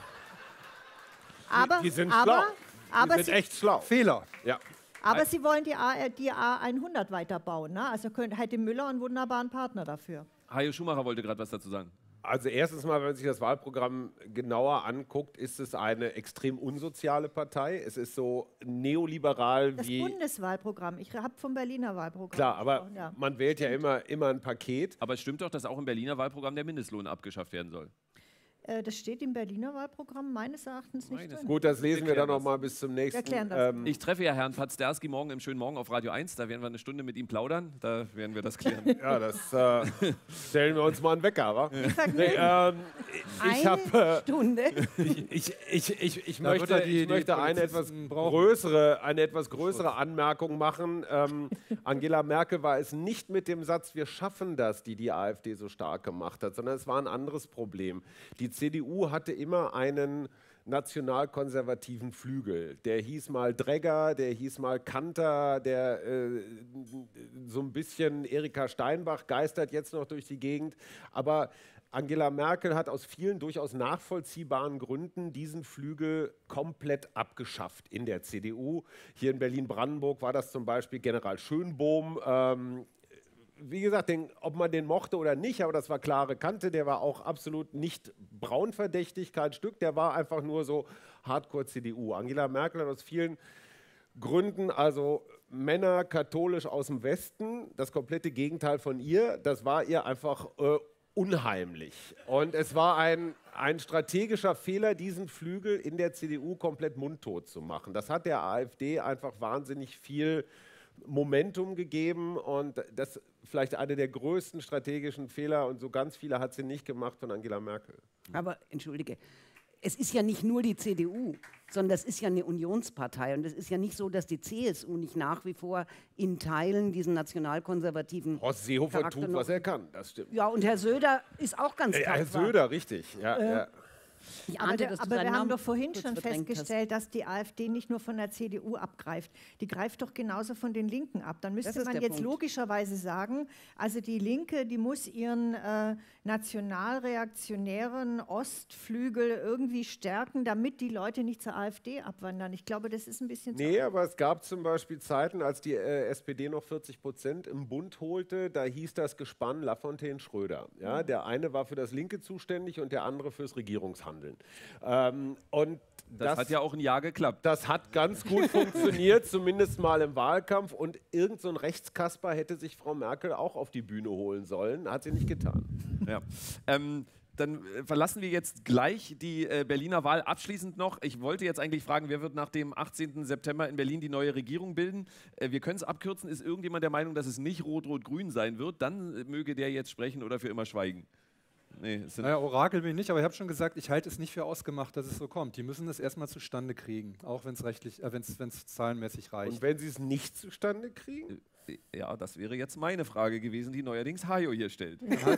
S6: Aber,
S4: Die sind
S6: aber,
S4: schlau.
S6: aber
S4: Die sind
S6: sie,
S4: echt schlau.
S5: Fehler.
S4: Ja.
S6: aber sie wollen die A, die A hundert weiterbauen. Ne? Also könnte, hätte Müller einen wunderbaren Partner dafür.
S1: Hajo Schumacher wollte gerade was dazu sagen.
S4: Also erstens mal, wenn man sich das Wahlprogramm genauer anguckt, ist es eine extrem unsoziale Partei. Es ist so neoliberal
S6: Das
S4: wie...
S6: Bundeswahlprogramm. Ich habe vom Berliner Wahlprogramm
S4: Klar, aber
S6: gesprochen, ja.
S4: man wählt ja immer, immer ein Paket.
S1: Aber es stimmt doch, dass auch im Berliner Wahlprogramm der Mindestlohn abgeschafft werden soll.
S6: Äh, das steht im Berliner Wahlprogramm meines Erachtens nicht
S1: Meines
S6: drin.
S4: Gut, das lesen wir
S1: erklären
S4: dann
S1: das.
S4: noch mal bis zum nächsten.
S6: erklären das.
S4: Ähm,
S1: Ich treffe ja Herrn Pazderski morgen im Schönen Morgen auf Radio eins. Da werden wir eine Stunde mit ihm plaudern. Da werden wir das klären.
S4: ja, das äh, stellen wir uns mal einen Wecker, wa?
S6: Vergnügen.
S4: Nee, ähm, ich
S3: Eine
S4: habe... Äh,
S3: Stunde.
S4: Ich, ich, ich, ich, ich
S5: Da
S4: möchte,
S5: wird er die-
S4: ich möchte
S5: die
S4: eine, etwas
S5: Polizisten brauchen.
S4: größere, eine etwas größere Anmerkung machen. Ähm, Angela Merkel war es nicht mit dem Satz, wir schaffen das, die die AfD so stark gemacht hat, sondern es war ein anderes Problem. Die C D U hatte immer einen nationalkonservativen Flügel. Der hieß mal Dregger, der hieß mal Kanter, der äh, so ein bisschen Erika Steinbach geistert jetzt noch durch die Gegend. Aber Angela Merkel hat aus vielen durchaus nachvollziehbaren Gründen diesen Flügel komplett abgeschafft in der C D U. Hier in Berlin-Brandenburg war das zum Beispiel General Schönbohm. Ähm, Wie gesagt, den, ob man den mochte oder nicht, aber das war klare Kante, der war auch absolut nicht braunverdächtig, kein Stück, der war einfach nur so Hardcore-C D U. Angela Merkel hat aus vielen Gründen, also Männer katholisch aus dem Westen, das komplette Gegenteil von ihr, das war ihr einfach äh, unheimlich. Und es war ein, ein strategischer Fehler, diesen Flügel in der C D U komplett mundtot zu machen. Das hat der AfD einfach wahnsinnig viel Momentum gegeben und das ist vielleicht einer der größten strategischen Fehler und so ganz viele hat sie nicht gemacht von Angela Merkel.
S3: Aber entschuldige, es ist ja nicht nur die C D U, sondern das ist ja eine Unionspartei und es ist ja nicht so, dass die C S U nicht nach wie vor in Teilen diesen nationalkonservativen
S4: Horst Seehofer
S3: Charakter
S4: tut,
S3: noch-
S4: was er kann, das stimmt.
S3: Ja, und Herr Söder ist auch ganz
S4: Äh, Herr
S3: tapfer.
S4: Söder, richtig. Ja,
S3: Äh,
S4: ja.
S3: Ich
S6: Aber,
S3: ahnte,
S6: der,
S3: dass du
S6: aber
S3: seinen
S6: wir haben
S3: Namen
S6: doch vorhin
S3: kurz
S6: schon
S3: verdrängt
S6: festgestellt, dass die AfD nicht nur von der C D U abgreift. Die greift doch genauso von den Linken ab. Dann müsste
S3: Das ist
S6: man
S3: der
S6: jetzt
S3: Punkt.
S6: logischerweise sagen, also die Linke, die muss ihren äh, nationalreaktionären Ostflügel irgendwie stärken, damit die Leute nicht zur AfD abwandern. Ich glaube, das ist ein bisschen zu
S4: Nee, aber es gab zum Beispiel Zeiten, als die äh, S P D noch vierzig Prozent im Bund holte, da hieß das Gespann Lafontaine-Schröder. Ja, der eine war für das Linke zuständig und der andere fürs Regierungshandeln. Ähm, und
S1: Das,
S4: das,
S1: hat ja auch ein Jahr geklappt.
S4: das hat ganz gut funktioniert, zumindest mal im Wahlkampf. Und irgend so ein Rechtskasper hätte sich Frau Merkel auch auf die Bühne holen sollen. Hat sie nicht getan.
S1: Ja. Ähm, dann äh, verlassen wir jetzt gleich die äh, Berliner Wahl. Abschließend noch, ich wollte jetzt eigentlich fragen, wer wird nach dem achtzehnten September in Berlin die neue Regierung bilden? Äh, wir können es abkürzen. Ist irgendjemand der Meinung, dass es nicht Rot-Rot-Grün sein wird? Dann äh, möge der jetzt sprechen oder für immer schweigen. Nee, es sind
S5: Naja, Orakel bin ich nicht, aber ich habe schon gesagt, ich halte es nicht für ausgemacht, dass es so kommt. Die müssen es erstmal zustande kriegen, auch wenn es rechtlich, äh, wenn es zahlenmäßig reicht.
S4: Und wenn sie es nicht zustande kriegen?
S1: Äh, ja, das wäre jetzt meine Frage gewesen, die neuerdings Hajo hier stellt.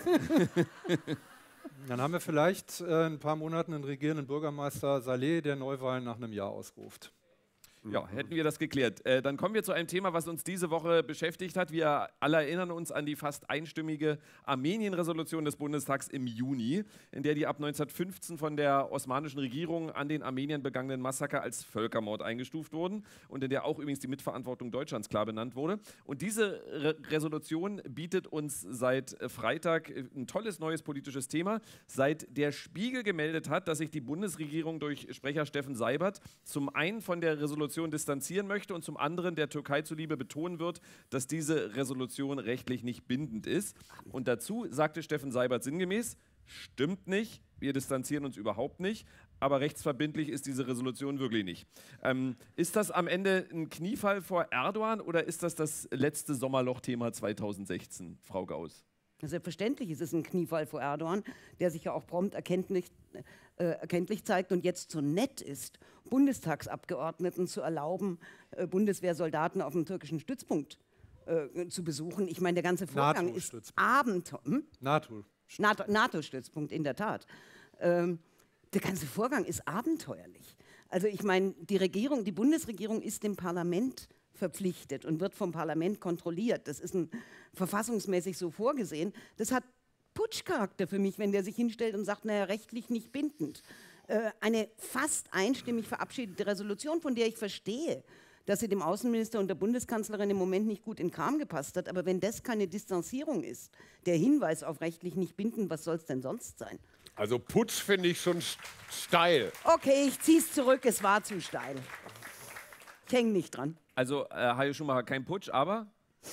S5: Dann haben wir vielleicht äh, in ein paar Monaten einen regierenden Bürgermeister Saleh, der Neuwahlen nach einem Jahr ausruft.
S1: Ja, hätten wir das geklärt. Äh, dann kommen wir zu einem Thema, was uns diese Woche beschäftigt hat. Wir alle erinnern uns an die fast einstimmige Armenien-Resolution des Bundestags im Juni, in der die ab neunzehnhundertfünfzehn von der osmanischen Regierung an den Armeniern begangenen Massaker als Völkermord eingestuft wurden und in der auch übrigens die Mitverantwortung Deutschlands klar benannt wurde. Und diese Re Resolution bietet uns seit äh, Freitag äh, ein tolles neues politisches Thema. Seit der Spiegel gemeldet hat, dass sich die Bundesregierung durch Sprecher Steffen Seibert zum einen von der Resolution distanzieren möchte und zum anderen der Türkei zuliebe betonen wird, dass diese Resolution rechtlich nicht bindend ist. Und dazu sagte Steffen Seibert sinngemäß, stimmt nicht, wir distanzieren uns überhaupt nicht, aber rechtsverbindlich ist diese Resolution wirklich nicht. Ähm, ist das am Ende ein Kniefall vor Erdogan oder ist das das letzte Sommerloch-Thema zweitausendsechzehn, Frau Gauss?
S3: Selbstverständlich ist es ein Kniefall vor Erdogan, der sich ja auch prompt erkenntlich, äh, erkenntlich zeigt und jetzt so nett ist, Bundestagsabgeordneten zu erlauben, äh, Bundeswehrsoldaten auf dem türkischen Stützpunkt äh, zu besuchen. Ich meine, der ganze Vorgang ist
S5: NATO-Stützpunkt.
S3: Abenteuer. Hm?
S5: NATO.
S3: NATO NATO-Stützpunkt, in der Tat. Ähm, der ganze Vorgang ist abenteuerlich. Also ich meine, die Regierung, die Bundesregierung ist dem Parlament verpflichtet und wird vom Parlament kontrolliert. Das ist ein, verfassungsmäßig so vorgesehen. Das hat Putschcharakter für mich, wenn der sich hinstellt und sagt, naja, rechtlich nicht bindend. Äh, eine fast einstimmig verabschiedete Resolution, von der ich verstehe, dass sie dem Außenminister und der Bundeskanzlerin im Moment nicht gut in den Kram gepasst hat. Aber wenn das keine Distanzierung ist, der Hinweis auf rechtlich nicht bindend, was soll es denn sonst sein?
S4: Also Putsch finde ich schon st- steil.
S3: Okay, ich ziehe es zurück, es war zu steil. Ich hänge nicht dran.
S1: Also, äh, Hajo Schumacher, kein Putsch, aber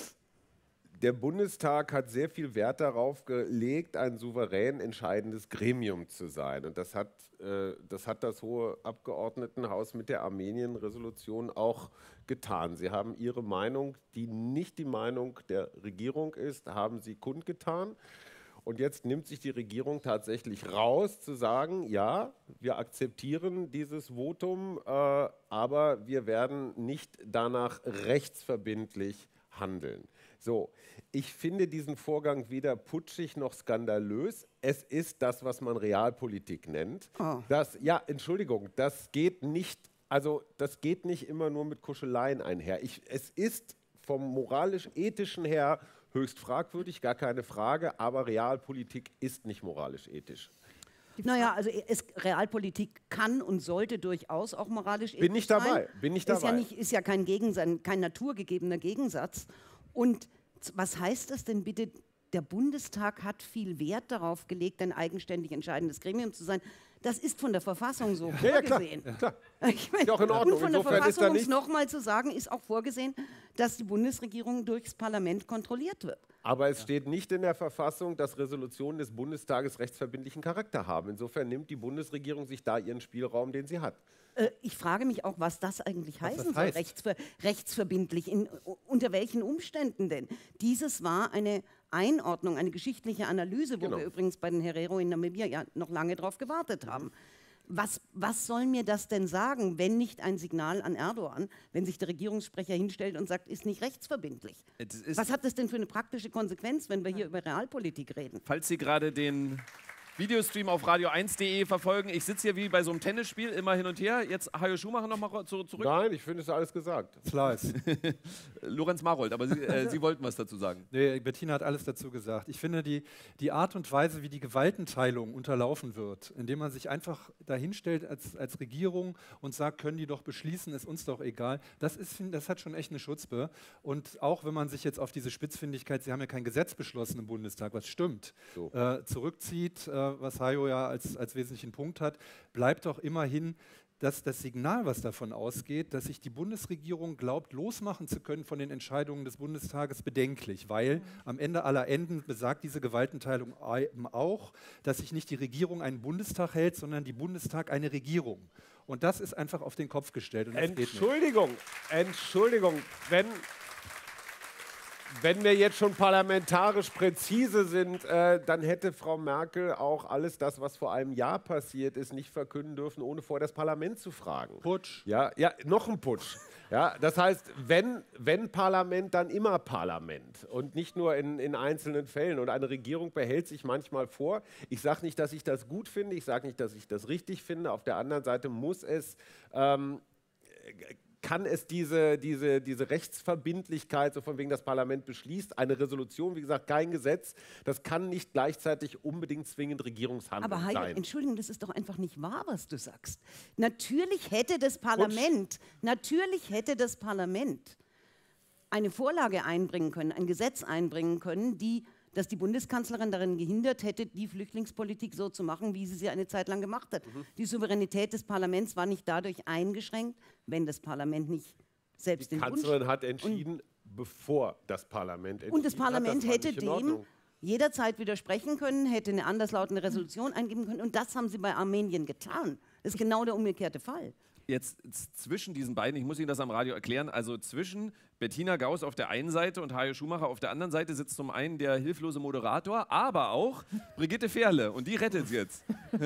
S4: Der Bundestag hat sehr viel Wert darauf gelegt, ein souverän entscheidendes Gremium zu sein. Und das hat, äh, das hat das Hohe Abgeordnetenhaus mit der Armenien-Resolution auch getan. Sie haben ihre Meinung, die nicht die Meinung der Regierung ist, haben sie kundgetan. Und jetzt nimmt sich die Regierung tatsächlich raus, zu sagen, ja, wir akzeptieren dieses Votum, äh, aber wir werden nicht danach rechtsverbindlich handeln. So, ich finde diesen Vorgang weder putschig noch skandalös. Es ist das, was man Realpolitik nennt.
S3: Oh.
S4: Das, ja, Entschuldigung, das geht nicht, also das geht nicht immer nur mit Kuscheleien einher. Ich, es ist vom moralisch-ethischen her höchst fragwürdig, gar keine Frage, aber Realpolitik ist nicht moralisch-ethisch.
S3: Naja, also es, Realpolitik kann und sollte durchaus auch moralisch
S4: Bin ich dabei,
S3: sein.
S4: bin ich
S3: Ist ja,
S4: dabei.
S3: nicht, ist ja kein, Gegensatz, kein naturgegebener Gegensatz. Und z- was heißt das denn bitte? Der Bundestag hat viel Wert darauf gelegt, ein eigenständig entscheidendes Gremium zu sein. Das ist von der Verfassung so
S4: Ja, ja, klar,
S3: vorgesehen.
S4: klar.
S3: Ich mein,
S4: Ist auch in Ordnung.
S3: Und von der
S4: Insofern ist da
S3: Verfassung, um es
S4: nichts-
S3: nochmal zu sagen, ist auch vorgesehen, dass die Bundesregierung durchs Parlament kontrolliert wird.
S4: Aber es steht nicht in der Verfassung, dass Resolutionen des Bundestages rechtsverbindlichen Charakter haben. Insofern nimmt die Bundesregierung sich da ihren Spielraum, den sie hat.
S3: Äh, ich frage mich auch, was das eigentlich
S5: Was das
S3: heißen soll,
S5: heißt.
S3: rechtsver rechtsverbindlich. In, unter welchen Umständen denn? Dieses war eine Einordnung, eine geschichtliche Analyse, wo
S4: Genau.
S3: wir übrigens bei den Herero in Namibia ja noch lange drauf gewartet haben. Was, was soll mir das denn sagen, wenn nicht ein Signal an Erdogan, wenn sich der Regierungssprecher hinstellt und sagt, ist nicht rechtsverbindlich?
S1: Das ist,
S3: Was hat das denn für eine praktische Konsequenz, wenn wir hier über Realpolitik reden?
S1: falls Sie gerade den Videostream auf radio eins punkt de verfolgen, ich sitze hier wie bei so einem Tennisspiel immer hin und her. Jetzt Hajo Schumacher nochmal zu, zurück.
S4: Nein, ich finde, es ist alles gesagt.
S5: Slice.
S1: Lorenz Marold, aber Sie, äh, Sie wollten was dazu sagen.
S5: Nee, Bettina hat alles dazu gesagt. Ich finde, die, die Art und Weise, wie die Gewaltenteilung unterlaufen wird, indem man sich einfach dahinstellt als, als Regierung und sagt, können die doch beschließen, ist uns doch egal, das, ist, das hat schon echt eine Schutzpe. Und auch wenn man sich jetzt auf diese Spitzfindigkeit, Sie haben ja kein Gesetz beschlossen im Bundestag, was stimmt,
S4: So.
S5: äh, zurückzieht, äh, was Hajo ja als, als wesentlichen Punkt hat, bleibt doch immerhin dass das Signal, was davon ausgeht, dass sich die Bundesregierung glaubt, losmachen zu können von den Entscheidungen des Bundestages, bedenklich, weil mhm. am Ende aller Enden besagt diese Gewaltenteilung eben auch, dass sich nicht die Regierung einen Bundestag hält, sondern die Bundestag eine Regierung. Und das ist einfach auf den Kopf gestellt. Und das geht nicht.
S4: Entschuldigung, Entschuldigung, wenn, wenn wir jetzt schon parlamentarisch präzise sind, äh, dann hätte Frau Merkel auch alles das, was vor einem Jahr passiert ist, nicht verkünden dürfen, ohne vor das Parlament zu fragen.
S5: Putsch.
S4: Ja, ja, noch ein Putsch. Ja, das heißt, wenn, wenn Parlament, dann immer Parlament und nicht nur in, in einzelnen Fällen. Und eine Regierung behält sich manchmal vor. Ich sage nicht, dass ich das gut finde, ich sage nicht, dass ich das richtig finde. Auf der anderen Seite muss es... Ähm, kann es diese, diese, diese Rechtsverbindlichkeit, so von wegen das Parlament beschließt, eine Resolution, wie gesagt, kein Gesetz, das kann nicht gleichzeitig unbedingt zwingend Regierungshandeln
S3: Aber Heidi,
S4: sein.
S3: Entschuldigung, das ist doch einfach nicht wahr, was du sagst. Natürlich hätte das Parlament, natürlich hätte das Parlament eine Vorlage einbringen können, ein Gesetz einbringen können, die, dass die Bundeskanzlerin darin gehindert hätte, die Flüchtlingspolitik so zu machen, wie sie sie eine Zeit lang gemacht hat. Mhm. Die Souveränität des Parlaments war nicht dadurch eingeschränkt, wenn das Parlament nicht selbst
S4: Die
S3: den
S4: Kanzlerin
S3: Wunsch
S4: hat entschieden, bevor das Parlament entschieden
S3: und das Parlament
S4: hat. Das war
S3: hätte
S4: nicht in
S3: dem
S4: Ordnung.
S3: jederzeit widersprechen können, hätte eine anderslautende Resolution eingeben können. Und das haben sie bei Armenien getan. Das ist genau der umgekehrte Fall.
S1: Jetzt zwischen diesen beiden, ich muss Ihnen das am Radio erklären, also zwischen Bettina Gauss auf der einen Seite und Hajo Schumacher auf der anderen Seite sitzt zum einen der hilflose Moderator, aber auch Brigitte Ferle und die rettet es jetzt.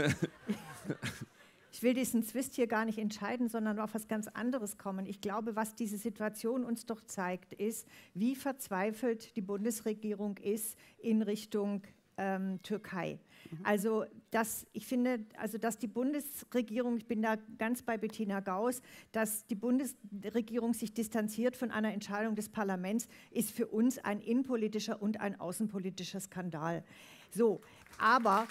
S6: Ich will diesen Zwist hier gar nicht entscheiden, sondern auf etwas ganz anderes kommen. Ich glaube, was diese Situation uns doch zeigt, ist, wie verzweifelt die Bundesregierung ist in Richtung ähm, Türkei. Also dass, ich finde, also dass die Bundesregierung, ich bin da ganz bei Bettina Gauss, dass die Bundesregierung sich distanziert von einer Entscheidung des Parlaments, ist für uns ein innenpolitischer und ein außenpolitischer Skandal. So, aber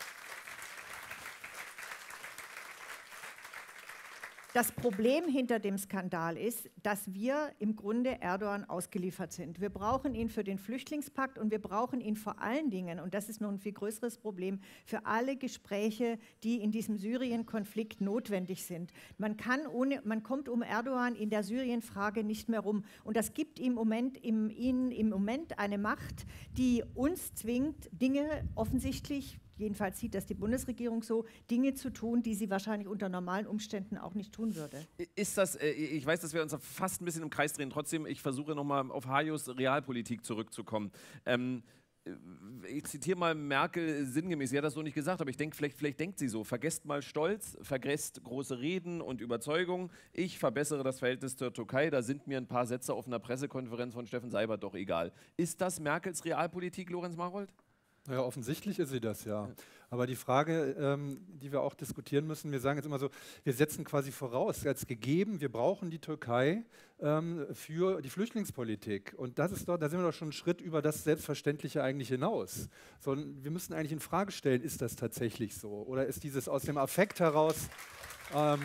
S6: das Problem hinter dem Skandal ist, dass wir im Grunde Erdogan ausgeliefert sind. Wir brauchen ihn für den Flüchtlingspakt und wir brauchen ihn vor allen Dingen, und das ist noch ein viel größeres Problem, für alle Gespräche, die in diesem Syrien-Konflikt notwendig sind. Man, kann ohne, man kommt um Erdogan in der Syrien-Frage nicht mehr rum. Und das gibt ihm im Moment, im, ihm im Moment eine Macht, die uns zwingt, Dinge offensichtlich, jedenfalls sieht das die Bundesregierung so, Dinge zu tun, die sie wahrscheinlich unter normalen Umständen auch nicht tun würde.
S1: Ist das, äh, ich weiß, dass wir uns fast ein bisschen im Kreis drehen, trotzdem, ich versuche nochmal auf Hajos Realpolitik zurückzukommen. Ähm, ich zitiere mal Merkel sinngemäß, sie hat das so nicht gesagt, aber ich denke, vielleicht, vielleicht denkt sie so, vergesst mal Stolz, vergesst große Reden und Überzeugung, ich verbessere das Verhältnis zur Türkei, da sind mir ein paar Sätze auf einer Pressekonferenz von Steffen Seibert doch egal. Ist das Merkels Realpolitik, Lorenz Marold?
S5: Ja, offensichtlich ist sie das, ja. Aber die Frage, ähm, die wir auch diskutieren müssen, wir sagen jetzt immer so, wir setzen quasi voraus, als gegeben, wir brauchen die Türkei ähm, für die Flüchtlingspolitik. Und das ist doch, da sind wir doch schon einen Schritt über das Selbstverständliche eigentlich hinaus. Sondern wir müssen eigentlich in Frage stellen, ist das tatsächlich so? Oder ist dieses aus dem Affekt heraus... Ähm,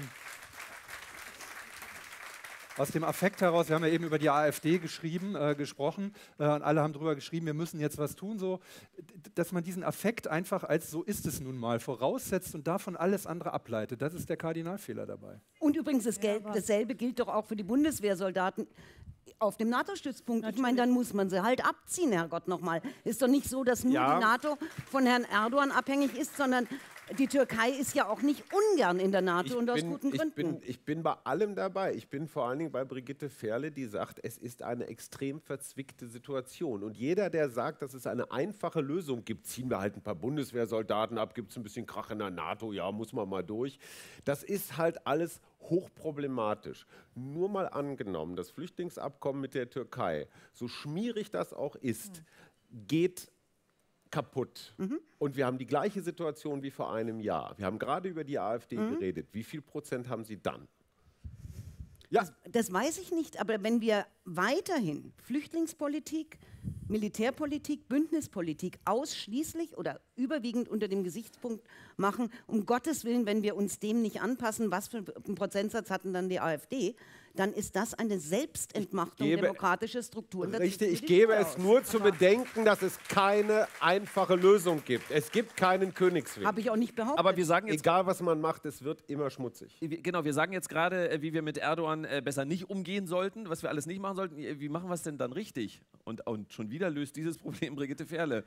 S5: Aus dem Affekt heraus, wir haben ja eben über die AfD geschrieben, äh, gesprochen äh, und alle haben darüber geschrieben, wir müssen jetzt was tun, so, dass man diesen Affekt einfach als so ist es nun mal voraussetzt und davon alles andere ableitet. Das ist der Kardinalfehler dabei.
S3: Und übrigens, das
S6: Ja,
S3: Gel- dasselbe gilt doch auch für die Bundeswehrsoldaten auf dem NATO-Stützpunkt. Ich meine, dann muss man sie halt abziehen, Herrgott nochmal. Ist doch nicht so, dass nur
S4: Ja.
S3: die NATO von Herrn Erdogan abhängig ist, sondern die Türkei ist ja auch nicht ungern in der NATO
S4: Ich
S3: und aus
S4: bin,
S3: guten
S4: ich,
S3: Gründen.
S4: bin, ich bin bei allem dabei. Ich bin vor allen Dingen bei Brigitte Ferle, die sagt, es ist eine extrem verzwickte Situation. Und jeder, der sagt, dass es eine einfache Lösung gibt, ziehen wir halt ein paar Bundeswehrsoldaten ab, gibt es ein bisschen Krach in der NATO, ja, muss man mal durch. Das ist halt alles hochproblematisch. Nur mal angenommen, das Flüchtlingsabkommen mit der Türkei, so schmierig das auch ist, geht kaputt.
S3: Mhm.
S4: Und wir haben die gleiche Situation wie vor einem Jahr. Wir haben gerade über die AfD
S3: Mhm.
S4: geredet. Wie viel Prozent haben Sie dann? Ja,
S3: Das weiß ich nicht, aber wenn wir weiterhin Flüchtlingspolitik, Militärpolitik, Bündnispolitik ausschließlich oder überwiegend unter dem Gesichtspunkt machen, um Gottes Willen, wenn wir uns dem nicht anpassen, was für einen Prozentsatz hatten dann die AfD, dann ist das eine Selbstentmachtung
S4: Ich gebe-
S3: demokratischer Strukturen. Da
S4: richtig.
S3: ziehen
S4: Ich
S3: wir die
S4: gebe
S3: Schuhe
S4: es
S3: aus.
S4: nur zu bedenken, dass es keine einfache Lösung gibt. Es gibt keinen Königsweg.
S3: Habe ich auch nicht behauptet.
S1: Aber wir sagen jetzt,
S4: Egal, was man macht, es wird immer schmutzig.
S1: wir- genau, wir sagen jetzt gerade, äh, wie wir mit Erdogan äh, besser nicht umgehen sollten, was wir alles nicht machen sollten. Wie machen wir es denn dann richtig? Und, und schon wieder löst dieses Problem Brigitte Ferle.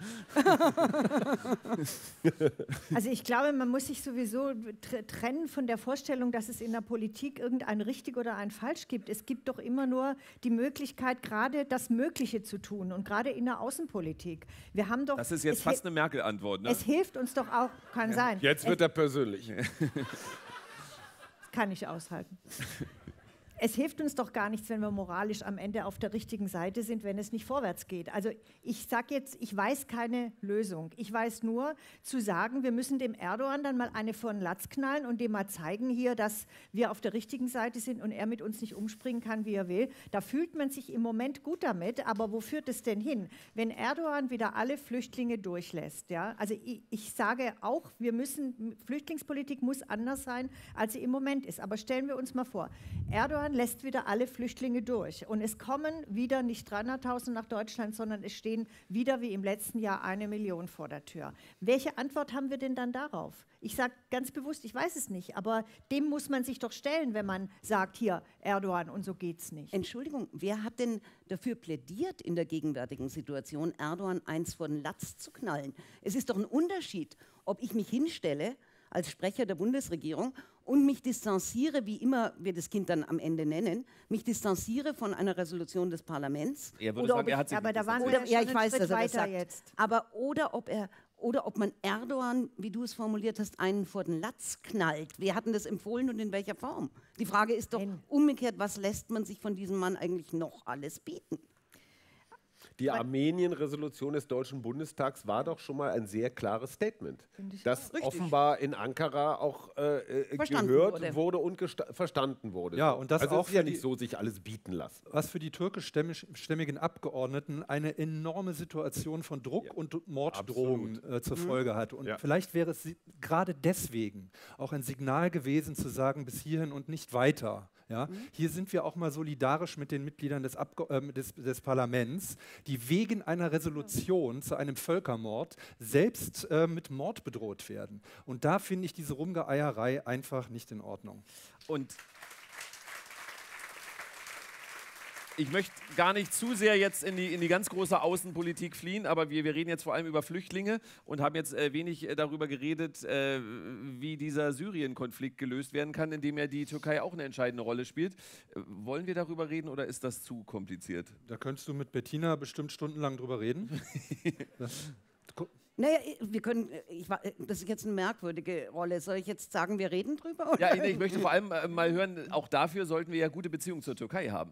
S6: Also ich glaube, man muss sich sowieso tr- trennen von der Vorstellung, dass es in der Politik irgendein richtig oder ein falsch gibt. Es gibt doch immer nur die Möglichkeit, gerade das Mögliche zu tun und gerade in der Außenpolitik. Wir haben doch,
S1: Das ist jetzt
S6: es,
S1: fast
S6: hi-
S1: eine Merkel-Antwort, ne?
S6: es hilft uns doch auch, kann sein.
S4: Jetzt wird er persönlich.
S6: Kann ich aushalten. Es hilft uns doch gar nichts, wenn wir moralisch am Ende auf der richtigen Seite sind, wenn es nicht vorwärts geht. Also ich sage jetzt, ich weiß keine Lösung. Ich weiß nur zu sagen, wir müssen dem Erdogan dann mal eine vor den Latz knallen und dem mal zeigen hier, dass wir auf der richtigen Seite sind und er mit uns nicht umspringen kann, wie er will. Da fühlt man sich im Moment gut damit, aber wo führt es denn hin? Wenn Erdogan wieder alle Flüchtlinge durchlässt, ja, also ich, ich sage auch, wir müssen, Flüchtlingspolitik muss anders sein, als sie im Moment ist. Aber stellen wir uns mal vor, Erdogan lässt wieder alle Flüchtlinge durch. Und es kommen wieder nicht dreihunderttausend nach Deutschland, sondern es stehen wieder wie im letzten Jahr eine Million vor der Tür. Welche Antwort haben wir denn dann darauf? Ich sage ganz bewusst, ich weiß es nicht, aber dem muss man sich doch stellen, wenn man sagt, hier, Erdogan und so geht's nicht.
S3: Entschuldigung, wer hat denn dafür plädiert, in der gegenwärtigen Situation Erdogan eins vor den Latz zu knallen? Es ist doch ein Unterschied, ob ich mich hinstelle als Sprecher der Bundesregierung und mich distanziere, wie immer wir das Kind dann am Ende nennen, mich distanziere von einer Resolution des Parlaments.
S1: Er würde
S3: Oder
S1: sagen,
S3: ob ich-
S1: er hat sich
S6: aber da waren
S3: Oder,
S6: wir
S3: ja,
S6: schon
S3: ich
S6: einen
S3: weiß,
S6: Schritt
S3: dass er das
S6: weiter
S3: sagt.
S6: jetzt.
S3: Aber oder ob er oder ob man Erdogan, wie du es formuliert hast, einen vor den Latz knallt. Wer hat denn das empfohlen und in welcher Form? Die Frage ist doch
S6: Nein.
S3: umgekehrt, was lässt man sich von diesem Mann eigentlich noch alles bieten?
S4: Die Armenien-Resolution des Deutschen Bundestags war doch schon mal ein sehr klares Statement, das
S3: Richtig.
S4: offenbar in Ankara auch äh, äh,
S3: Verstanden
S4: gehört
S3: wurde.
S4: wurde, und gesta- verstanden wurde.
S5: Ja, und das
S4: also
S5: auch
S4: es ist ja
S5: für die-
S4: nicht so, sich alles bieten lassen.
S5: Was für die türkischstämmigen Abgeordneten eine enorme Situation von Druck
S4: Ja,
S5: und Morddrohungen äh, zur Folge hat. Und
S4: Ja.
S5: vielleicht wäre es si- gerade deswegen auch ein Signal gewesen, zu sagen, bis hierhin und nicht weiter. Ja? Hier sind wir auch mal solidarisch mit den Mitgliedern des, Abge äh, des, des Parlaments, die wegen einer Resolution zu einem Völkermord selbst äh, mit Mord bedroht werden. Und da finde ich diese Rumgeeierei einfach nicht in Ordnung.
S1: Und Ich möchte gar nicht zu sehr jetzt in die, in die ganz große Außenpolitik fliehen, aber wir, wir reden jetzt vor allem über Flüchtlinge und haben jetzt äh, wenig äh, darüber geredet, äh, wie dieser Syrien-Konflikt gelöst werden kann, in dem ja die Türkei auch eine entscheidende Rolle spielt. Äh, wollen wir darüber reden oder ist das zu kompliziert?
S5: Da könntest du mit Bettina bestimmt stundenlang drüber reden. das,
S3: Naja, wir können, ich, das ist jetzt eine merkwürdige Rolle. Soll ich jetzt sagen, wir reden drüber? Oder?
S1: Ja, ich, ich möchte vor allem äh, mal hören, auch dafür sollten wir ja gute Beziehungen zur Türkei haben.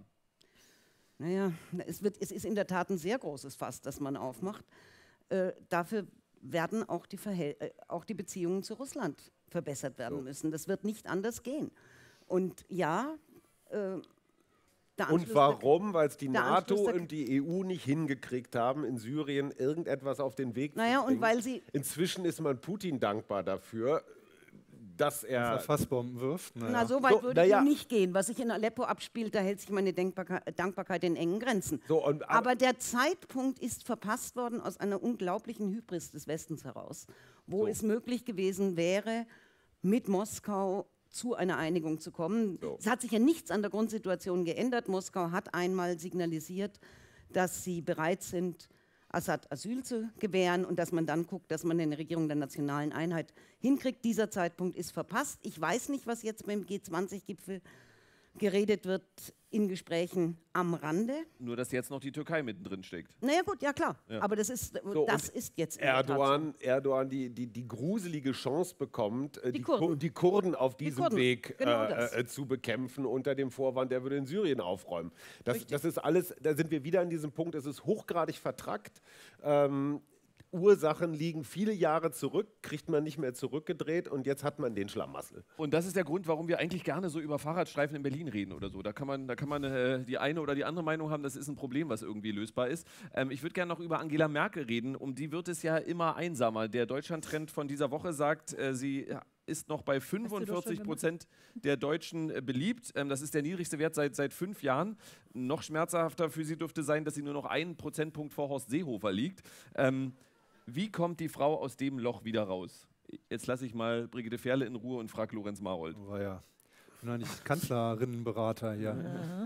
S3: Naja, es, wird, es ist in der Tat ein sehr großes Fass, das man aufmacht. Äh, dafür werden auch die, Verhäl äh, auch die Beziehungen zu Russland verbessert werden so. müssen. Das wird nicht anders gehen. Und ja, äh, der
S4: Und warum? Weil es die
S3: der
S4: NATO
S3: Anschluss der-
S4: und die E U nicht hingekriegt haben, in Syrien irgendetwas auf den Weg
S3: Naja,
S4: zu bringen.
S3: und weil sie-
S4: Inzwischen ist man Putin dankbar dafür, dass er...
S5: Fassbomben wirft. Naja.
S3: Na, so weit
S4: So,
S3: würde
S4: naja.
S3: ich nicht gehen. Was sich in Aleppo abspielt, da hält sich meine Denkbarkeit, Dankbarkeit in engen Grenzen.
S4: So, und-
S3: Aber der Zeitpunkt ist verpasst worden aus einer unglaublichen Hybris des Westens heraus, wo
S4: So.
S3: es möglich gewesen wäre, mit Moskau zu einer Einigung zu kommen.
S4: So.
S3: Es hat sich ja nichts an der Grundsituation geändert. Moskau hat einmal signalisiert, dass sie bereit sind, Assad Asyl zu gewähren und dass man dann guckt, dass man eine Regierung der nationalen Einheit hinkriegt. Dieser Zeitpunkt ist verpasst. Ich weiß nicht, was jetzt beim G zwanzig Gipfel geredet wird in Gesprächen am Rande.
S1: Nur, dass jetzt noch die Türkei mittendrin steckt.
S3: Naja gut, ja klar.
S1: Ja.
S3: Aber das ist,
S4: So,
S3: das
S4: und
S3: ist jetzt in der Tat so.
S4: Erdogan, Erdogan die, die, die gruselige Chance bekommt, äh,
S3: Die
S4: die,
S3: Kurden.
S4: Kur die Kurden auf diesem
S3: Kurden,
S4: Weg
S3: genau
S4: äh,
S3: das.
S4: äh, zu bekämpfen, unter dem Vorwand, er würde in Syrien aufräumen. Das, das ist alles, da sind wir wieder an diesem Punkt, es ist hochgradig vertrackt. Ähm, Ursachen liegen viele Jahre zurück, kriegt man nicht mehr zurückgedreht und jetzt hat man den Schlamassel.
S1: Und das ist der Grund, warum wir eigentlich gerne so über Fahrradstreifen in Berlin reden oder so. Da kann man, da kann man äh, die eine oder die andere Meinung haben, das ist ein Problem, was irgendwie lösbar ist. Ähm, ich würde gerne noch über Angela Merkel reden. Um die wird es ja immer einsamer. Der Deutschland-Trend von dieser Woche sagt, äh, sie ist noch bei fünfundvierzig Prozent der Deutschen äh, beliebt. Ähm, das ist der niedrigste Wert seit, seit fünf Jahren. Noch schmerzhafter für sie dürfte sein, dass sie nur noch einen Prozentpunkt vor Horst Seehofer liegt. Ähm, Wie kommt die Frau aus dem Loch wieder raus? Jetzt lasse ich mal Brigitte Ferle in Ruhe und frage Lorenz Marold.
S5: Oh ja. Ich bin eigentlich Kanzlerinnenberater hier.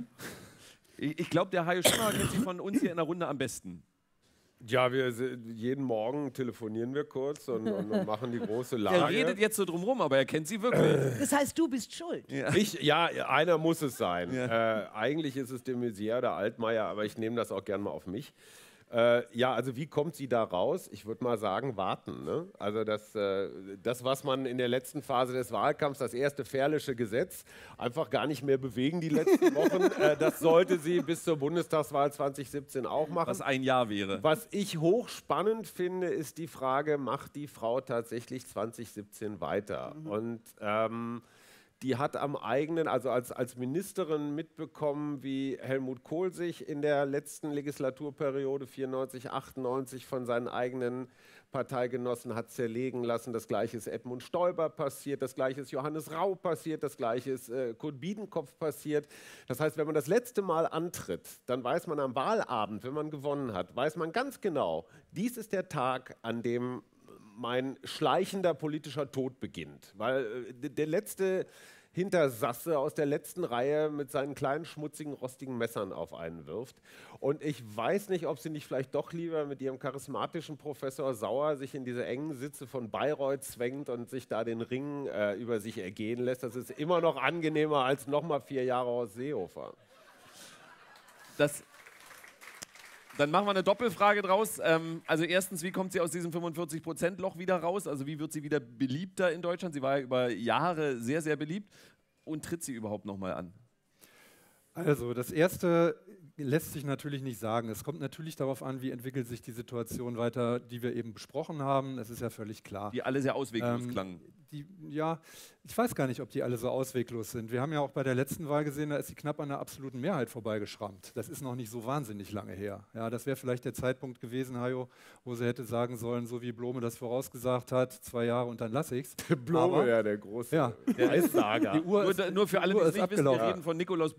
S1: Ich, ich glaube, der Hajo Schimmer kennt sie von uns hier in der Runde am besten.
S4: Ja, wir sind, jeden Morgen telefonieren wir kurz und, und, und machen die große
S1: Er
S4: Lage.
S1: redet jetzt so drumrum, aber er kennt sie wirklich.
S3: Das heißt, du bist schuld.
S4: Ich, ja, einer muss es sein.
S1: Ja.
S4: Äh, eigentlich ist es de Maizière oder Altmaier, aber ich nehme das auch gern mal auf mich. Äh, ja, also wie kommt sie da raus? Ich würde mal sagen, warten. Ne? Also das, äh, das, was man in der letzten Phase des Wahlkampfs, das erste Ferlische Gesetz, einfach gar nicht mehr bewegen die letzten Wochen, äh, das sollte sie bis zur Bundestagswahl zwanzig siebzehn auch machen.
S1: Was ein Jahr wäre.
S4: Was ich hochspannend finde, ist die Frage, macht die Frau tatsächlich zwanzig siebzehn weiter?
S3: Mhm.
S4: Und ähm, die hat am eigenen, also als, als Ministerin mitbekommen, wie Helmut Kohl sich in der letzten Legislaturperiode vierundneunzig, achtundneunzig von seinen eigenen Parteigenossen hat zerlegen lassen. Das Gleiche ist Edmund Stoiber passiert, das Gleiche ist Johannes Rau passiert, das Gleiche ist äh, Kurt Biedenkopf passiert. Das heißt, wenn man das letzte Mal antritt, dann weiß man am Wahlabend, wenn man gewonnen hat, weiß man ganz genau, dies ist der Tag, an dem mein schleichender politischer Tod beginnt. Weil äh, der letzte Hintersasse aus der letzten Reihe mit seinen kleinen, schmutzigen, rostigen Messern auf einen wirft. Und ich weiß nicht, ob sie nicht vielleicht doch lieber mit ihrem charismatischen Professor Sauer sich in diese engen Sitze von Bayreuth zwängt und sich da den Ring äh, über sich ergehen lässt. Das ist immer noch angenehmer als nochmal vier Jahre aus Seehofer.
S1: Das, dann machen wir eine Doppelfrage draus. Ähm, also erstens, wie kommt sie aus diesem fünfundvierzig Prozent Loch wieder raus? Also wie wird sie wieder beliebter in Deutschland? Sie war ja über Jahre sehr, sehr beliebt. Und tritt sie überhaupt nochmal an?
S5: Also das Erste lässt sich natürlich nicht sagen. Es kommt natürlich darauf an, wie entwickelt sich die Situation weiter, die wir eben besprochen haben. Das ist ja völlig klar.
S1: Die alle sehr ausweglos
S5: Ähm,
S1: klangen.
S5: Die, ja, ich weiß gar nicht, ob die alle so ausweglos sind. Wir haben ja auch bei der letzten Wahl gesehen, da ist sie knapp an der absoluten Mehrheit vorbeigeschrammt. Das ist noch nicht so wahnsinnig lange her. Ja, das wäre vielleicht der Zeitpunkt gewesen, Hajo, wo sie hätte sagen sollen, so wie Blome das vorausgesagt hat, zwei Jahre und dann lasse ich's.
S4: Blome,
S5: Aber-
S4: ja, der große
S5: Ja.
S4: Eissager.
S5: Die Uhr
S1: Nur,
S5: ist,
S1: nur für alle,
S5: die
S1: die
S5: Uhr
S1: es
S5: ist
S1: nicht wissen, wir
S5: abgelaufen.
S1: reden von Nikolaus Blome,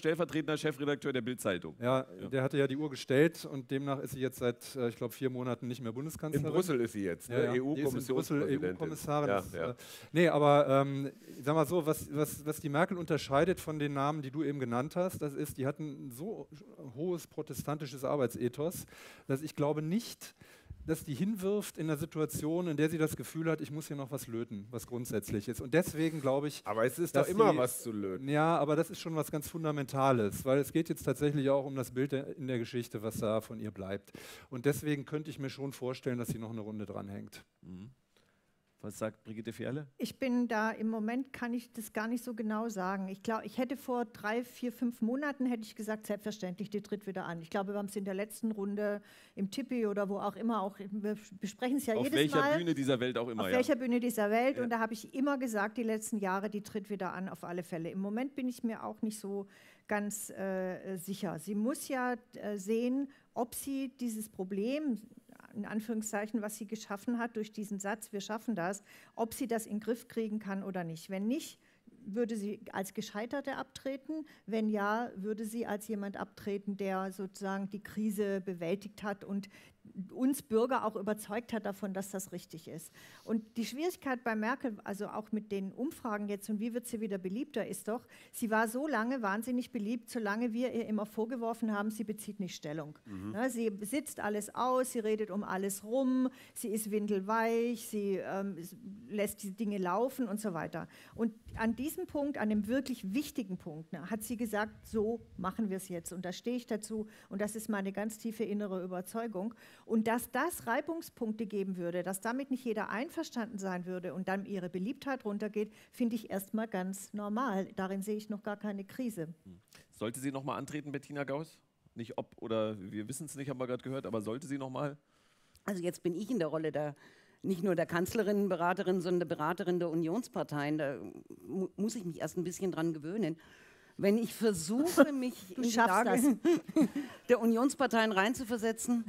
S1: stellvertretender Chefredakteur der Bild-Zeitung.
S5: Ja, ja, der hatte ja die Uhr gestellt und demnach ist sie jetzt seit, äh, ich glaube, vier Monaten nicht mehr Bundeskanzlerin.
S4: In Brüssel ist sie jetzt,
S5: ja,
S4: ne?
S5: ja.
S4: E U-Kommissionspräsidentin.
S5: E U-Kommissarin.
S4: Ja,
S5: Das,
S4: ja.
S5: äh, nee, aber ähm, ich sag mal so, was, was, was die Merkel unterscheidet von den Namen, die du eben genannt hast, das ist, die hatten ein so hohes protestantisches Arbeitsethos, dass ich glaube nicht, dass die hinwirft in einer Situation, in der sie das Gefühl hat, ich muss hier noch was löten, was grundsätzlich ist. Und deswegen glaube ich...
S4: Aber es ist
S5: dass
S4: doch immer
S5: die,
S4: was zu löten.
S5: Ja, aber das ist schon was ganz Fundamentales, weil es geht jetzt tatsächlich auch um das Bild der, in der Geschichte, was da von ihr bleibt. Und deswegen könnte ich mir schon vorstellen, dass sie noch eine Runde dranhängt.
S1: Mhm. Was sagt Brigitte Fährle?
S6: Ich bin da, im Moment kann ich das gar nicht so genau sagen. Ich glaube, ich hätte vor drei, vier, fünf Monaten hätte ich gesagt, selbstverständlich, die tritt wieder an. Ich glaube, wir haben es in der letzten Runde im Tippi oder wo auch immer, auch, wir besprechen es ja
S1: Auf
S6: jedes
S1: welcher
S6: Mal.
S1: Bühne dieser Welt auch immer.
S6: Auf
S1: ja.
S6: welcher Bühne dieser Welt.
S1: Ja.
S6: Und da habe ich immer gesagt, die letzten Jahre, die tritt wieder an, auf alle Fälle. Im Moment bin ich mir auch nicht so ganz äh, sicher. Sie muss ja äh, sehen, ob sie dieses Problem, in Anführungszeichen, was sie geschaffen hat durch diesen Satz, wir schaffen das, ob sie das in den Griff kriegen kann oder nicht. Wenn nicht, würde sie als Gescheiterte abtreten. Wenn ja, würde sie als jemand abtreten, der sozusagen die Krise bewältigt hat und uns Bürger auch überzeugt hat davon, dass das richtig ist. Und die Schwierigkeit bei Merkel, also auch mit den Umfragen jetzt und wie wird sie wieder beliebter, ist doch, sie war so lange wahnsinnig beliebt, solange wir ihr immer vorgeworfen haben, sie bezieht nicht Stellung. Mhm. Na, sie sitzt alles aus, sie redet um alles rum, sie ist windelweich, sie ähm, lässt die Dinge laufen und so weiter. Und an diesem Punkt, an dem wirklich wichtigen Punkt, na, hat sie gesagt, so machen wir es jetzt. Und da stehe ich dazu und das ist meine ganz tiefe innere Überzeugung. Und dass das Reibungspunkte geben würde, dass damit nicht jeder einverstanden sein würde und dann ihre Beliebtheit runtergeht, finde ich erstmal ganz normal. Darin sehe ich noch gar keine Krise.
S1: Sollte sie nochmal antreten, Bettina Gauss? Nicht ob oder wir wissen es nicht, haben wir gerade gehört, aber sollte sie nochmal?
S3: Also jetzt bin ich in der Rolle der, nicht nur der Kanzlerinnenberaterin, sondern der Beraterin der Unionsparteien. Da mu muss ich mich erst ein bisschen dran gewöhnen. Wenn ich versuche, mich
S6: Du
S3: in die
S6: schaffst
S3: Lage der Unionsparteien reinzuversetzen,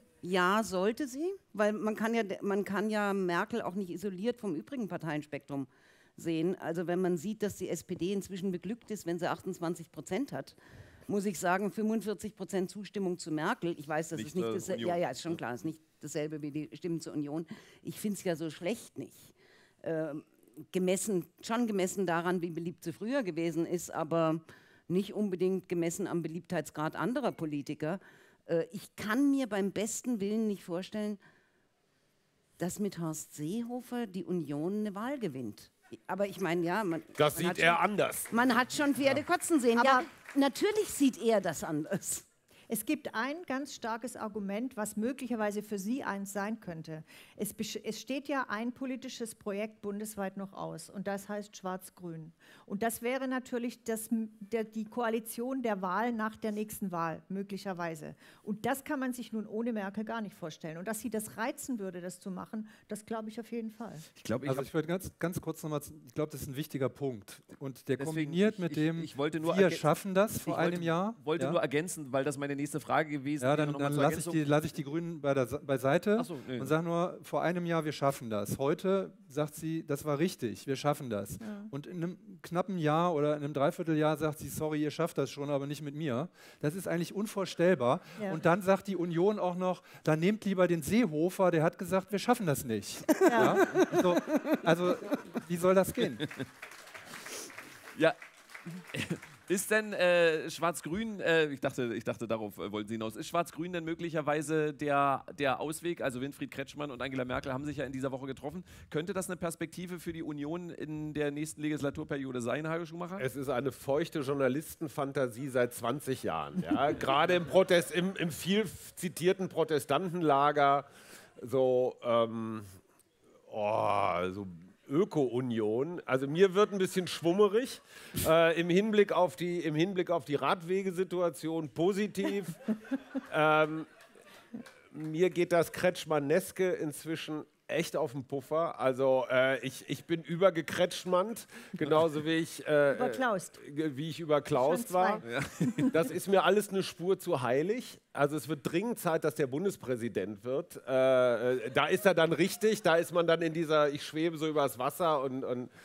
S3: ja, sollte sie, weil man kann, ja, man kann ja Merkel auch nicht isoliert vom übrigen Parteienspektrum sehen. Also wenn man sieht, dass die S P D inzwischen beglückt ist, wenn sie achtundzwanzig Prozent hat, muss ich sagen, fünfundvierzig Prozent Zustimmung zu Merkel. Ich weiß, das
S1: nicht
S3: ist nicht dasselbe.
S1: Union.
S3: Ja, ja, ist schon klar, ist nicht dasselbe wie die Stimmen zur Union. Ich finde es ja so schlecht nicht. Ähm, gemessen, schon gemessen daran, wie beliebt sie früher gewesen ist, aber nicht unbedingt gemessen am Beliebtheitsgrad anderer Politiker. Ich kann mir beim besten Willen nicht vorstellen, dass mit Horst Seehofer die Union eine Wahl gewinnt. Aber ich meine, ja, man,
S4: Das
S3: man
S4: sieht
S3: hat
S4: er
S3: schon,
S4: anders.
S3: Man hat schon Pferde kotzen sehen.
S6: Aber
S3: ja, natürlich sieht er das anders.
S6: Es gibt ein ganz starkes Argument, was möglicherweise für Sie eins sein könnte. Es, es steht ja ein politisches Projekt bundesweit noch aus und das heißt Schwarz-Grün. Und das wäre natürlich das, der, die Koalition der Wahl nach der nächsten Wahl, möglicherweise. Und das kann man sich nun ohne Merkel gar nicht vorstellen. Und dass sie das reizen würde, das zu machen, das glaube ich auf jeden Fall.
S1: Ich glaube, ich
S5: Also ich würde ganz, ganz kurz nochmal, ich glaube, das ist ein wichtiger Punkt. Und der
S1: Deswegen,
S5: kombiniert
S1: ich-
S5: mit
S1: ich-
S5: dem,
S1: ich wollte nur
S5: wir
S1: ergän-
S5: schaffen das vor
S1: ich
S5: einem
S1: wollte,
S5: Jahr.
S1: wollte
S5: ja.
S1: nur ergänzen, weil das meine nächste Frage gewesen
S5: Ja,
S1: wäre.
S5: dann,
S1: noch mal
S5: dann
S1: zur
S5: lasse ich,
S1: Ergänzung.
S5: die- lass ich die Grünen bei der, Sa- beiseite
S1: Ach so, nee.
S5: und sage nur, vor einem Jahr, wir schaffen das. Heute sagt sie, das war richtig, wir schaffen das. Und in einem knappen Jahr oder in einem Dreivierteljahr sagt sie, sorry, ihr schafft das schon, aber nicht mit mir. Das ist eigentlich unvorstellbar.
S6: Ja.
S5: Und dann sagt die Union auch noch, dann nehmt lieber den Seehofer, der hat gesagt, wir schaffen das nicht. Ja. So, also, wie soll das gehen?
S1: Ja. Ist denn äh, Schwarz-Grün, äh, ich, dachte, ich dachte, darauf äh, wollten Sie hinaus, ist Schwarz-Grün denn möglicherweise der, der Ausweg? Also Winfried Kretschmann und Angela Merkel haben sich ja in dieser Woche getroffen. Könnte das eine Perspektive für die Union in der nächsten Legislaturperiode sein, Hajo Schumacher?
S4: Es ist eine feuchte Journalistenfantasie seit zwanzig Jahren. Ja? Gerade im, Protest, im, im viel zitierten Protestantenlager, so, ähm, oh, so Öko-Union. Also mir wird ein bisschen schwummerig äh, im, Hinblick auf die, im Hinblick auf die Radwegesituation positiv. ähm, mir geht das Kretschmanneske inzwischen echt auf den Puffer. Also äh, ich, ich bin übergekretschmannt, genauso wie ich, äh,
S6: Überklaust.
S4: äh, wie ich überklaust
S6: Schon
S4: war.
S6: zwei.
S4: Das ist mir alles eine Spur zu heilig. Also es wird dringend Zeit, dass der Bundespräsident wird. Äh, äh, da ist er dann richtig, da ist man dann in dieser, ich schwebe so übers Wasser und, und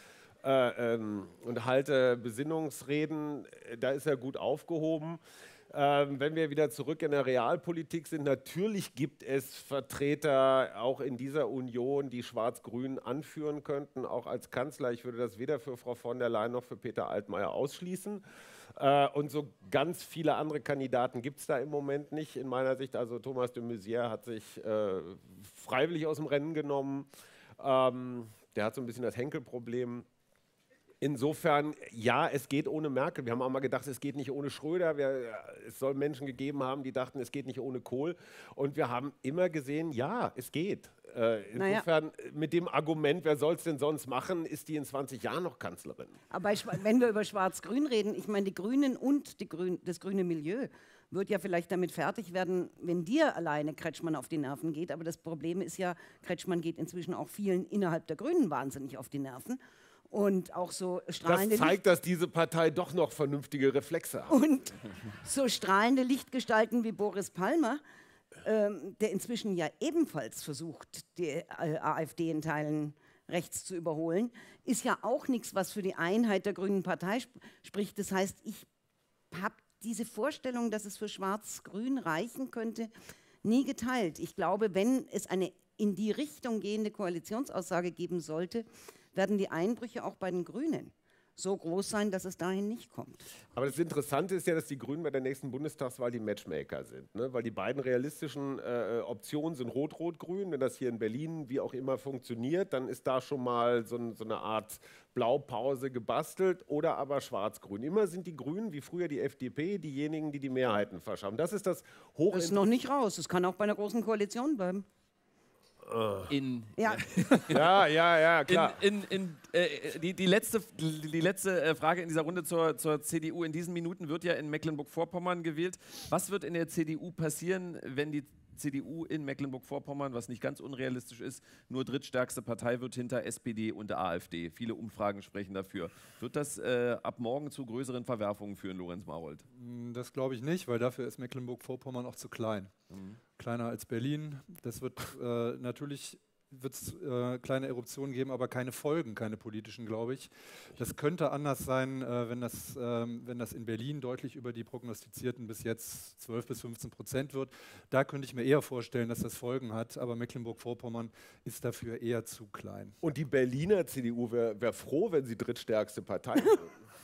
S4: äh, ähm, und halte Besinnungsreden. Da ist er gut aufgehoben. Ähm, wenn wir wieder zurück in der Realpolitik sind, natürlich gibt es Vertreter auch in dieser Union, die Schwarz-Grün anführen könnten, auch als Kanzler. Ich würde das weder für Frau von der Leyen noch für Peter Altmaier ausschließen. Äh, und so ganz viele andere Kandidaten gibt es da im Moment nicht, in meiner Sicht. Also Thomas de Maizière hat sich äh, freiwillig aus dem Rennen genommen. Ähm, der hat so ein bisschen das Henkel-Problem. Insofern, ja, es geht ohne Merkel. Wir haben auch mal gedacht, es geht nicht ohne Schröder. Wir, es soll Menschen gegeben haben, die dachten, es geht nicht ohne Kohl. Und wir haben immer gesehen, ja, es geht. Äh, insofern, naja. mit dem Argument, wer soll es denn sonst machen, ist die in zwanzig Jahren noch Kanzlerin.
S3: Aber wenn wir über Schwarz-Grün reden, ich meine, die Grünen und die Grün, das grüne Milieu wird ja vielleicht damit fertig werden, wenn dir alleine Kretschmann auf die Nerven geht. Aber das Problem ist ja, Kretschmann geht inzwischen auch vielen innerhalb der Grünen wahnsinnig auf die Nerven. Und auch so strahlende
S4: Das zeigt, dass diese Partei doch noch vernünftige Reflexe hat.
S3: Und so strahlende Lichtgestalten wie Boris Palmer, ähm, der inzwischen ja ebenfalls versucht, die äh, AfD in Teilen rechts zu überholen, ist ja auch nichts, was für die Einheit der Grünen Partei sp spricht. Das heißt, ich habe diese Vorstellung, dass es für Schwarz-Grün reichen könnte, nie geteilt. Ich glaube, wenn es eine in die Richtung gehende Koalitionsaussage geben sollte, werden die Einbrüche auch bei den Grünen so groß sein, dass es dahin nicht kommt.
S4: Aber das Interessante ist ja, dass die Grünen bei der nächsten Bundestagswahl die Matchmaker sind. Ne? Weil die beiden realistischen äh, Optionen sind Rot-Rot-Grün. Wenn das hier in Berlin wie auch immer funktioniert, dann ist da schon mal so, ein, so eine Art Blaupause gebastelt. Oder aber Schwarz-Grün. Immer sind die Grünen, wie früher die F D P, diejenigen, die die Mehrheiten verschaffen. Das ist das hoch.
S3: Das ist noch nicht raus. Es kann auch bei einer großen Koalition bleiben.
S1: In,
S3: ja.
S4: ja, ja, ja, klar.
S1: In, in, in, äh, die, die letzte, die letzte äh, Frage in dieser Runde zur, zur C D U. In diesen Minuten wird ja in Mecklenburg-Vorpommern gewählt. Was wird in der C D U passieren, wenn die C D U in Mecklenburg-Vorpommern, was nicht ganz unrealistisch ist, nur drittstärkste Partei wird hinter S P D und der AfD? Viele Umfragen sprechen dafür. Wird das äh, ab morgen zu größeren Verwerfungen führen, Lorenz Marold?
S5: Das glaube ich nicht, weil dafür ist Mecklenburg-Vorpommern auch zu klein.
S1: Mhm.
S5: Kleiner als Berlin. Das wird äh, natürlich wird es äh, kleine Eruptionen geben, aber keine Folgen, keine politischen, glaube ich. Das könnte anders sein, äh, wenn, das, ähm, wenn das in Berlin deutlich über die prognostizierten bis jetzt zwölf bis fünfzehn Prozent wird. Da könnte ich mir eher vorstellen, dass das Folgen hat, aber Mecklenburg-Vorpommern ist dafür eher zu klein.
S4: Und die Berliner C D U wäre wär froh, wenn sie drittstärkste Partei wäre.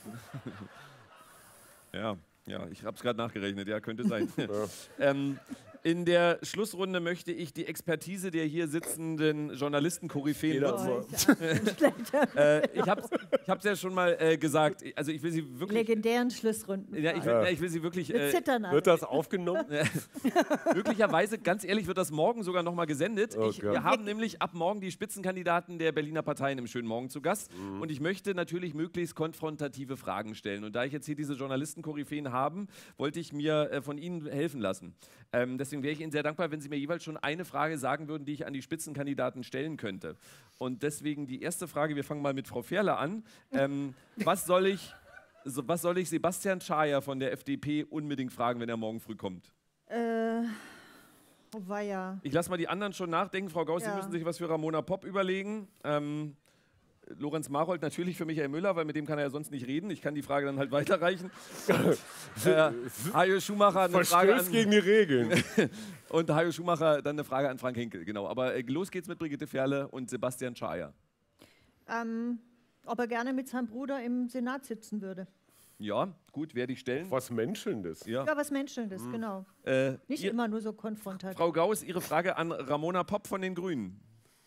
S1: Ja, ja, ich habe es gerade nachgerechnet, ja, könnte sein. Ja. ähm, In der Schlussrunde möchte ich die Expertise der hier sitzenden Journalisten-Koryphäen nutzen. äh, ich habe es ja schon mal äh, gesagt. Also ich will sie wirklich.
S6: Legendären Schlussrunden.
S1: Ja, ich will, ja. ich will sie wirklich.
S6: Wir
S1: äh,
S6: zittern alle.
S4: Wird das aufgenommen?
S1: Möglicherweise, ganz ehrlich, wird das morgen sogar noch mal gesendet.
S4: Oh
S1: ich,
S4: Gott.
S1: wir haben nämlich ab morgen die Spitzenkandidaten der Berliner Parteien im Schönen Morgen zu Gast. Mhm. Und ich möchte natürlich möglichst konfrontative Fragen stellen. Und da ich jetzt hier diese Journalisten-Koryphäen habe, wollte ich mir äh, von Ihnen helfen lassen. Ähm, deswegen wäre ich Ihnen sehr dankbar, wenn Sie mir jeweils schon eine Frage sagen würden, die ich an die Spitzenkandidaten stellen könnte. Und deswegen die erste Frage, wir fangen mal mit Frau Ferle an. Ähm, was soll ich, so, was soll ich Sebastian Schaja von der F D P unbedingt fragen, wenn er morgen früh kommt?
S6: Äh, oh weia.
S1: Ich lasse mal die anderen schon nachdenken. Frau Gauss,
S6: Ja.
S1: Sie müssen sich was für Ramona Popp überlegen. Ähm, Lorenz Marold natürlich für Michael Müller, weil mit dem kann er ja sonst nicht reden. Ich kann die Frage dann halt weiterreichen. äh, Hajo Schumacher eine Frage an,
S4: gegen die Regeln.
S1: und Hajo Schumacher dann eine Frage an Frank Henkel, genau. Aber äh, los geht's mit Brigitte Ferle und Sebastian Schaja.
S6: Ähm, ob er gerne mit seinem Bruder im Senat sitzen würde.
S1: Ja, gut, werde ich stellen.
S4: Was Menschelndes.
S1: Ja.
S6: Ja, was Menschelndes, genau.
S1: Äh,
S6: Nicht
S1: ihr,
S6: immer nur so konfrontativ.
S1: Frau Gauss, Ihre Frage an Ramona Popp von den Grünen.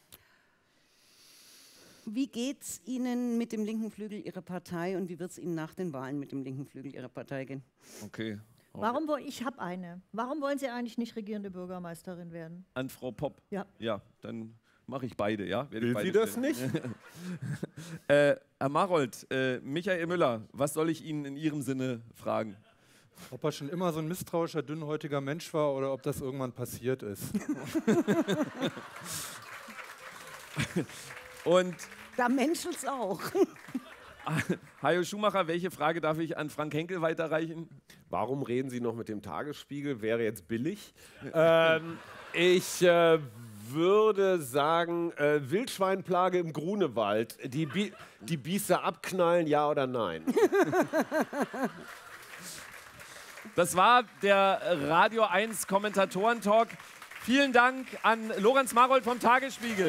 S3: Wie geht es Ihnen mit dem linken Flügel Ihrer Partei und wie wird es Ihnen nach den Wahlen mit dem linken Flügel Ihrer Partei gehen?
S1: Okay.
S6: Warum, wo- ich habe eine. Warum wollen Sie eigentlich nicht regierende Bürgermeisterin werden?
S1: An Frau Popp.
S6: Ja.
S1: Ja, dann mache ich beide, ja? Werde ich
S4: Will
S1: beide
S4: sie das
S1: stellen.
S4: nicht?
S1: Äh, Herr Marold, äh, Michael Müller, was soll ich Ihnen in Ihrem Sinne fragen?
S5: Ob er schon immer so ein misstrauischer, dünnhäutiger Mensch war oder ob das irgendwann passiert ist.
S1: Und
S3: Da menschelt es auch.
S1: Hajo Schumacher, welche Frage darf ich an Frank Henkel weiterreichen?
S4: Warum reden Sie noch mit dem Tagesspiegel? Wäre jetzt billig. ähm, ich äh, würde sagen, äh, Wildschweinplage im Grunewald. Die, Bi die Biester abknallen, ja oder nein?
S1: Das war der Radio eins Kommentatoren-Talk. Vielen Dank an Lorenz Marold vom Tagesspiegel,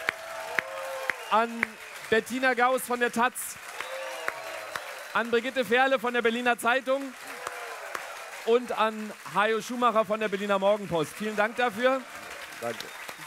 S1: an Bettina Gauss von der Taz, an Brigitte Ferle von der Berliner Zeitung und an Hajo Schumacher von der Berliner Morgenpost. Vielen Dank dafür.
S4: Danke.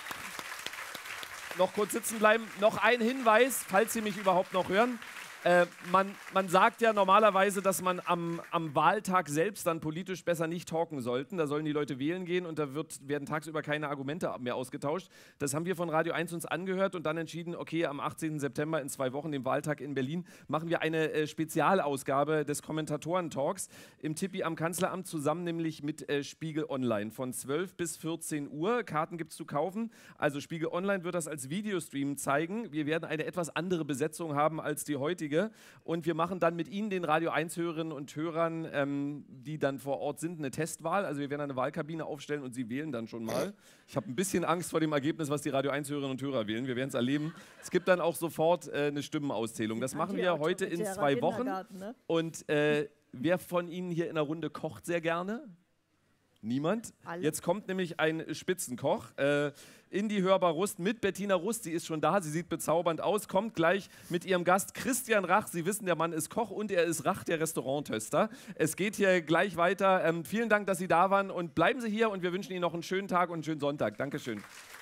S1: Noch kurz sitzen bleiben. Noch ein Hinweis, falls Sie mich überhaupt noch hören. Äh, man, man sagt ja normalerweise, dass man am, am Wahltag selbst dann politisch besser nicht talken sollten. Da sollen die Leute wählen gehen und da wird, werden tagsüber keine Argumente mehr ausgetauscht. Das haben wir von Radio eins uns angehört und dann entschieden, okay, am achtzehnten September in zwei Wochen, dem Wahltag in Berlin, machen wir eine äh, Spezialausgabe des Kommentatoren-Talks im Tippi am Kanzleramt zusammen, nämlich mit äh, Spiegel Online von zwölf bis vierzehn Uhr. Karten gibt es zu kaufen. Also Spiegel Online wird das als Videostream zeigen. Wir werden eine etwas andere Besetzung haben als die heutige. Und wir machen dann mit Ihnen, den Radio eins Hörerinnen und Hörern, ähm, die dann vor Ort sind, eine Testwahl. Also wir werden eine Wahlkabine aufstellen und Sie wählen dann schon mal. Ich habe ein bisschen Angst vor dem Ergebnis, was die Radio eins Hörerinnen und Hörer wählen. Wir werden es erleben. Es gibt dann auch sofort äh, eine Stimmenauszählung. Das machen wir heute in zwei Wochen.
S6: Ne?
S1: Und äh, wer von Ihnen hier in der Runde kocht sehr gerne? Niemand.
S6: Alle.
S1: Jetzt kommt nämlich ein Spitzenkoch. Äh, Indi Hörbar-Rust mit Bettina Rust. Sie ist schon da, sie sieht bezaubernd aus. Kommt gleich mit ihrem Gast Christian Rach. Sie wissen, der Mann ist Koch und er ist Rach, der Restaurantöster. Es geht hier gleich weiter. Ähm, vielen Dank, dass Sie da waren und bleiben Sie hier und wir wünschen Ihnen noch einen schönen Tag und einen schönen Sonntag. Dankeschön.